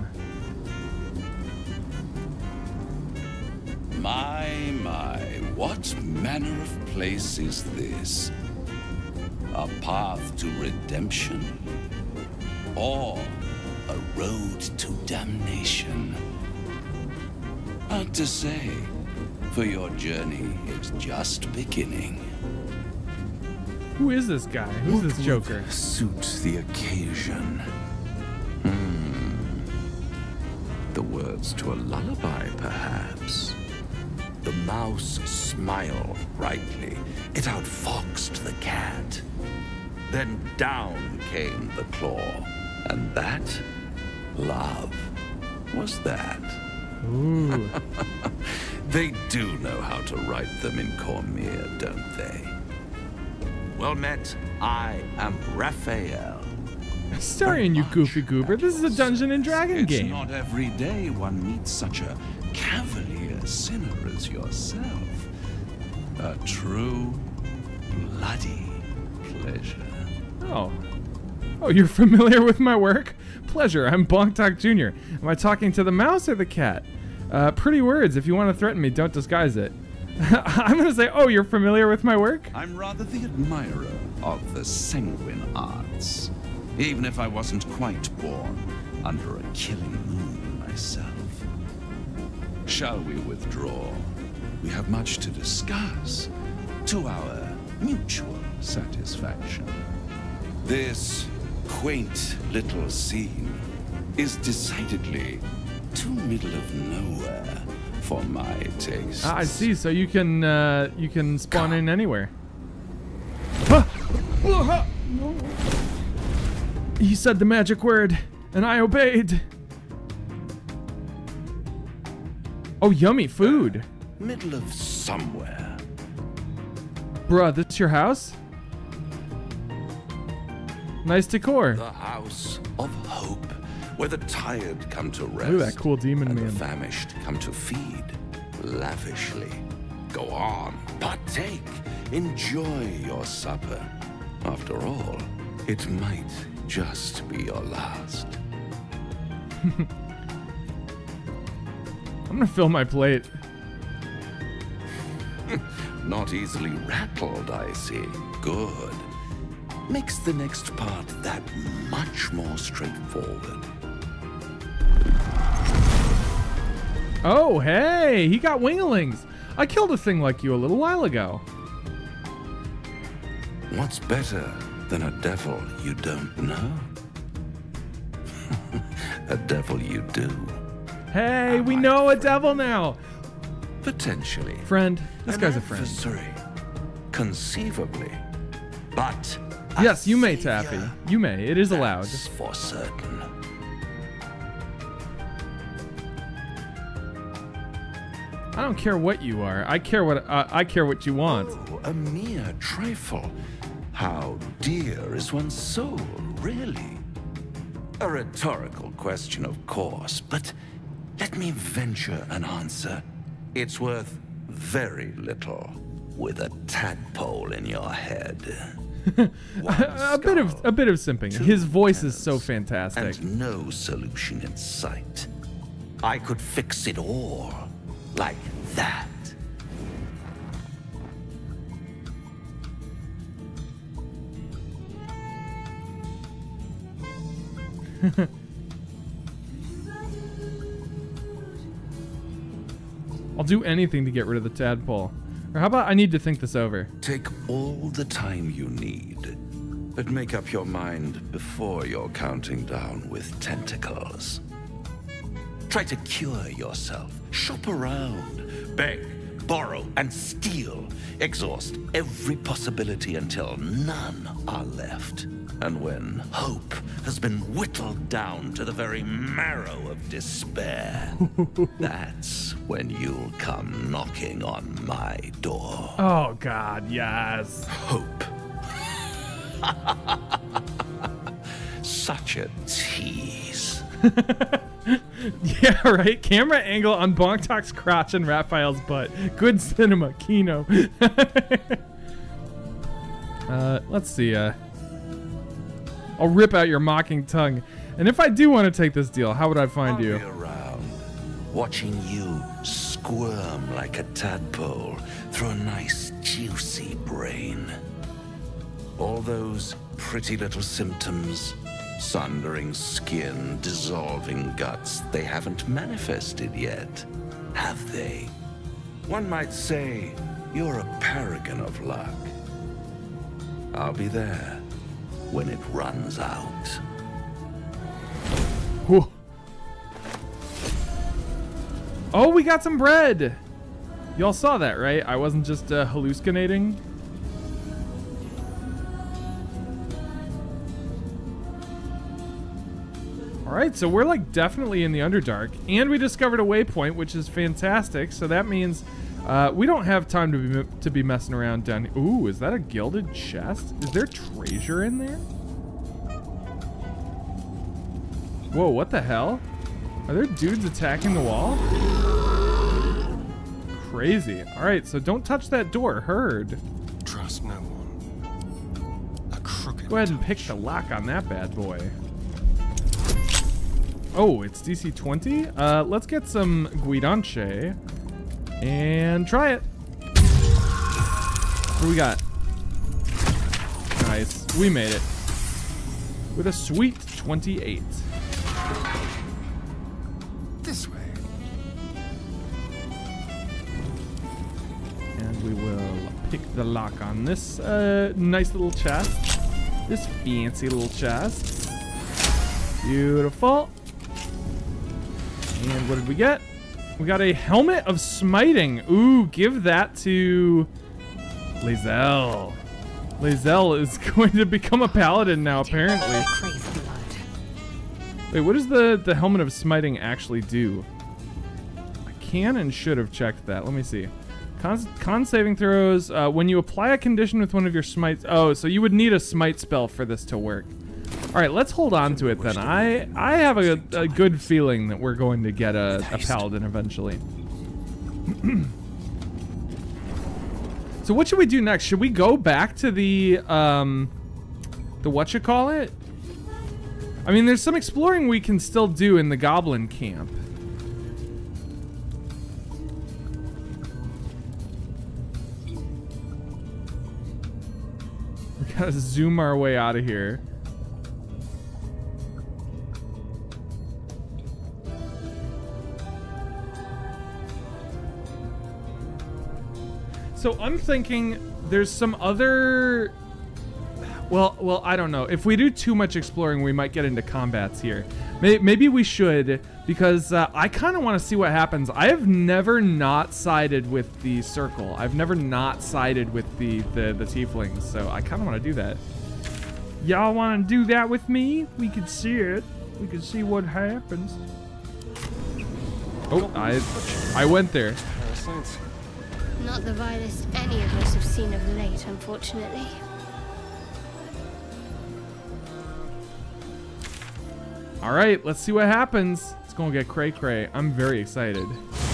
My, what manner of place is this? A path to redemption? Or a road to damnation? Hard to say, for your journey is just beginning. Who is this guy? Who's this Joker? Suits the occasion. The words to a lullaby, perhaps. The mouse smiled brightly. It outfoxed the cat. Then down came the claw. And that, love, was that. Ooh. They do know how to write them in Cormier, don't they? Well met, I am Raphael. Starring you, Goofy Goober. This is a Dungeon and Dragon game. It's not every day one meets such a cavalier sinner as yourself. A true, bloody pleasure. Oh. Oh, you're familiar with my work? Pleasure, I'm Bongtok Jr. Am I talking to the mouse or the cat? Pretty words. If you want to threaten me, don't disguise it. I'm going to say, oh, you're familiar with my work? I'm rather the admirer of the sanguine arts. Even if I wasn't quite born under a killing moon myself. Shall we withdraw? We have much to discuss, to our mutual satisfaction. This quaint little scene is decidedly too middle of nowhere for my taste. Ah, I see. So you can spawn in anywhere. He said the magic word, and I obeyed. Oh, yummy food. Middle of somewhere. Bruh, this your house? Nice decor. The house of hope, where the tired come to rest. Look at that cool demon and man. the famished come to feed lavishly. Go on, partake, enjoy your supper. After all, it might just be your last. I'm gonna fill my plate. Not easily rattled, I see. Good. Makes the next part that much more straightforward. Oh, hey, he got winglings. I killed a thing like you a little while ago. What's better than a devil you don't know? A devil you do. Hey, we know a devil now. Potentially. Friend. This guy's a friend. Adversary. Conceivably. But yes, you may, Taffy. You may. It is allowed. For certain. I don't care what you are. I care what you want. Oh, a mere trifle. How dear is one's soul, really? A rhetorical question, of course, but let me venture an answer. It's worth very little with a tadpole in your head. a bit of simping. His voice is so fantastic. And no solution in sight. I could fix it all like that. I'll do anything to get rid of the tadpole. Or how about I need to think this over? Take all the time you need, but make up your mind before you're counting down with tentacles. Try to cure yourself. Shop around. Beg, borrow, and steal. Exhaust every possibility until none are left. And when hope has been whittled down to the very marrow of despair, that's when you'll come knocking on my door. Oh, God, yes. Hope. Such a tease. Yeah, right? Camera angle on Bongtok's crotch and Raphael's butt. Good cinema, Kino. Let's see. I'll rip out your mocking tongue. And if I do want to take this deal, how would I find you? I'll be around, watching you squirm like a tadpole through a nice, juicy brain. All those pretty little symptoms, sundering skin, dissolving guts, they haven't manifested yet, have they? One might say you're a paragon of luck. I'll be there when it runs out. Whew. Oh, we got some bread. Y'all saw that, right? I wasn't just hallucinating. All right, so we're like definitely in the Underdark, and we discovered a waypoint, which is fantastic. So that means we don't have time to be messing around down here. Ooh, is that a gilded chest? Is there treasure in there? Whoa, what the hell? Are there dudes attacking the wall? Crazy. All right, so don't touch that door. Heard. Trust no one. A crooked Go ahead and pick the lock on that bad boy. Oh, it's DC 20? Let's get some Guidance and try it. What do we got? Nice. We made it. With a sweet 28. This way. And we will pick the lock on this nice little chest. This fancy little chest. Beautiful. And what did we get? We got a helmet of smiting. Ooh, give that to Lae'zel. Lae'zel is going to become a paladin now, apparently. Wait, what does the helmet of smiting actually do? I can and should have checked that. Let me see. Con saving throws. When you apply a condition with one of your smites. Oh, so you would need a smite spell for this to work. All right, let's hold on to it then. I have a good feeling that we're going to get a paladin eventually. So what should we do next? Should we go back to the whatchamacallit? I mean, there's some exploring we can still do in the goblin camp. We gotta zoom our way out of here. So I'm thinking there's some other... Well, I don't know. If we do too much exploring, we might get into combats here. Maybe we should, because I kind of want to see what happens. I have never not sided with the circle. I've never not sided with the tieflings, so I kind of want to do that. Y'all want to do that with me? We could see it. We could see what happens. Oh, I went there. Not the vilest any of us have seen of late, unfortunately. All right, let's see what happens. It's gonna get cray-cray. I'm very excited.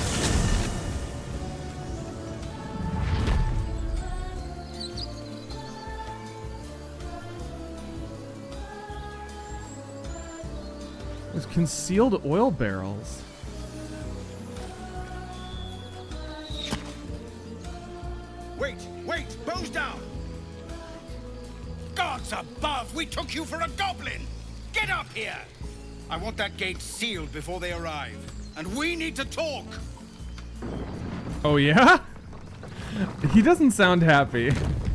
There's concealed oil barrels. Wait! Bows down! Gods above! We took you for a goblin! Get up here! I want that gate sealed before they arrive. And we need to talk! Oh, yeah? He doesn't sound happy.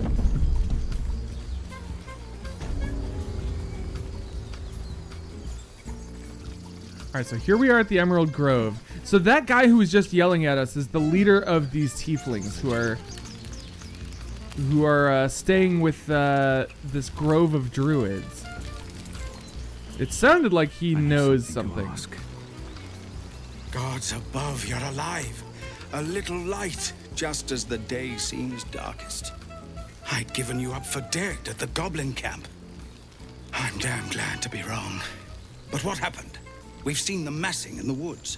Alright, so here we are at the Emerald Grove. So that guy who was just yelling at us is the leader of these tieflings who are staying with this grove of druids. It sounded like he knows something. Gods above, you're alive. A little light, just as the day seems darkest. I'd given you up for dead at the goblin camp. I'm damn glad to be wrong. But what happened? We've seen them massing in the woods.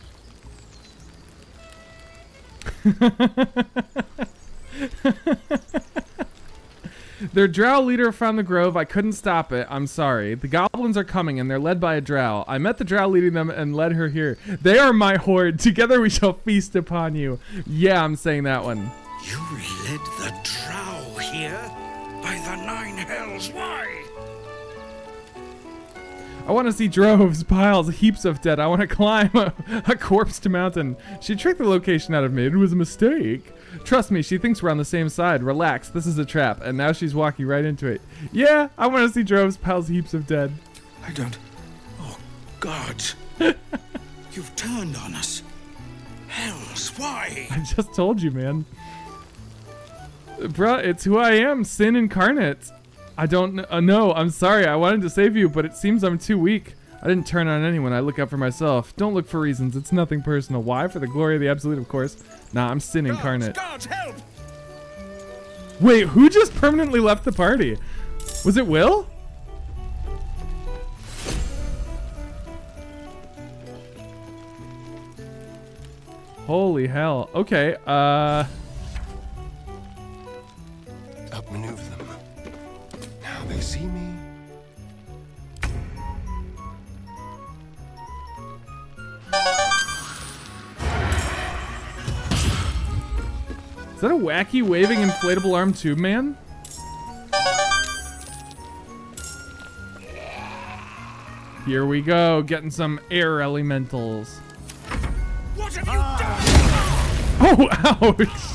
Their drow leader found the grove. I couldn't stop it. I'm sorry. The goblins are coming and they're led by a drow. I met the drow leading them and led her here. They are my horde. Together we shall feast upon you. Yeah, I'm saying that one. You led the drow here? By the nine hells, why? I want to see droves, piles, heaps of dead. I want to climb a corpse to mountain. She tricked the location out of me. It was a mistake. Trust me, she thinks we're on the same side. Relax, this is a trap. And now she's walking right into it. Yeah, I want to see droves, piles, heaps of dead. I don't... Oh, God. You've turned on us. Hells, why? I just told you, man. Bruh, it's who I am, sin incarnate. I don't know. I'm sorry. I wanted to save you, but it seems I'm too weak. I didn't turn on anyone. I look out for myself. Don't look for reasons. It's nothing personal. Why? For the glory of the Absolute, of course. Nah, I'm sin incarnate. Gods, help! Wait, who just permanently left the party? Was it Will? Holy hell. Okay, Outmaneuver them. Now they see me. Is that a wacky waving inflatable arm tube man? Here we go, getting some air elementals. What have you done? Oh, ouch!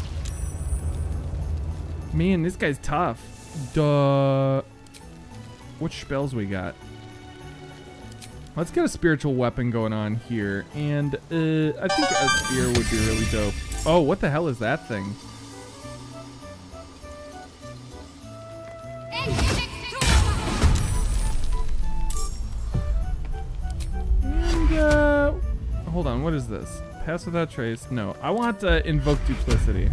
Man, this guy's tough. Duh. What spells we got? Let's get a spiritual weapon going on here. And I think a spear would be really dope. Oh, what the hell is that thing? And hold on, what is this? Pass without trace? No, I want invoke duplicity.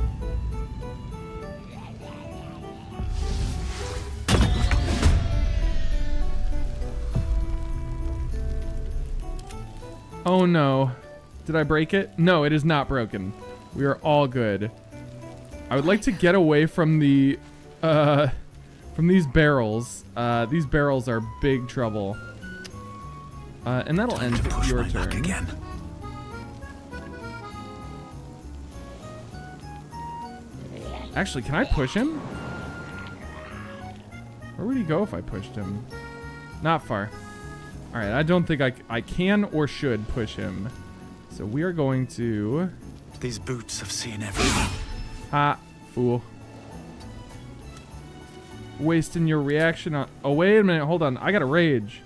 Oh no. Did I break it? No, it is not broken. We are all good. I would like to get away from the from these barrels. These barrels are big trouble. And that'll end your turn. Again. Actually, can I push him? Where would he go if I pushed him? Not far. Alright, I don't think I can or should push him. So we are going to... These boots have seen everything. Ha, fool. Wasting your reaction on... Oh, wait a minute. Hold on. I got a rage.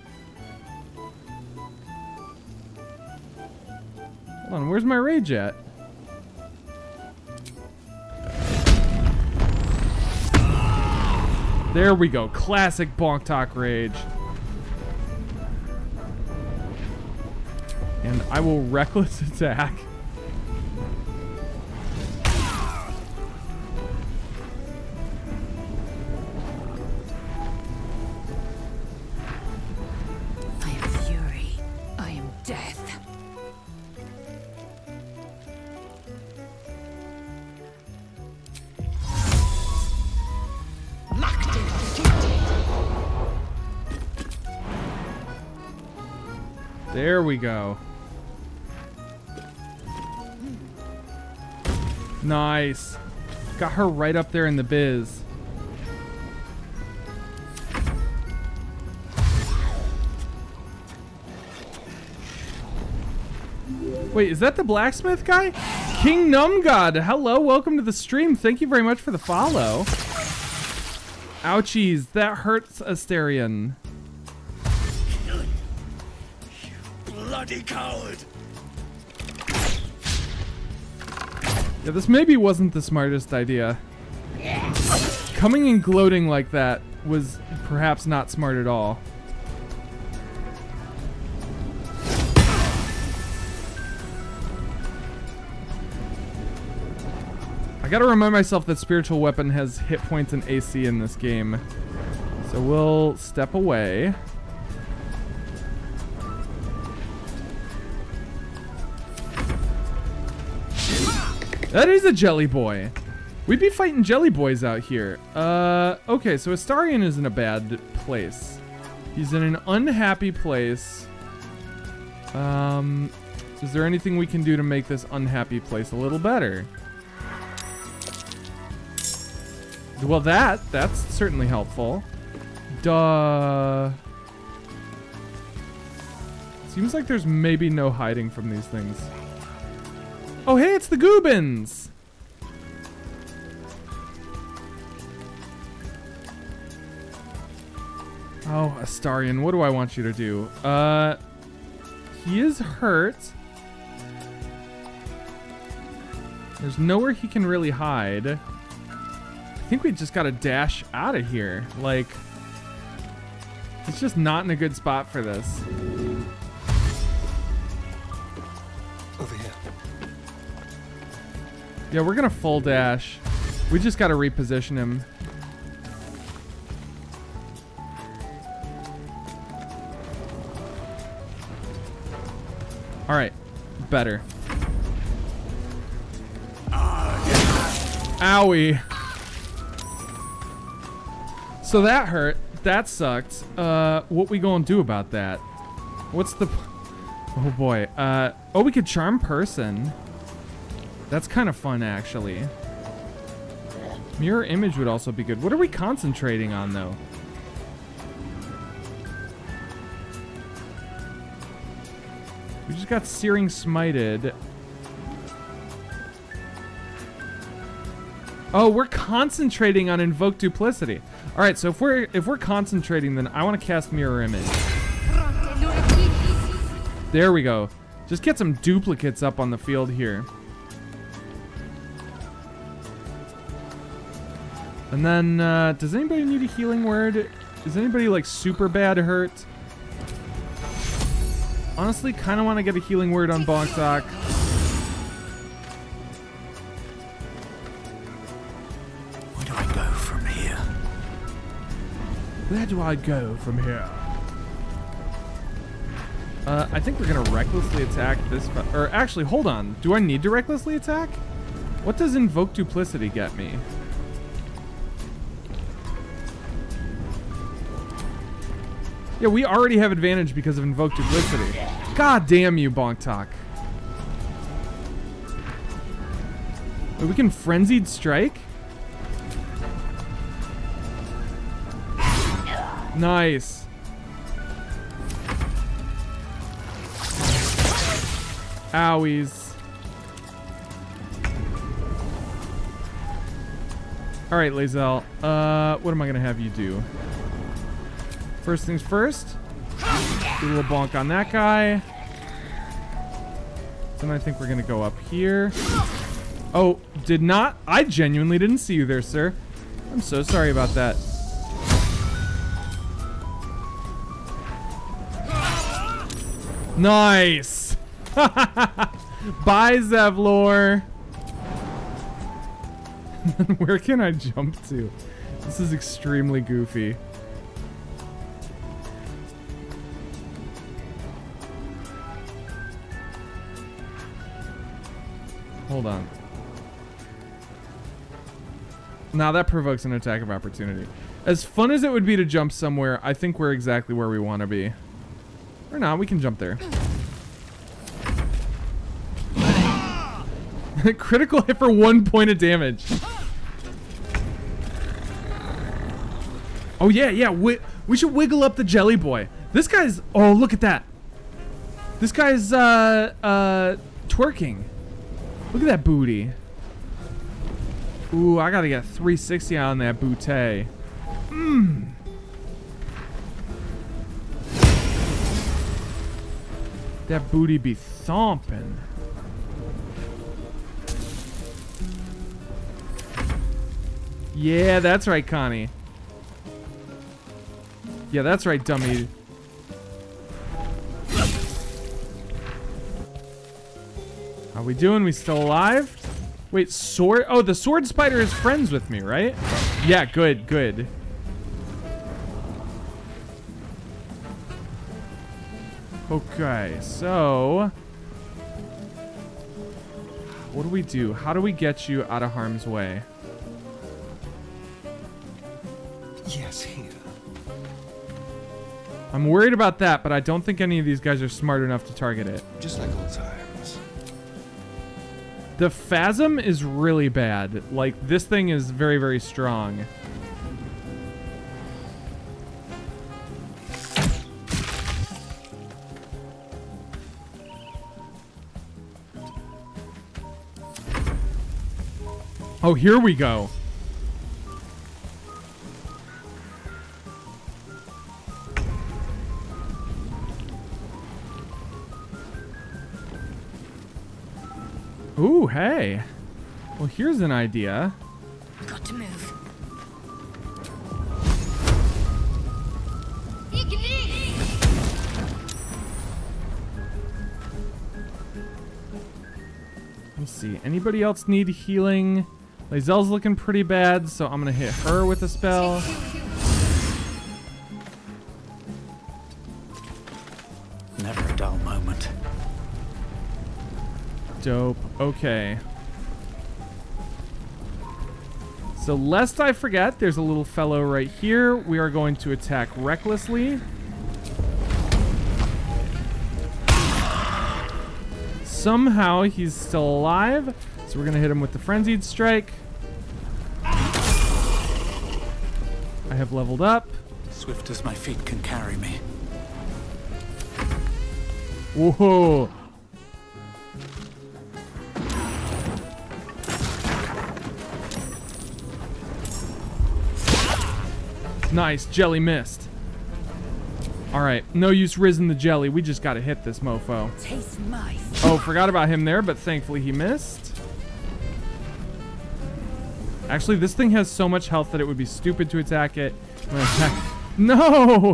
Hold on. Where's my rage at? There we go. Classic Bonk Talk rage. And I will reckless attack. I am fury. I am death. Locked and defeated. There we go. Nice. Got her right up there in the biz. Wait, is that the blacksmith guy? King Numgod, hello, welcome to the stream. Thank you very much for the follow. Ouchies, that hurts, Asterion. Bloody coward! Yeah, this maybe wasn't the smartest idea. Coming and gloating like that was perhaps not smart at all. I gotta remind myself that Spiritual Weapon has hit points and AC in this game. So we'll step away. That is a Jelly Boy. We'd be fighting Jelly Boys out here. Okay, so Astarion is in a bad place. He's in an unhappy place. Is there anything we can do to make this unhappy place a little better? Well, that's certainly helpful. Duh. Seems like there's maybe no hiding from these things. Oh, hey, it's the Goobins! Oh, Astarion, what do I want you to do? He is hurt. There's nowhere he can really hide. I think we just gotta dash out of here. Like, he's just not in a good spot for this. Over here. Yeah, we're gonna full dash. We just gotta reposition him. Alright, better. Owie. So that hurt. That sucked. What we gonna do about that? What's the... Oh boy. Oh, we could charm person. That's kind of fun, actually. Mirror image would also be good. What are we concentrating on, though? We just got Searing Smited. Oh, we're concentrating on Invoke Duplicity. All right, so if we're concentrating, then I want to cast Mirror Image. There we go. Just get some duplicates up on the field here. And then, does anybody need a healing word? Is anybody like super bad hurt? Honestly, kind of want to get a healing word on Bonk-Doc. Where do I go from here? Where do I go from here? I think we're gonna recklessly attack this, or actually, hold on. Do I need to recklessly attack? What does Invoke Duplicity get me? Yeah, we already have advantage because of Invoke Duplicity. God damn you, Bonk-Doc. Wait, we can Frenzied Strike? Nice. Owies. Alright, Lae'zel. What am I gonna have you do? First things first. Do a little bonk on that guy. Then I think we're gonna go up here. Oh, did not. I genuinely didn't see you there, sir. I'm so sorry about that. Nice. Bye, Zevlor. Where can I jump to? This is extremely goofy. Hold on. Now that provokes an attack of opportunity. As fun as it would be to jump somewhere, I think we're exactly where we want to be. Or not, we can jump there. Critical hit for 1 point of damage. Oh yeah, we should wiggle up the Jelly Boy. This guy's, oh look at that. This guy's twerking. Look at that booty. Ooh, I gotta get 360 on that booty. Mmm. That booty be thumping. Yeah, that's right, Connie. Yeah, that's right, dummy. How we doing? We still alive? Wait, sword? Oh, the sword spider is friends with me, right? Yeah, good, good. Okay, so what do we do? How do we get you out of harm's way? Yes, here. I'm worried about that, but I don't think any of these guys are smart enough to target it. Just like old times. The Phasm is really bad. Like, this thing is very, very strong. Oh, here we go. Ooh, hey. Well, here's an idea. Got to move. Let's see. Anybody else need healing? Lae'zel's looking pretty bad, so I'm gonna hit her with a spell. Never a dull moment. Dope. Okay. So lest I forget, there's a little fellow right here. We are going to attack recklessly. Somehow he's still alive, so we're gonna hit him with the Frenzied Strike. I have leveled up. Swift as my feet can carry me. Whoa. Nice, jelly missed. Alright, no use rizzing the jelly. We just gotta hit this mofo. Taste my Oh, forgot about him there, but thankfully he missed. Actually, this thing has so much health that it would be stupid to attack it. I'm gonna attack. No!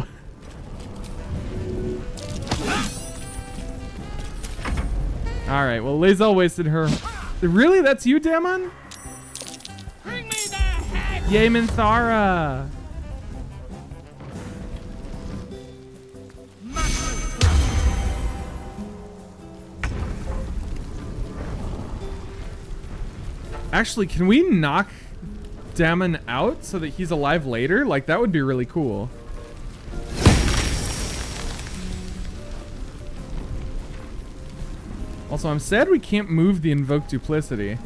Alright, well, Lae'zel wasted her. Really? That's you, Damon? Yay, Minthara! Actually, can we knock Damon out so that he's alive later? Like, that would be really cool. Also, I'm sad we can't move the Invoke Duplicity.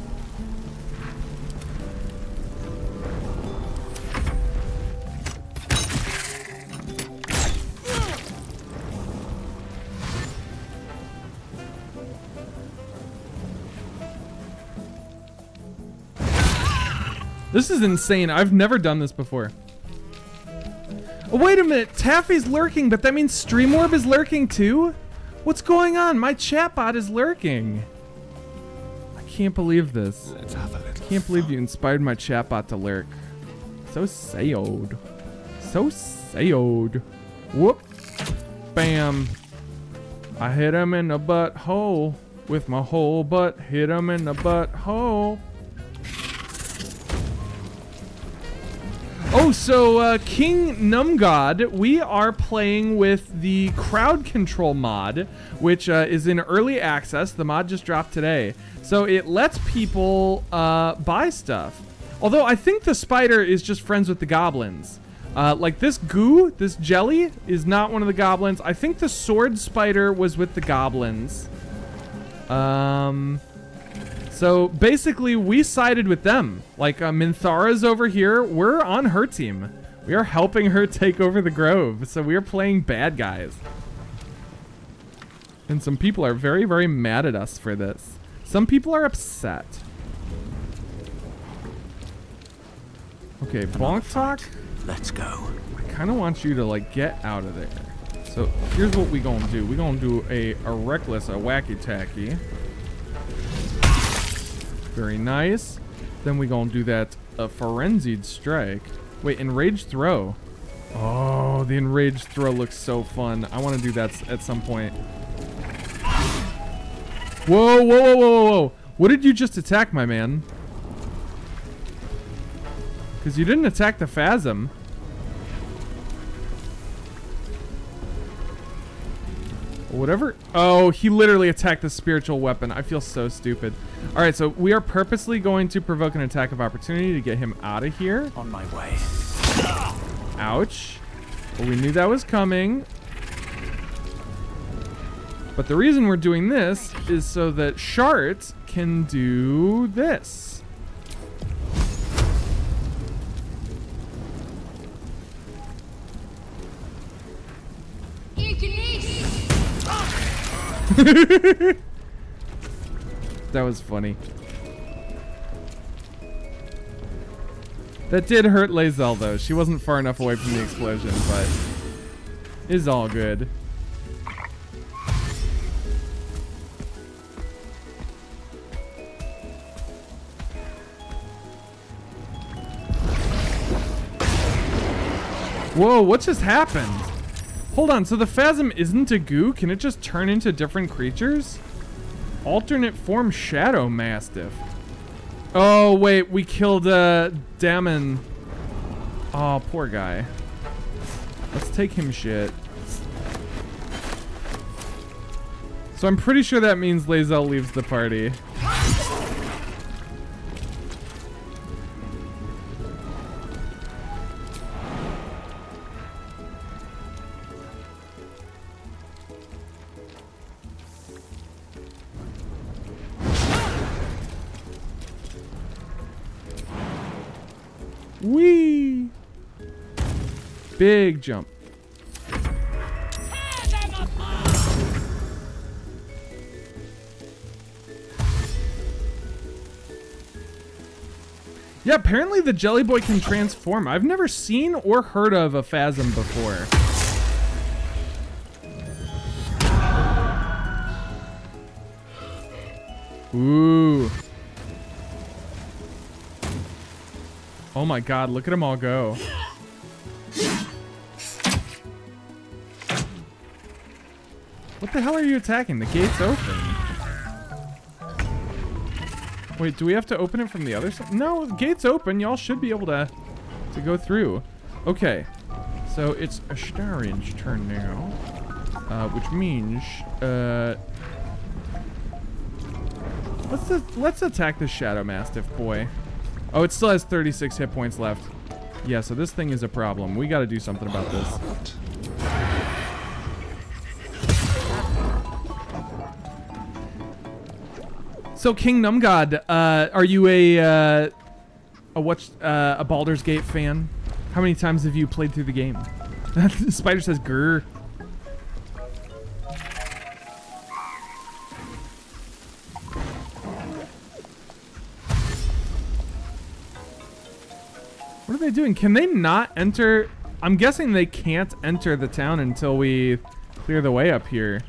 This is insane. I've never done this before. Oh, wait a minute. Taffy's lurking, but that means Streamorb is lurking too? What's going on? My chatbot is lurking. I can't believe this. I can't believe you inspired my chatbot to lurk. So sad. So sad. Whoop. Bam. I hit him in the butthole. With my whole butt. Hit him in the butthole. Oh, so King Numgod, we are playing with the crowd control mod, which is in early access. The mod just dropped today. So it lets people buy stuff. Although I think the spider is just friends with the goblins. Like this goo, this jelly, is not one of the goblins. I think the sword spider was with the goblins. So basically, we sided with them. Like, Minthara's over here. We're on her team. We are helping her take over the Grove. So we are playing bad guys. And some people are very, very mad at us for this. Some people are upset. Okay, Bonk Talk. Let's go. I kind of want you to like get out of there. So here's what we gonna do. We gonna do a reckless, a wacky tacky. Very nice. Then we gonna do that frenzied strike. Wait, enraged throw. Oh, the enraged throw looks so fun. I want to do that at some point. Whoa, whoa, whoa, whoa, whoa. What did you just attack, my man? Because you didn't attack the Phasm. Whatever. Oh, he literally attacked the spiritual weapon. I feel so stupid. All right, so we are purposely going to provoke an attack of opportunity to get him out of here. On my way. Ouch. Well, we knew that was coming. But the reason we're doing this is so that Shart can do this. That was funny. That did hurt Lae'zel though. She wasn't far enough away from the explosion, but it's all good. Whoa, what just happened? Hold on, so the Phasm isn't a goo? Can it just turn into different creatures? Alternate form Shadow Mastiff. Oh, wait, we killed Damon. Oh, poor guy. Let's take him shit. So I'm pretty sure that means Lae'zel leaves the party. Whee! Big jump. Yeah, apparently the Jelly Boy can transform. I've never seen or heard of a Phasm before. Ooh. Oh my god, look at them all go. What the hell are you attacking? The gate's open. Wait, do we have to open it from the other side? No, the gate's open. Y'all should be able to go through. Okay, so it's Ashtarin's turn now, which means let's attack the Shadow Mastiff boy. Oh, it still has 36 hit points left. Yeah, so this thing is a problem. We got to do something about this. So King Numgod, are you a Baldur's Gate fan? How many times have you played through the game? Spider says grr. What are they doing? Can they not enter? I'm guessing they can't enter the town until we clear the way up here.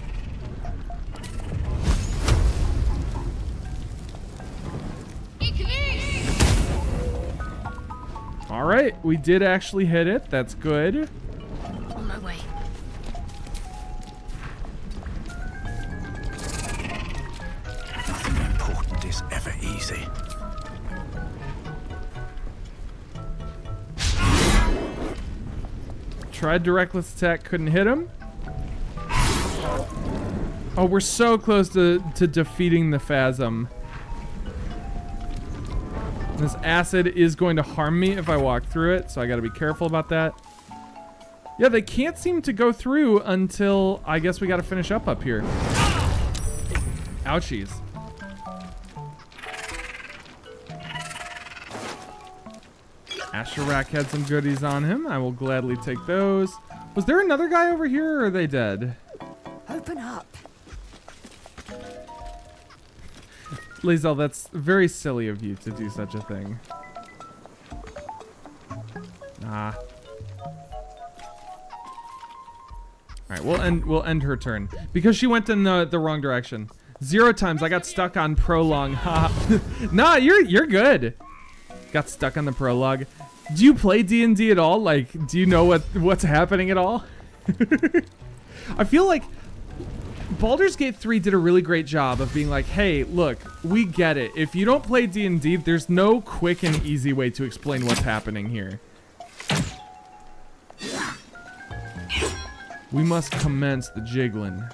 All right, we did actually hit it. That's good. On my way. Nothing important is ever easy. Tried directless attack, couldn't hit him. Oh, we're so close to defeating the Phasm. This acid is going to harm me if I walk through it, so I gotta be careful about that. Yeah, they can't seem to go through until I guess we gotta finish up here. Ouchies. Asherak had some goodies on him. I will gladly take those. Was there another guy over here, or are they dead? Open up. Lae'zel, that's very silly of you to do such a thing. Ah. Alright, we'll end her turn. Because she went in the wrong direction. 0 times. I got stuck on prologue. Nah, you're good. Got stuck on the prologue. Do you play D&D at all? Like, do you know what's happening at all? I feel like Baldur's Gate 3 did a really great job of being like, hey, look, we get it. If you don't play D&D, there's no quick and easy way to explain what's happening here. We must commence the jiggling.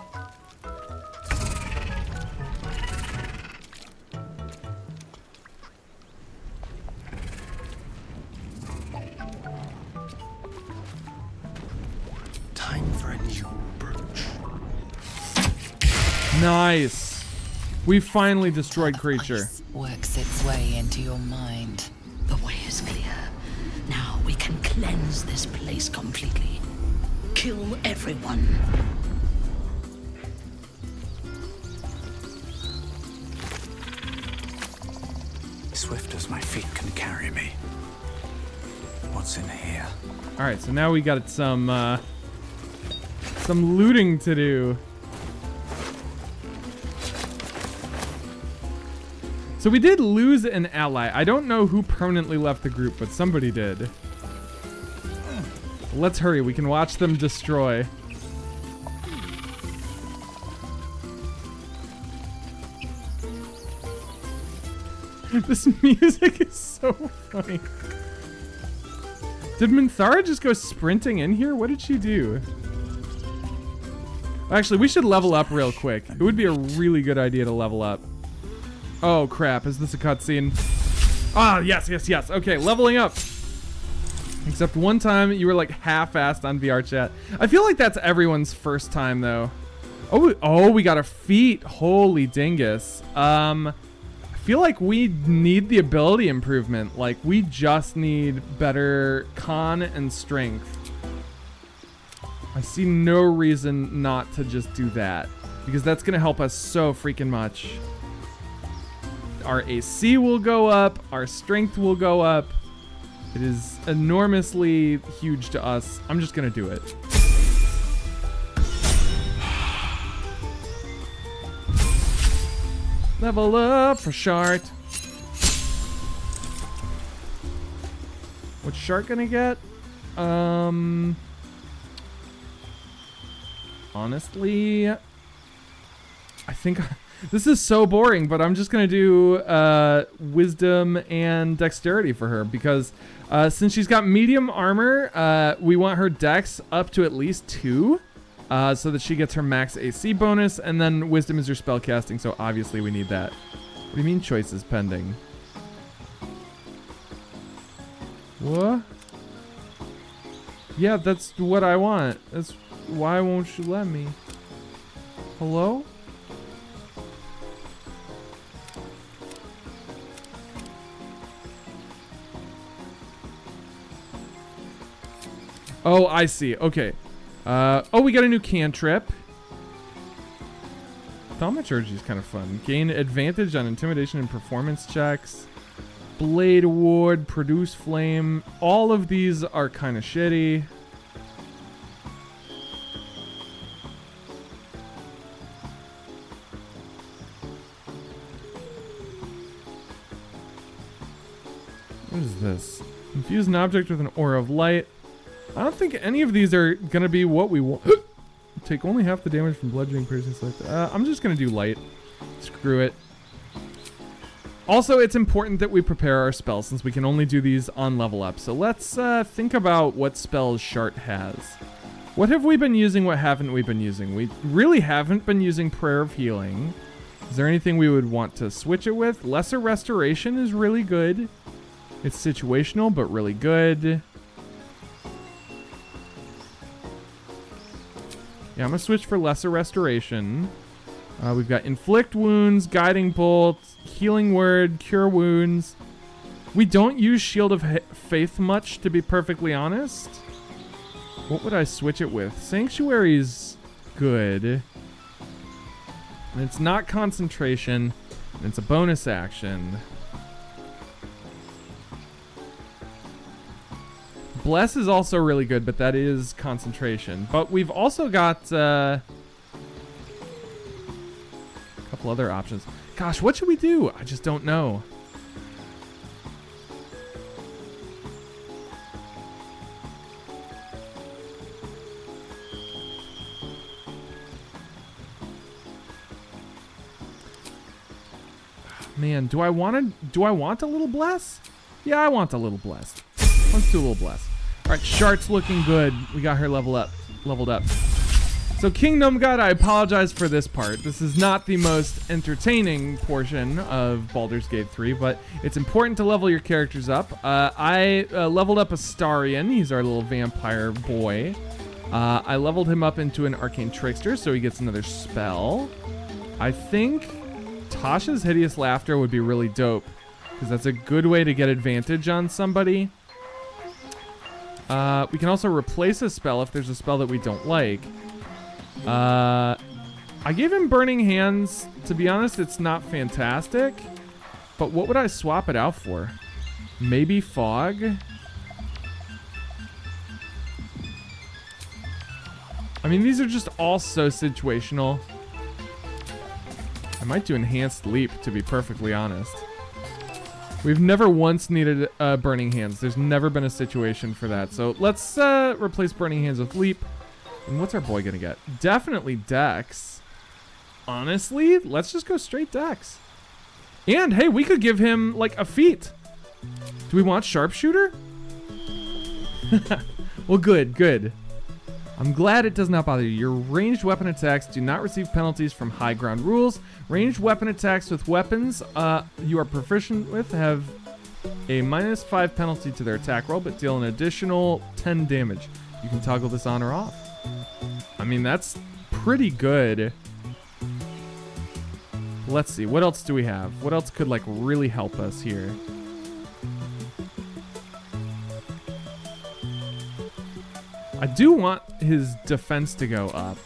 Time for a new brooch. Nice. We finally destroyed creature. Works its way into your mind. The way is clear. Now we can cleanse this place completely. Kill everyone. Swift as my feet can carry me. What's in here? All right, so now we got some looting to do. So we did lose an ally. I don't know who permanently left the group, but somebody did. Let's hurry. We can watch them destroy. This music is so funny. Did Minthara just go sprinting in here? What did she do? Actually, we should level up real quick. It would be a really good idea to level up. Oh, crap. Is this a cutscene? Ah, yes, yes, yes. Okay, leveling up. Except one time you were like half-assed on VR chat. I feel like that's everyone's first time, though. Oh, we got a feat. Holy dingus. I feel like we need the ability improvement. Like, we just need better con and strength. I see no reason not to just do that, because that's going to help us so freaking much. Our AC will go up. Our strength will go up. It is enormously huge to us. I'm just going to do it. Level up for Shart. What's Shart gonna get? Honestly, I think this is so boring, but I'm just gonna do wisdom and dexterity for her, because since she's got medium armor, we want her dex up to at least 2. So that she gets her max AC bonus, and then wisdom is your spell casting, so obviously we need that. What do you mean choices pending? What? Yeah, that's what I want. That's why won't you let me? Hello? Oh, I see. Okay. Oh, we got a new cantrip. Thaumaturgy is kind of fun. Gain advantage on intimidation and performance checks. Blade ward, produce flame. All of these are kind of shitty. What is this? Infuse an object with an aura of light. I don't think any of these are going to be what we want. Take only half the damage from bludgeoning, piercing, select. I'm just going to do light. Screw it. Also, it's important that we prepare our spells, since we can only do these on level up. So let's think about what spells Shart has. What have we been using? What haven't we been using? We really haven't been using Prayer of Healing. Is there anything we would want to switch it with? Lesser Restoration is really good. It's situational, but really good. Yeah, I'm going to switch for Lesser Restoration. We've got Inflict Wounds, Guiding Bolt, Healing Word, Cure Wounds. We don't use Shield of Faith much, to be perfectly honest. What would I switch it with? Sanctuary's good. And it's not Concentration. It's a bonus action. Bless is also really good, but that is concentration. But we've also got a couple other options. Gosh, what should we do? I just don't know. Man, do I want a little bless? Yeah, I want a little bless. Let's do a little bless. All right, Shart's looking good. We got her leveled up. So Kingdom God, I apologize for this part. This is not the most entertaining portion of Baldur's Gate 3, but it's important to level your characters up. I leveled up Astarion. He's our little vampire boy. I leveled him up into an Arcane Trickster, so he gets another spell. I think Tasha's Hideous Laughter would be really dope, because that's a good way to get advantage on somebody. We can also replace a spell if there's a spell that we don't like. I gave him Burning Hands. To be honest, it's not fantastic. But what would I swap it out for? Maybe Fog? I mean, these are just all so situational. I might do Enhanced Leap, to be perfectly honest. We've never once needed Burning Hands. There's never been a situation for that. So let's replace Burning Hands with Leap. And what's our boy gonna get? Definitely Dex. Honestly, let's just go straight Dex. And hey, we could give him like a feat. Do we want Sharpshooter? Well, good. I'm glad it does not bother you. Your ranged weapon attacks do not receive penalties from high ground rules. Ranged weapon attacks with weapons you are proficient with have a -5 penalty to their attack roll, but deal an additional 10 damage. You can toggle this on or off. I mean, that's pretty good. Let's see, what else do we have? What else could like really help us here? I do want his defense to go up.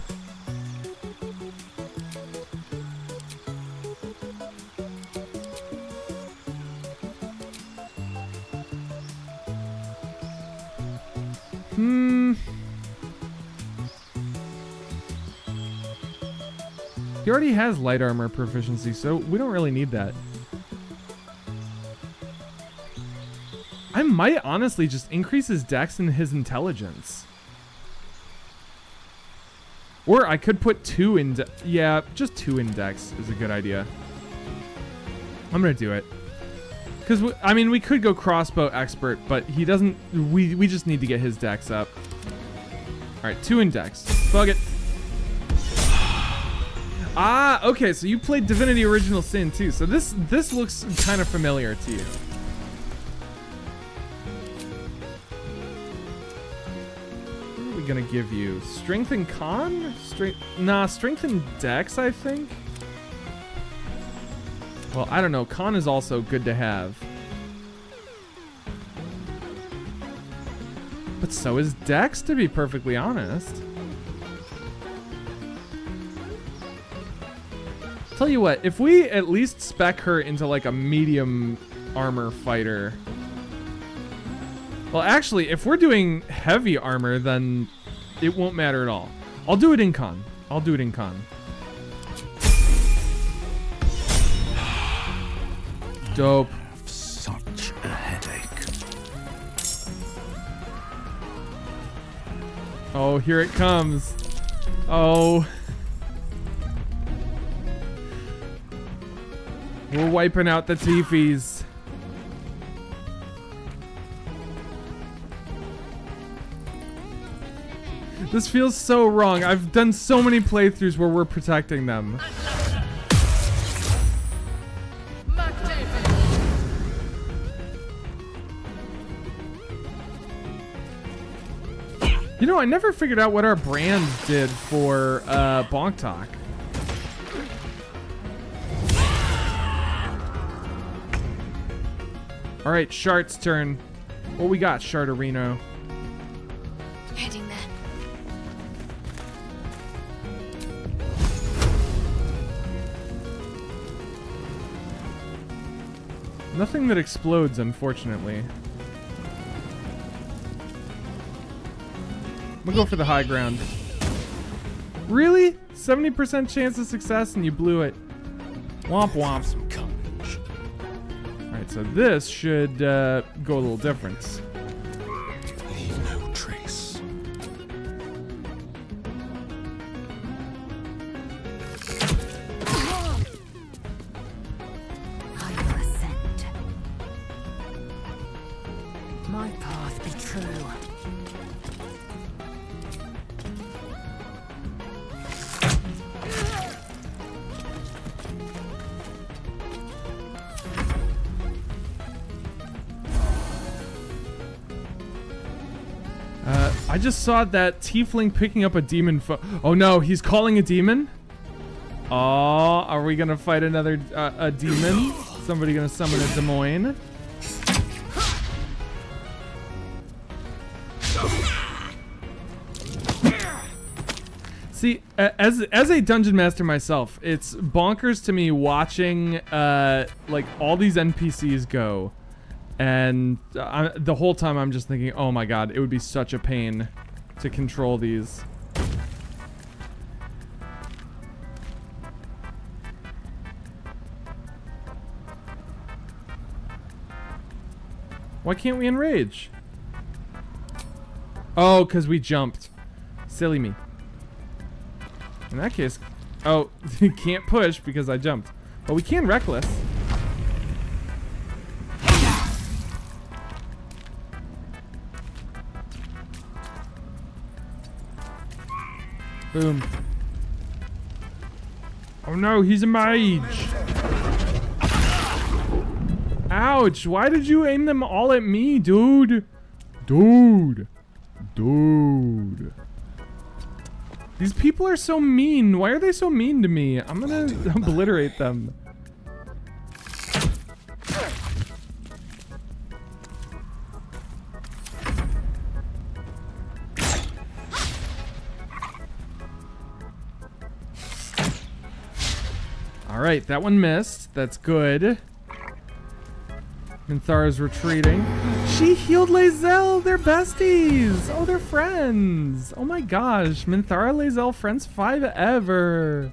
He already has light armor proficiency, so we don't really need that. I might honestly just increase his dex and his intelligence. Or I could put 2 in yeah, just 2 in dex is a good idea. I'm gonna do it. Because, I mean, we could go crossbow expert, but he doesn't, we just need to get his dex up. Alright, 2 in dex. Bug it. Ah, okay, so you played Divinity Original Sin too, so this looks kind of familiar to you. What are we gonna give you? Strength and Con? Strength and Dex, I think? Well, I don't know, Con is also good to have. But so is Dex, to be perfectly honest. Tell you what, if we at least spec her into like a medium armor fighter. Well, actually, if we're doing heavy armor, then it won't matter at all. I'll do it in Con. I'll do it in Con. Dope. Such a headache. Oh, here it comes. Oh. We're wiping out the Tiefis. This feels so wrong. I've done so many playthroughs where we're protecting them. You know, I never figured out what our brand did for Bonk Talk. All right, Shart's turn. What we got, Sharterino? Heading there. Nothing that explodes, unfortunately. I'm gonna go for the high ground. Really? 70% chance of success and you blew it. Womp womp. Alright, so this should go a little different. Leave no trace. I will ascend. My path be true. I just saw that tiefling picking up a demon oh no, he's calling a demon? Oh, are we gonna fight another a demon? Somebody gonna summon a Des Moines? See, as a dungeon master myself, it's bonkers to me watching like all these NPCs go. And the whole time I'm just thinking, oh my god, it would be such a pain to control these. Why can't we enrage? Oh, because we jumped. Silly me. In that case, oh, you can't push because I jumped. But we can reckless. Boom. Oh no, he's a mage. Ouch, why did you aim them all at me, dude? Dude. These people are so mean. Why are they so mean to me? I'm gonna obliterate them. Alright, that one missed. That's good. Minthara's retreating. She healed Lae'zel! They're besties! Oh, they're friends! Oh my gosh, Minthara, Lae'zel, friends 5 ever!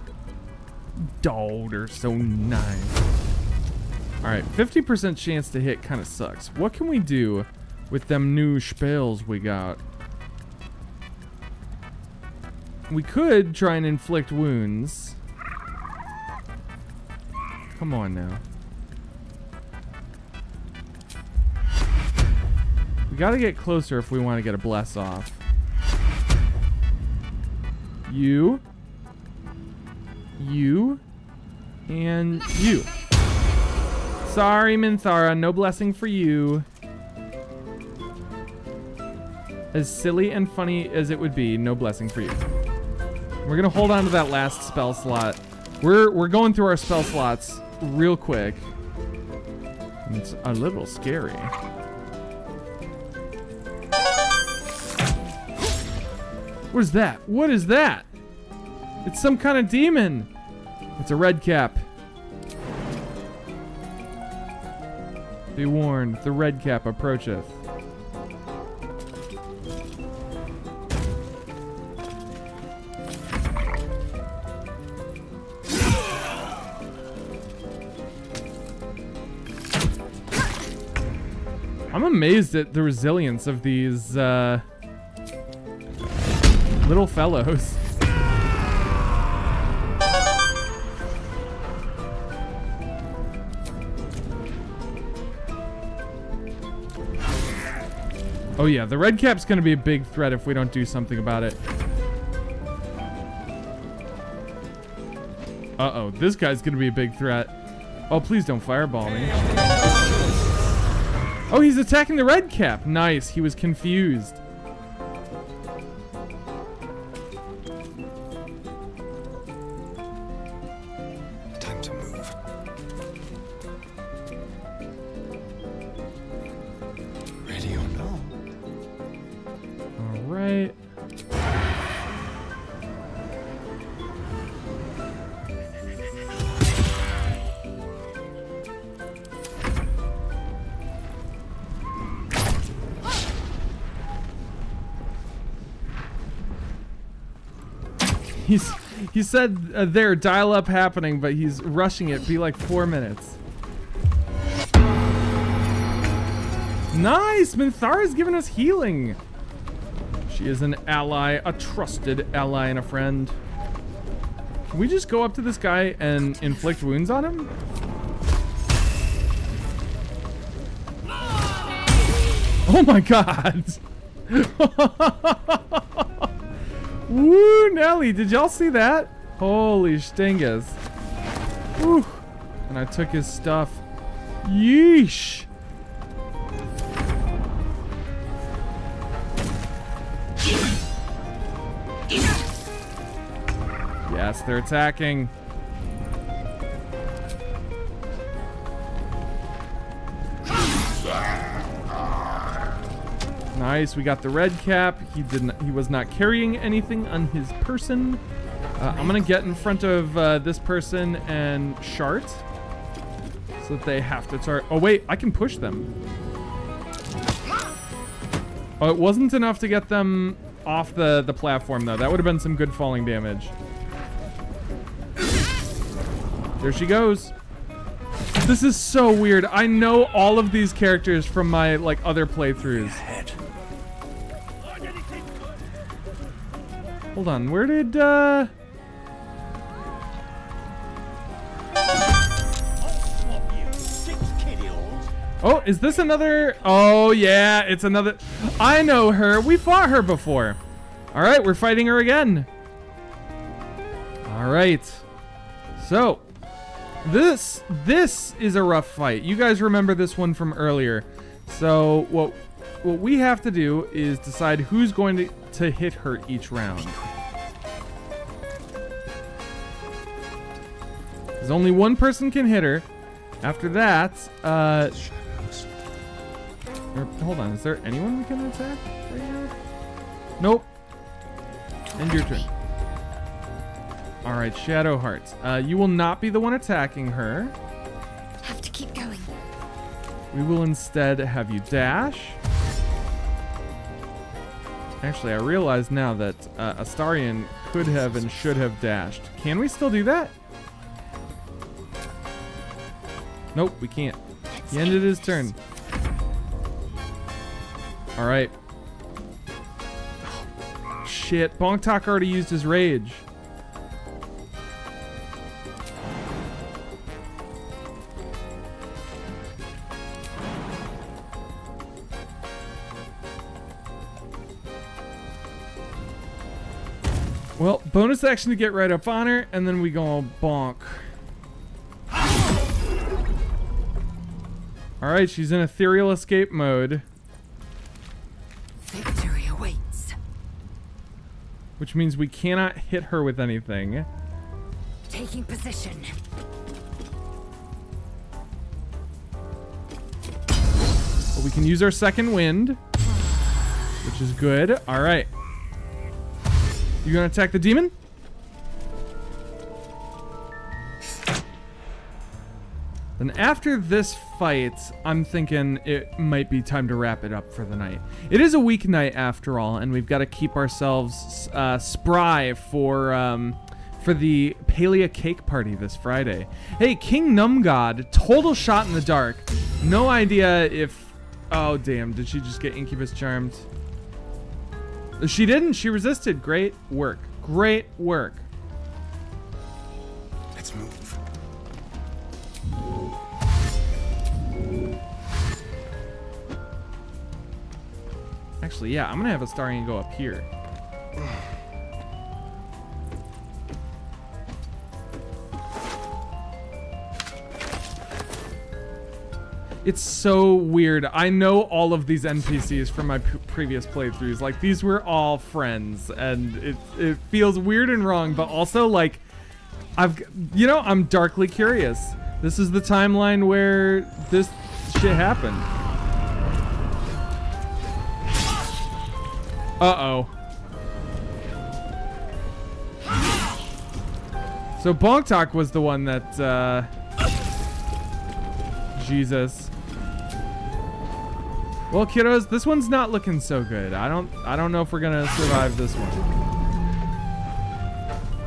Oh, they're so nice. Alright, 50% chance to hit kind of sucks. What can we do with them new spells we got? We could try and inflict wounds. Come on now. We gotta get closer if we want to get a bless off. You. And you. Sorry, Minthara, no blessing for you. As silly and funny as it would be, no blessing for you. We're gonna hold on to that last spell slot. We're going through our spell slots real quick. It's a little scary. What is that? What is that? It's some kind of demon. It's a red cap. Be warned, the red cap approacheth. I'm amazed at the resilience of these little fellows. Oh yeah, the red cap's gonna be a big threat if we don't do something about it. Uh-oh, this guy's gonna be a big threat. Oh, please don't fireball me. Oh, he's attacking the red cap. Nice, he was confused. Time to move. Ready or not? All right. He said there, dial up happening, but he's rushing it. Be like 4 minutes. Nice! Minthara's giving us healing. She is an ally, a trusted ally and a friend. Can we just go up to this guy and inflict wounds on him? Oh my god! Woo, Nelly, did y'all see that? Holy stingas. Woo. And I took his stuff. Yeesh. Yes, they're attacking. Nice, we got the red cap. He was not carrying anything on his person. I'm gonna get in front of this person and Shart, so that they have to start. Oh wait, I can push them. Oh, it wasn't enough to get them off the platform though. That would have been some good falling damage. There she goes. This is so weird. I know all of these characters from my like other playthroughs. Hold on, where did Oh, is this another? Oh yeah, it's another. I know her. We fought her before. All right, we're fighting her again. All right. So, this is a rough fight. You guys remember this one from earlier. So, what we have to do is decide who's going to hit her each round. Because only one person can hit her. After that, hold on, is there anyone we can attack right now? Nope. End your turn. All right, Shadow Hearts. You will not be the one attacking her. Have to keep going. We will instead have you dash. Actually, I realize now that Astarion could have and should have dashed. Can we still do that? Nope, we can't. He ended his turn. All right. Oh, shit, Bongtak already used his rage. Well, bonus action to get right up on her, and then we go all bonk. Alright, she's in ethereal escape mode. Victory awaits. Which means we cannot hit her with anything. Taking position. But we can use our second wind, which is good. Alright. You gonna attack the demon? Then after this fight, I'm thinking it might be time to wrap it up for the night. It is a weeknight after all, and we've got to keep ourselves spry for the Palia cake party this Friday. Hey, King Numgod, total shot in the dark. No idea if... Oh, damn. Did she just get Incubus charmed? She didn't. She resisted. Great work. Great work. Let's move. Actually, yeah, I'm going to have Astarion go up here. It's so weird. I know all of these NPCs from my previous playthroughs. Like, these were all friends, and it feels weird and wrong, but also, like, I'm darkly curious. This is the timeline where this shit happened. Uh-oh. So Bongtak was the one that, Jesus. Well, kiddos, this one's not looking so good. I don't know if we're gonna survive this one.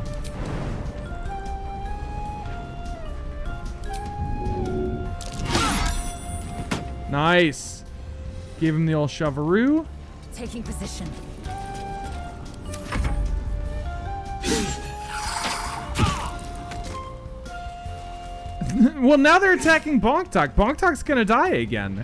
Nice. Gave him the old shovaroo. Taking position. Well, now they're attacking Bongtok. Bongtok's gonna die again.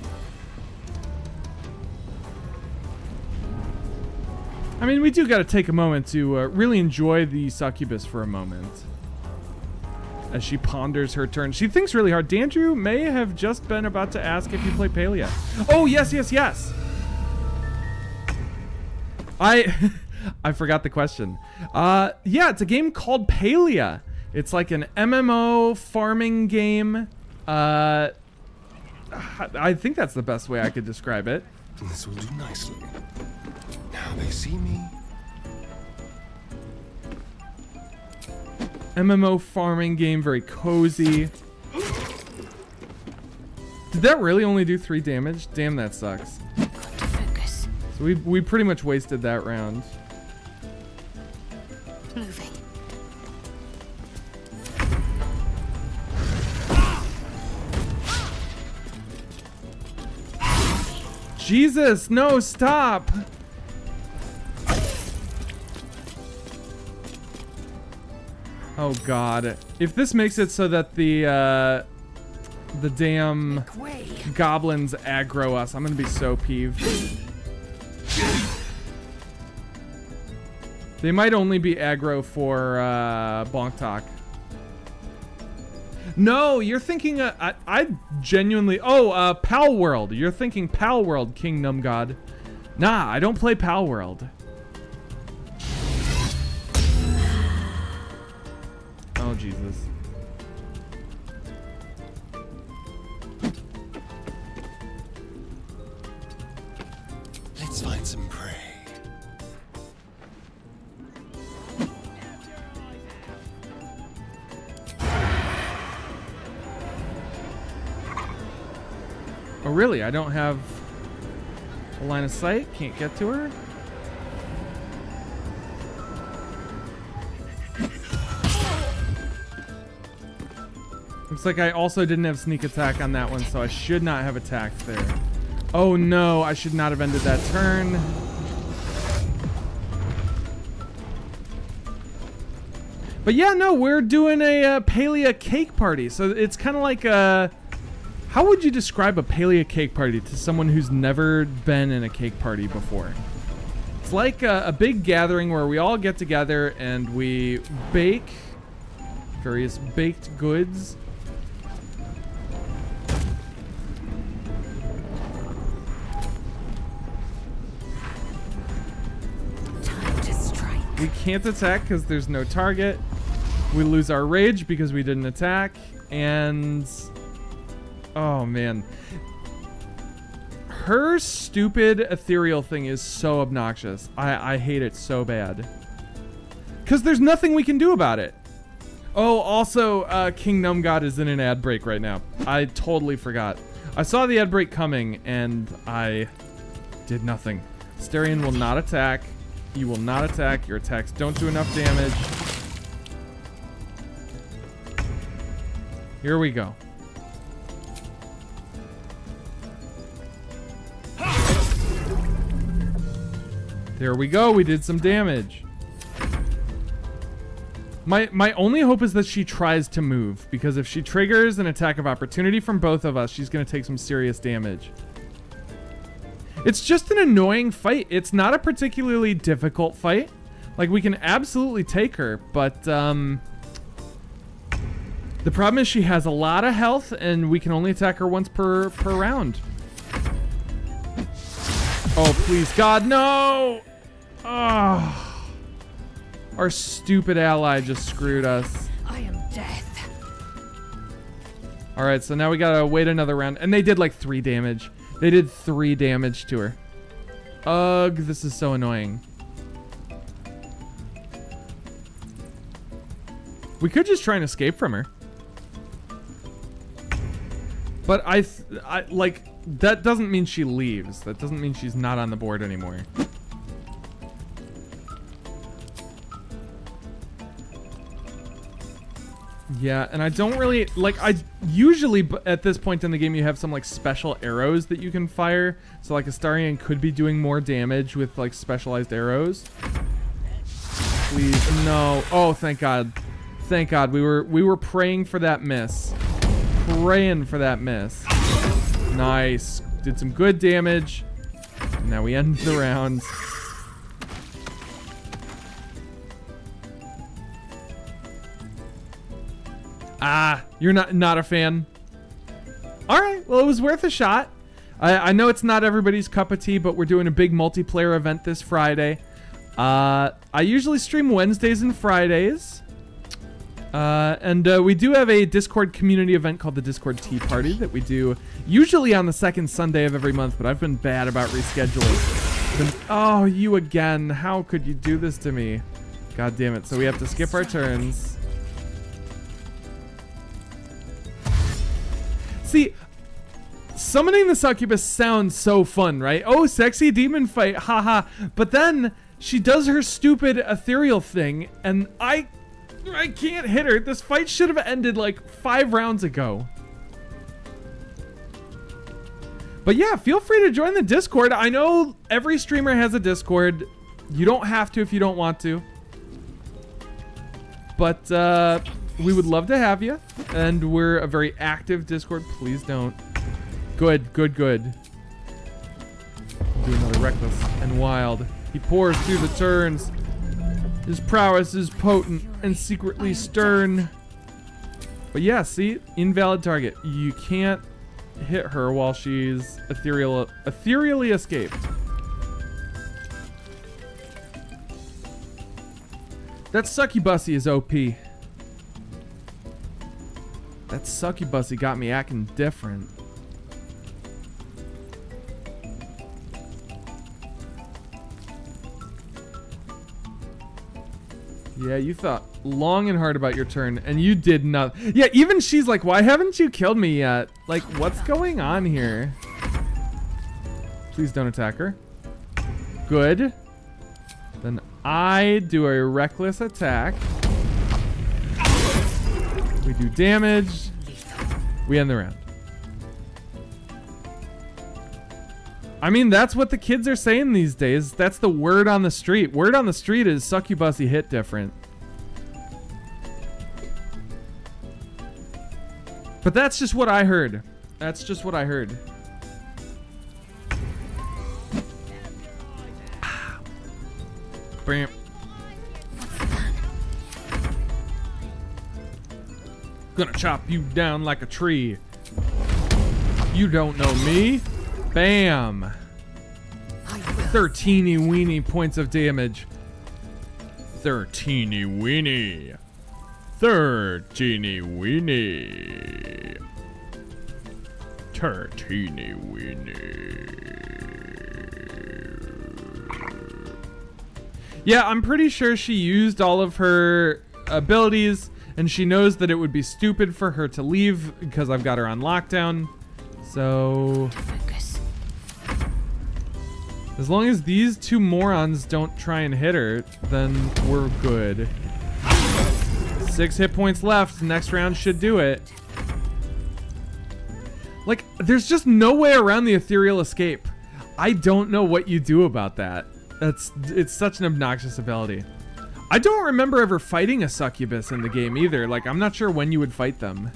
I mean, we do gotta take a moment to really enjoy the succubus for a moment. As she ponders her turn. She thinks really hard. Dandrew may have just been about to ask if you play Palia. Oh, yes, yes, yes. I forgot the question. Yeah, it's a game called Palia. It's like an MMO farming game. I think that's the best way I could describe it. This will do nicely. Now they see me. MMO farming game, very cozy. Did that really only do 3 damage? Damn, that sucks. Got to focus. So we pretty much wasted that round. Moving. Jesus, no, stop. Oh God. If this makes it so that the damn goblins aggro us, I'm gonna be so peeved. They might only be aggro for Bongtok. No, you're thinking I genuinely Pal World. You're thinking Pal World, King Numgod. Nah, I don't play Pal World. Oh Jesus. Let's find some prey. Oh really? I don't have a line of sight? Can't get to her? Looks like I also didn't have sneak attack on that one, so I should not have attacked there. Oh no, I should not have ended that turn. But yeah, no, we're doing a Palia cake party. So it's kind of like a... How would you describe a Palia cake party to someone who's never been in a cake party before? It's like a big gathering where we all get together and we bake various baked goods. Time to strike. We can't attack because there's no target. We lose our rage because we didn't attack. And... oh man, her stupid ethereal thing is so obnoxious. I hate it so bad because there's nothing we can do about it. Oh, also King Numgod is in an ad break right now. I totally forgot. I saw the ad break coming and I did nothing. Astarion will not attack. You will not attack. Your attacks don't do enough damage. Here we go. There we go. We did some damage. My only hope is that she tries to move, because if she triggers an attack of opportunity from both of us, she's going to take some serious damage. It's just an annoying fight. It's not a particularly difficult fight. Like, we can absolutely take her, but the problem is she has a lot of health and we can only attack her once per round. Oh, please, God, no! Oh, our stupid ally just screwed us. I am death. All right, so now we gotta wait another round. And they did like 3 damage. They did 3 damage to her. Ugh, this is so annoying. We could just try and escape from her. But I like, that doesn't mean she leaves. That doesn't mean she's not on the board anymore. Yeah, and I don't really like. I usually at this point in the game you have some like special arrows that you can fire. So like Astarion could be doing more damage with like specialized arrows. Please, no. Oh, thank God. Thank God. We were praying for that miss. Praying for that miss. Nice. Did some good damage. Now we end the round. Ah, you're not a fan. All right, well, it was worth a shot. I know it's not everybody's cup of tea, but we're doing a big multiplayer event this Friday. I usually stream Wednesdays and Fridays. And we do have a Discord community event called the Discord Tea Party that we do usually on the second Sunday of every month, but I've been bad about rescheduling. Oh, you again. How could you do this to me? God damn it. So we have to skip our turns. See, summoning the succubus sounds so fun, right? Oh, sexy demon fight, haha. But then she does her stupid ethereal thing, and I can't hit her. This fight should have ended like 5 rounds ago. But yeah, feel free to join the Discord. I know every streamer has a Discord. You don't have to if you don't want to. But we would love to have you. And we're a very active Discord. Please don't. Good, good, good. Do another reckless and wild. He pours through the turns. His prowess is potent and secretly stern. But yeah, see? Invalid target. You can't hit her while she's ethereally escaped. That succubusy is OP. That succubusy got me acting different. Yeah, you thought long and hard about your turn, and you did not. Yeah, even she's like, why haven't you killed me yet? Like, what's going on here? Please don't attack her. Good. Then I do a reckless attack. We do damage. We end the round. I mean, that's what the kids are saying these days. That's the word on the street. Word on the street is succubusy hit different. But that's just what I heard. That's just what I heard. Bam. Gonna chop you down like a tree. You don't know me. Bam. 13-y weeny points of damage. 13-y weeny. 13-y weeny. 13-y weeny. Yeah, I'm pretty sure she used all of her abilities, and she knows that it would be stupid for her to leave because I've got her on lockdown. So as long as these two morons don't try and hit her, then we're good. 6 hit points left. Next round should do it. Like, there's just no way around the ethereal escape. I don't know what you do about that. It's such an obnoxious ability. I don't remember ever fighting a succubus in the game either. Like, I'm not sure when you would fight them.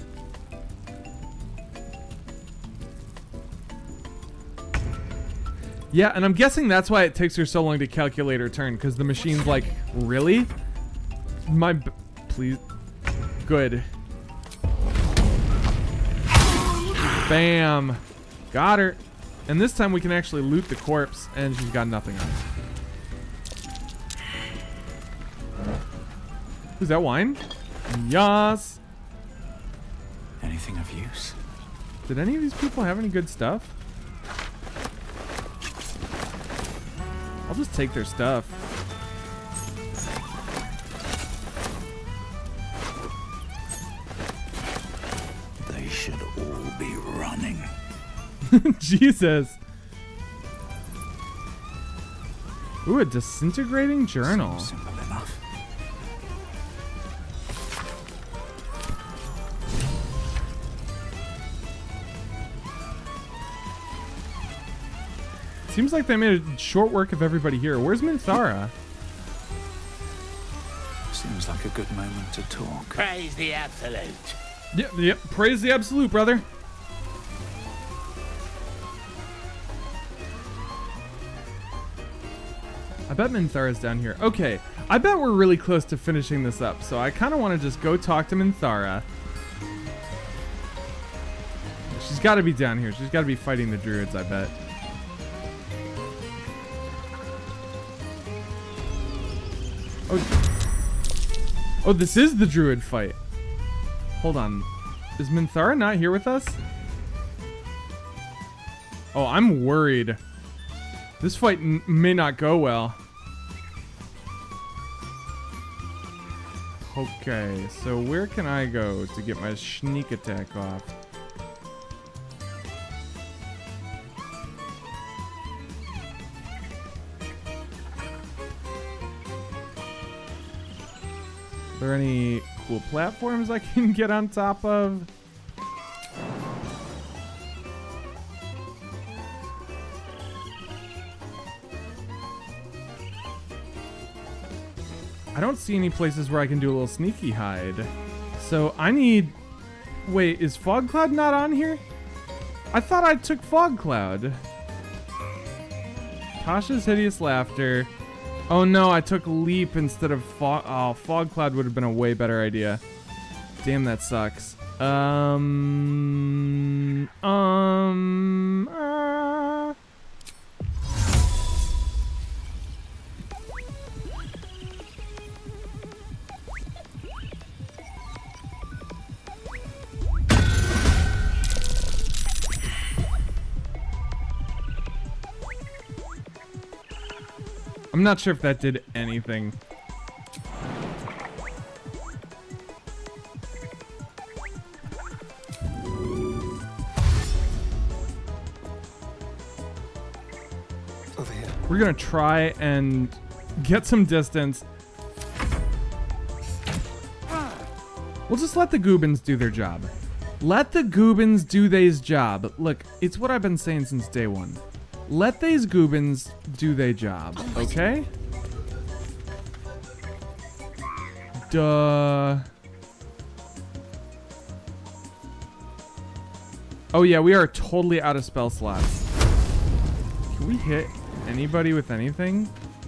Yeah, and I'm guessing that's why it takes her so long to calculate her turn, because the machine's like, really? Please. Good. Bam. Got her. And this time we can actually loot the corpse, and she's got nothing on it. Is that wine? Yas. Anything of use? Did any of these people have any good stuff? I'll just take their stuff. They should all be running. Jesus. Ooh, a disintegrating journal. Simple enough. Seems like they made a short work of everybody here. Where's Minthara? Seems like a good moment to talk. Praise the Absolute. Yep. Praise the Absolute, brother. I bet Minthara's down here. Okay, I bet we're really close to finishing this up, so I kind of want to just go talk to Minthara. She's got to be down here. She's got to be fighting the druids, I bet. Oh, this is the druid fight. Hold on. Is Minthara not here with us? Oh, I'm worried. This fight may not go well. Okay, so where can I go to get my sneak attack off? Are there any cool platforms I can get on top of? I don't see any places where I can do a little sneaky hide. So I need... Wait, is Fog Cloud not on here? I thought I took Fog Cloud. Tasha's Hideous Laughter. Oh no, I took Leap instead of Fog... Oh, Fog Cloud would have been a way better idea. Damn, that sucks. I'm not sure if that did anything. Over here. We're gonna try and get some distance. We'll just let the Goobins do their job. Let the Goobins do they's job. Look, it's what I've been saying since day one. Let these Goobins do their job, okay? Duh. Oh yeah, we are totally out of spell slots. Can we hit anybody with anything?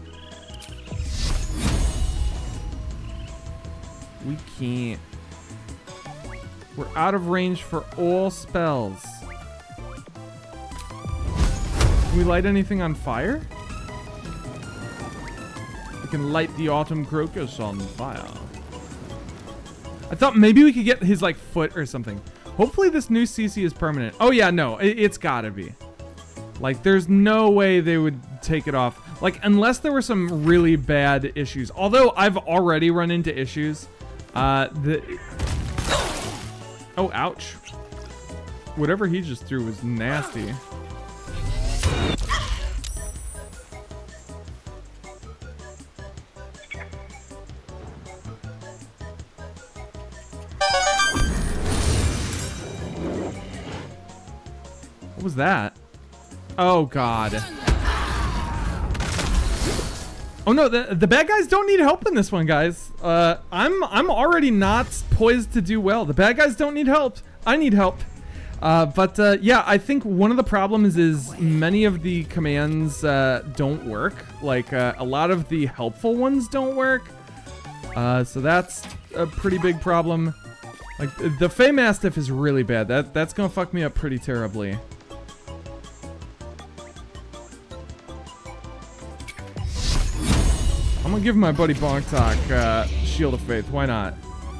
We can't. We're out of range for all spells. Can we light anything on fire? We can light the autumn crocus on fire. I thought maybe we could get his like foot or something. Hopefully this new CC is permanent. Oh yeah, no, it's gotta be. Like there's no way they would take it off. Like unless there were some really bad issues. Although I've already run into issues. Oh, ouch. Whatever he just threw was nasty. What was that? Oh god. Oh no, the bad guys don't need help in this one, guys. I'm already not poised to do well. The bad guys don't need help. I need help. Yeah, I think one of the problems is many of the commands don't work. Like a lot of the helpful ones don't work. So that's a pretty big problem. Like the Fey Mastiff is really bad. That's gonna fuck me up pretty terribly. I'm gonna give my buddy Bongtok Shield of Faith. Why not?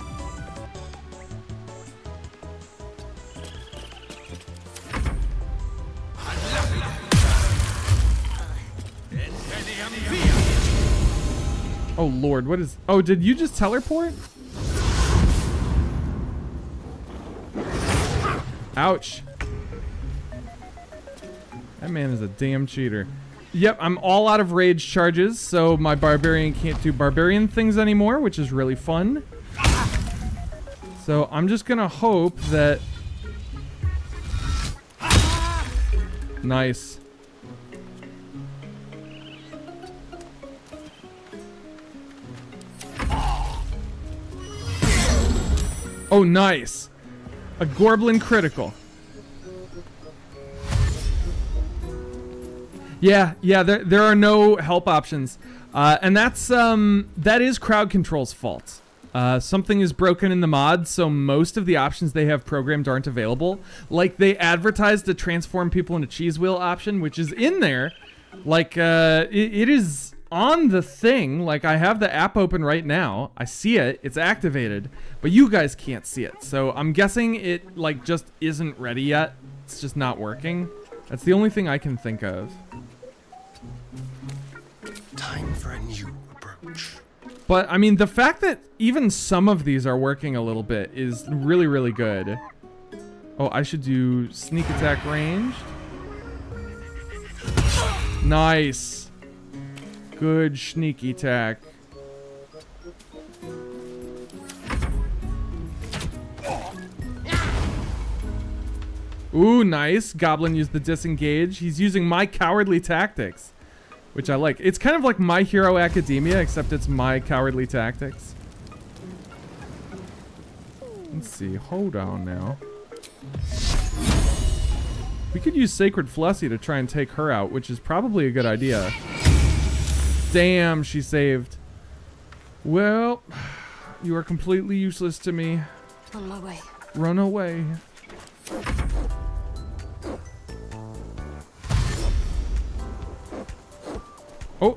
Oh lord, what is... Oh, did you just teleport? Ouch. That man is a damn cheater. Yep, I'm all out of rage charges, so my barbarian can't do barbarian things anymore, which is really fun. So I'm just gonna hope that... Nice. Oh, nice. A Gorblin critical. Yeah, there are no help options. And that is Crowd Control's fault. Something is broken in the mod, so most of the options they have programmed aren't available. Like, they advertised the transform people into cheese wheel option, which is in there. Like, it is on the thing. Like, I have the app open right now. I see it. It's activated. But you guys can't see it. So I'm guessing it, like, just isn't ready yet. It's just not working. That's the only thing I can think of. Time for a new approach. But, I mean, the fact that even some of these are working a little bit is really, really good. Oh, I should do sneak attack ranged. Nice. Good sneak attack. Ooh, nice. Goblin used the disengage. He's using my cowardly tactics, which I like. It's kind of like My Hero Academia, except it's my cowardly tactics. Let's see. Hold on now. We could use Sacred Flessie to try and take her out, which is probably a good idea. Damn, she saved. Well, you are completely useless to me. On my way. Run away. Oh.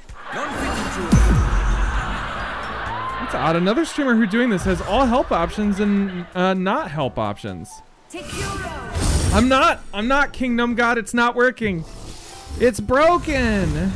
That's odd. Another streamer who's doing this has all help options and not help options. I'm not Kingdom God. It's not working. It's broken.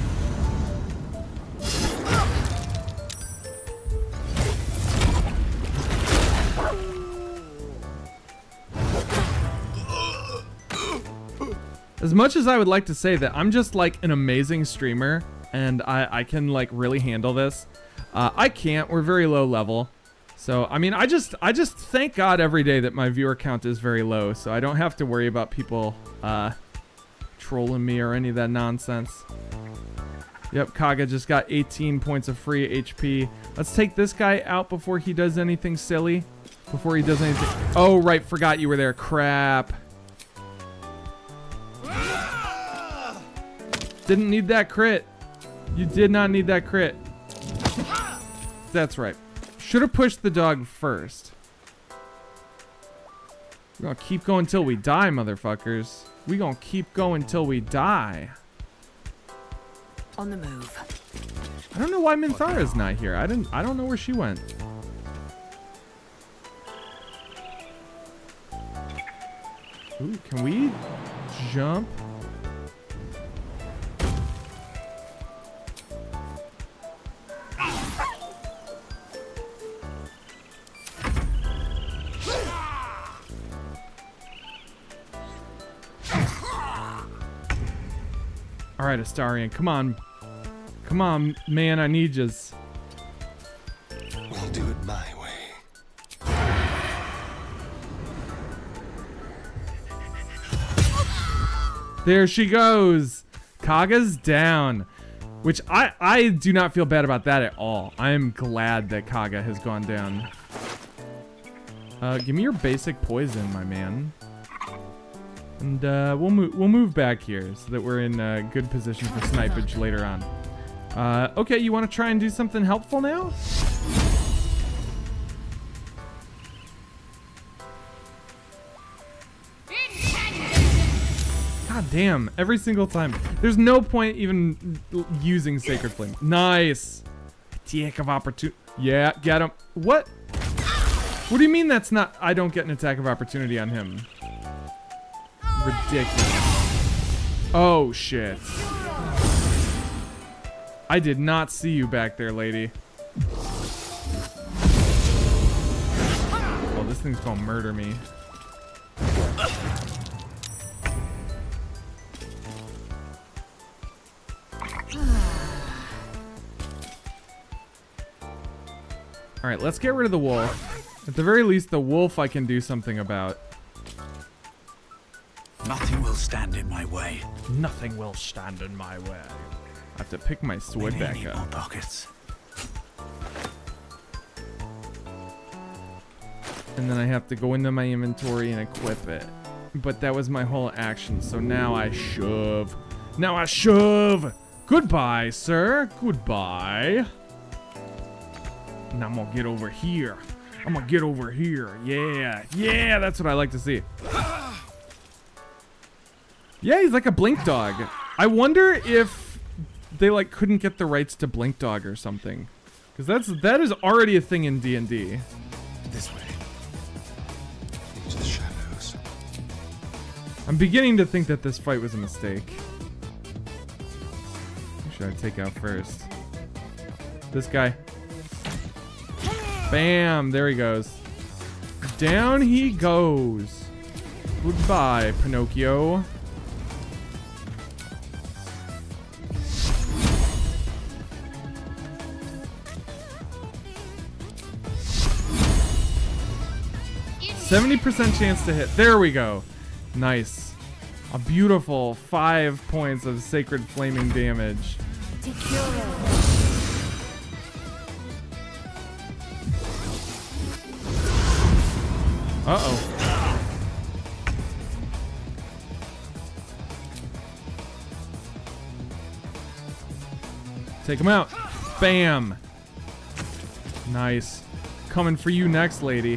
As much as I would like to say that I'm just like an amazing streamer and I can like really handle this, I can't. We're very low level. So, I mean, I just thank God every day that my viewer count is very low, so I don't have to worry about people trolling me or any of that nonsense. Yep, Kaga just got 18 points of free HP. Let's take this guy out before he does anything silly. Before he does anything... Oh, right, forgot you were there. Crap. Didn't need that crit. You did not need that crit. That's right. Should have pushed the dog first. We're gonna keep going till we die, motherfuckers. We gonna keep going till we die. On the move. I don't know why Minthara's not here. I don't know where she went. Ooh, can we jump? All right, Astarion, come on. Come on, man, I need yous. We'll do it my way. There she goes. Kaga's down. Which I do not feel bad about that at all. I am glad that Kaga has gone down. Give me your basic poison, my man. And we'll move back here so that we're in a good position for snipage later on. Okay, you want to try and do something helpful now? God damn, every single time. There's no point even using Sacred Flame. Nice. Attack of opportunity. Yeah, get him. What? What do you mean that's not... I don't get an attack of opportunity on him. Ridiculous. Oh, shit. I did not see you back there, lady. Oh, this thing's gonna murder me. Alright, let's get rid of the wolf. At the very least, the wolf I can do something about. Nothing will stand in my way. Nothing will stand in my way. I have to pick my sword back up. More pockets. And then I have to go into my inventory and equip it. But that was my whole action, so now I shove. Now I shove! Goodbye, sir. Goodbye. Now I'm gonna get over here. I'm gonna get over here. Yeah. Yeah, that's what I like to see. Yeah, he's like a Blink Dog. I wonder if they like couldn't get the rights to Blink Dog or something. Because that is already a thing in D&D. This way. Into the shadows. I'm beginning to think that this fight was a mistake. Who should I take out first? This guy. Bam! There he goes. Down he goes. Goodbye, Pinocchio. %70 chance to hit. There we go. Nice. A beautiful 5 points of Sacred Flaming damage. Uh-oh. Take him out. Bam. Nice. Coming for you next, lady.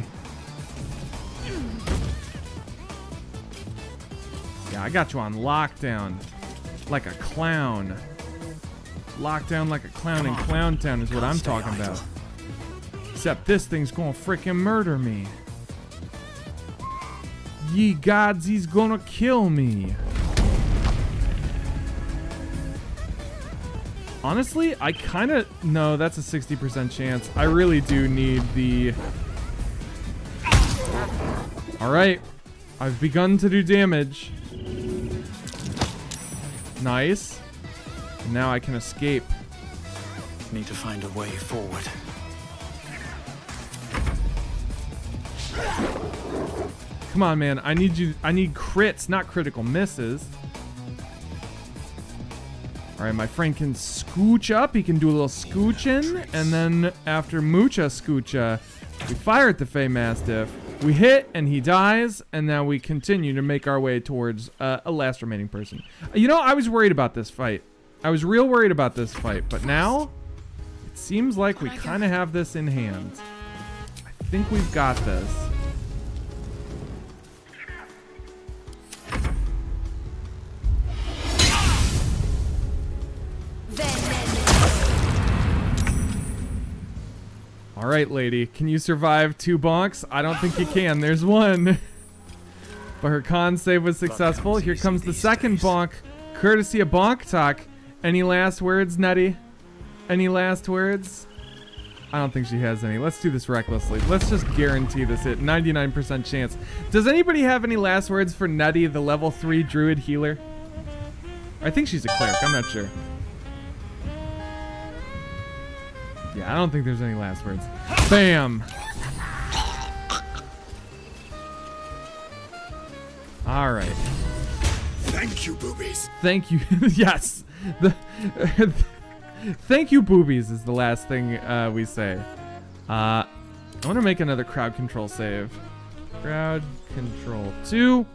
Yeah, I got you on lockdown. Like a clown. Lockdown like a clown in Clown Town is what I'm talking about. Except this thing's gonna freaking murder me. Ye gods, he's gonna kill me. Honestly, I kinda... No, that's a 60% chance. I really do need the... Alright. I've begun to do damage. Nice. Now I can escape. Need to find a way forward. Come on, man. I need you. I need crits, not critical misses. All right, my friend can scooch up. He can do a little scooching. And then after mucha scoocha, we fire at the Fey Mastiff. We hit and he dies, and now we continue to make our way towards a last remaining person. You know, I was worried about this fight. I was real worried about this fight, but now it seems like we kind of have this in hand. I think we've got this. All right, lady. Can you survive 2 bonks? I don't think you can. There's one. But her con save was successful. Here comes the second bonk, courtesy of Bonk Talk. Any last words, Nettie? Any last words? I don't think she has any. Let's do this recklessly. Let's just guarantee this hit. 99% chance. Does anybody have any last words for Nettie, the level 3 druid healer? I think she's a cleric. I'm not sure. Yeah, I don't think there's any last words. Bam! Alright. Thank you, boobies. Thank you. Yes. Thank you, boobies, is the last thing we say. I want to make another crowd control save. Crowd control 2.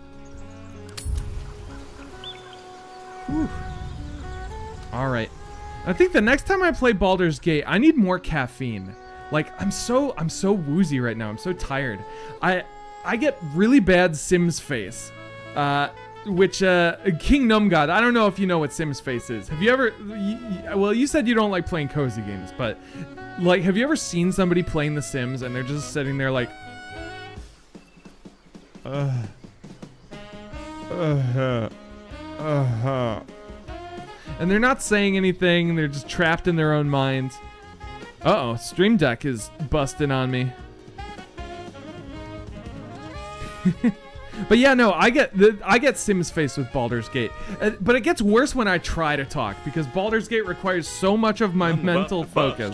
Alright. I think the next time I play Baldur's Gate, I need more caffeine. Like, I'm so woozy right now. I'm so tired. I get really bad Sims face. Which King Numgod, I don't know if you know what Sims face is. Have you ever well, you said you don't like playing cozy games, but like, have you ever seen somebody playing The Sims and they're just sitting there like and they're not saying anything, they're just trapped in their own minds. Uh-oh, Stream Deck is busting on me. But yeah, no, I get Sims face with Baldur's Gate. But it gets worse when I try to talk, because Baldur's Gate requires so much of my mental focus.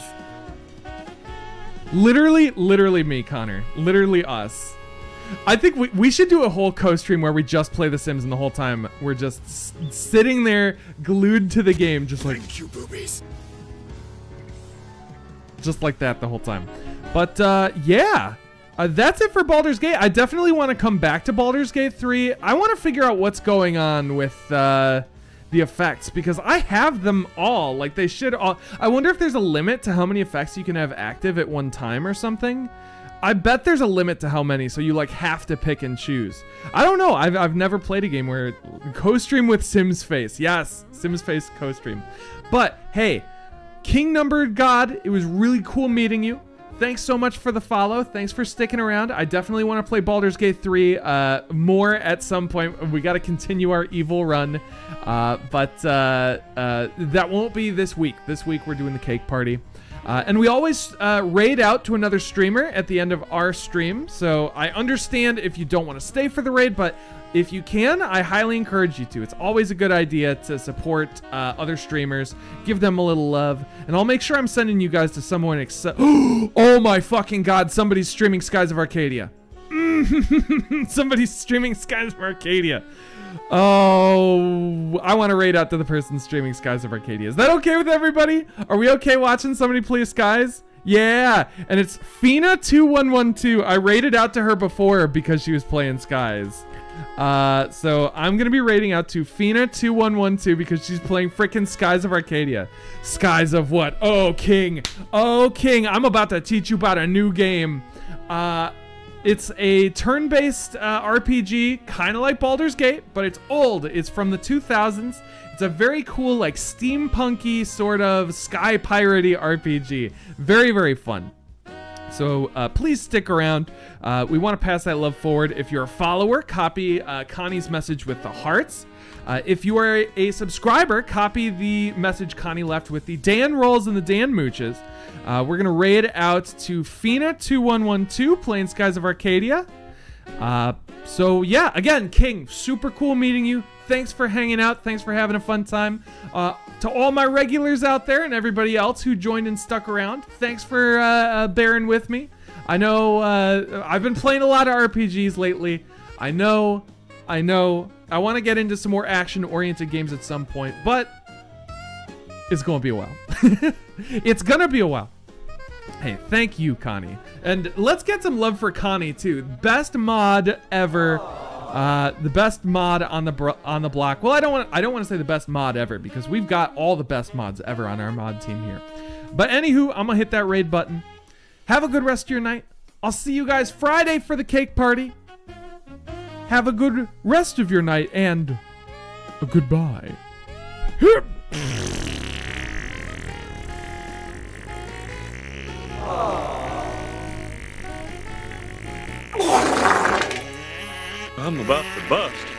Literally me, Connor. Literally us. I think we should do a whole co-stream where we just play The Sims and the whole time we're just sitting there glued to the game, just like... Thank you, boobies. Just like that the whole time. But, yeah. That's it for Baldur's Gate. I definitely want to come back to Baldur's Gate 3. I want to figure out what's going on with the effects, because I have them all. Like, they should all... I wonder if there's a limit to how many effects you can have active at one time or something. I bet there's a limit to how many, so you like have to pick and choose. I don't know. I've never played a game where co-stream with Sims Face. Yes, Sims Face co-stream. But hey, King Numbered God, it was really cool meeting you. Thanks so much for the follow. Thanks for sticking around. I definitely want to play Baldur's Gate 3 more at some point. We got to continue our evil run. But that won't be this week. This week we're doing the cake party. And we always raid out to another streamer at the end of our stream. So I understand if you don't want to stay for the raid, but if you can, I highly encourage you to. It's always a good idea to support other streamers, give them a little love, and I'll make sure I'm sending you guys to someone except... Oh my fucking god, somebody's streaming Skies of Arcadia. Somebody's streaming Skies of Arcadia. Oh, I want to raid out to the person streaming Skies of Arcadia. Is that okay with everybody? Are we okay watching somebody play Skies? Yeah, and it's Fina2112. I raided out to her before because she was playing Skies. So I'm gonna be raiding out to Fina2112 because she's playing frickin' Skies of Arcadia. Skies of what? Oh, King. Oh, King. I'm about to teach you about a new game. It's a turn-based RPG, kind of like Baldur's Gate, but it's old. It's from the 2000s. It's a very cool, like, steampunky sort of sky piratey RPG. Very, very fun. So please stick around. We want to pass that love forward. If you're a follower, copy Connie's message with the hearts. If you are a subscriber, copy the message Connie left with the Dan Rolls and the Dan Mooches. We're going to raid out to Fina2112 playing Skies of Arcadia. So yeah, again, King, super cool meeting you. Thanks for hanging out. Thanks for having a fun time. To all my regulars out there and everybody else who joined and stuck around, thanks for bearing with me. I know I've been playing a lot of RPGs lately. I know. I want to get into some more action-oriented games at some point, but it's going to be a while. It's going to be a while. Hey, thank you, Connie. And let's get some love for Connie, too. Best mod ever. The best mod on the block. Well, I don't want to say the best mod ever because we've got all the best mods ever on our mod team here. But anywho, I'm gonna hit that raid button. Have a good rest of your night. I'll see you guys Friday for the cake party. Have a good rest of your night and a goodbye. I'm about to bust.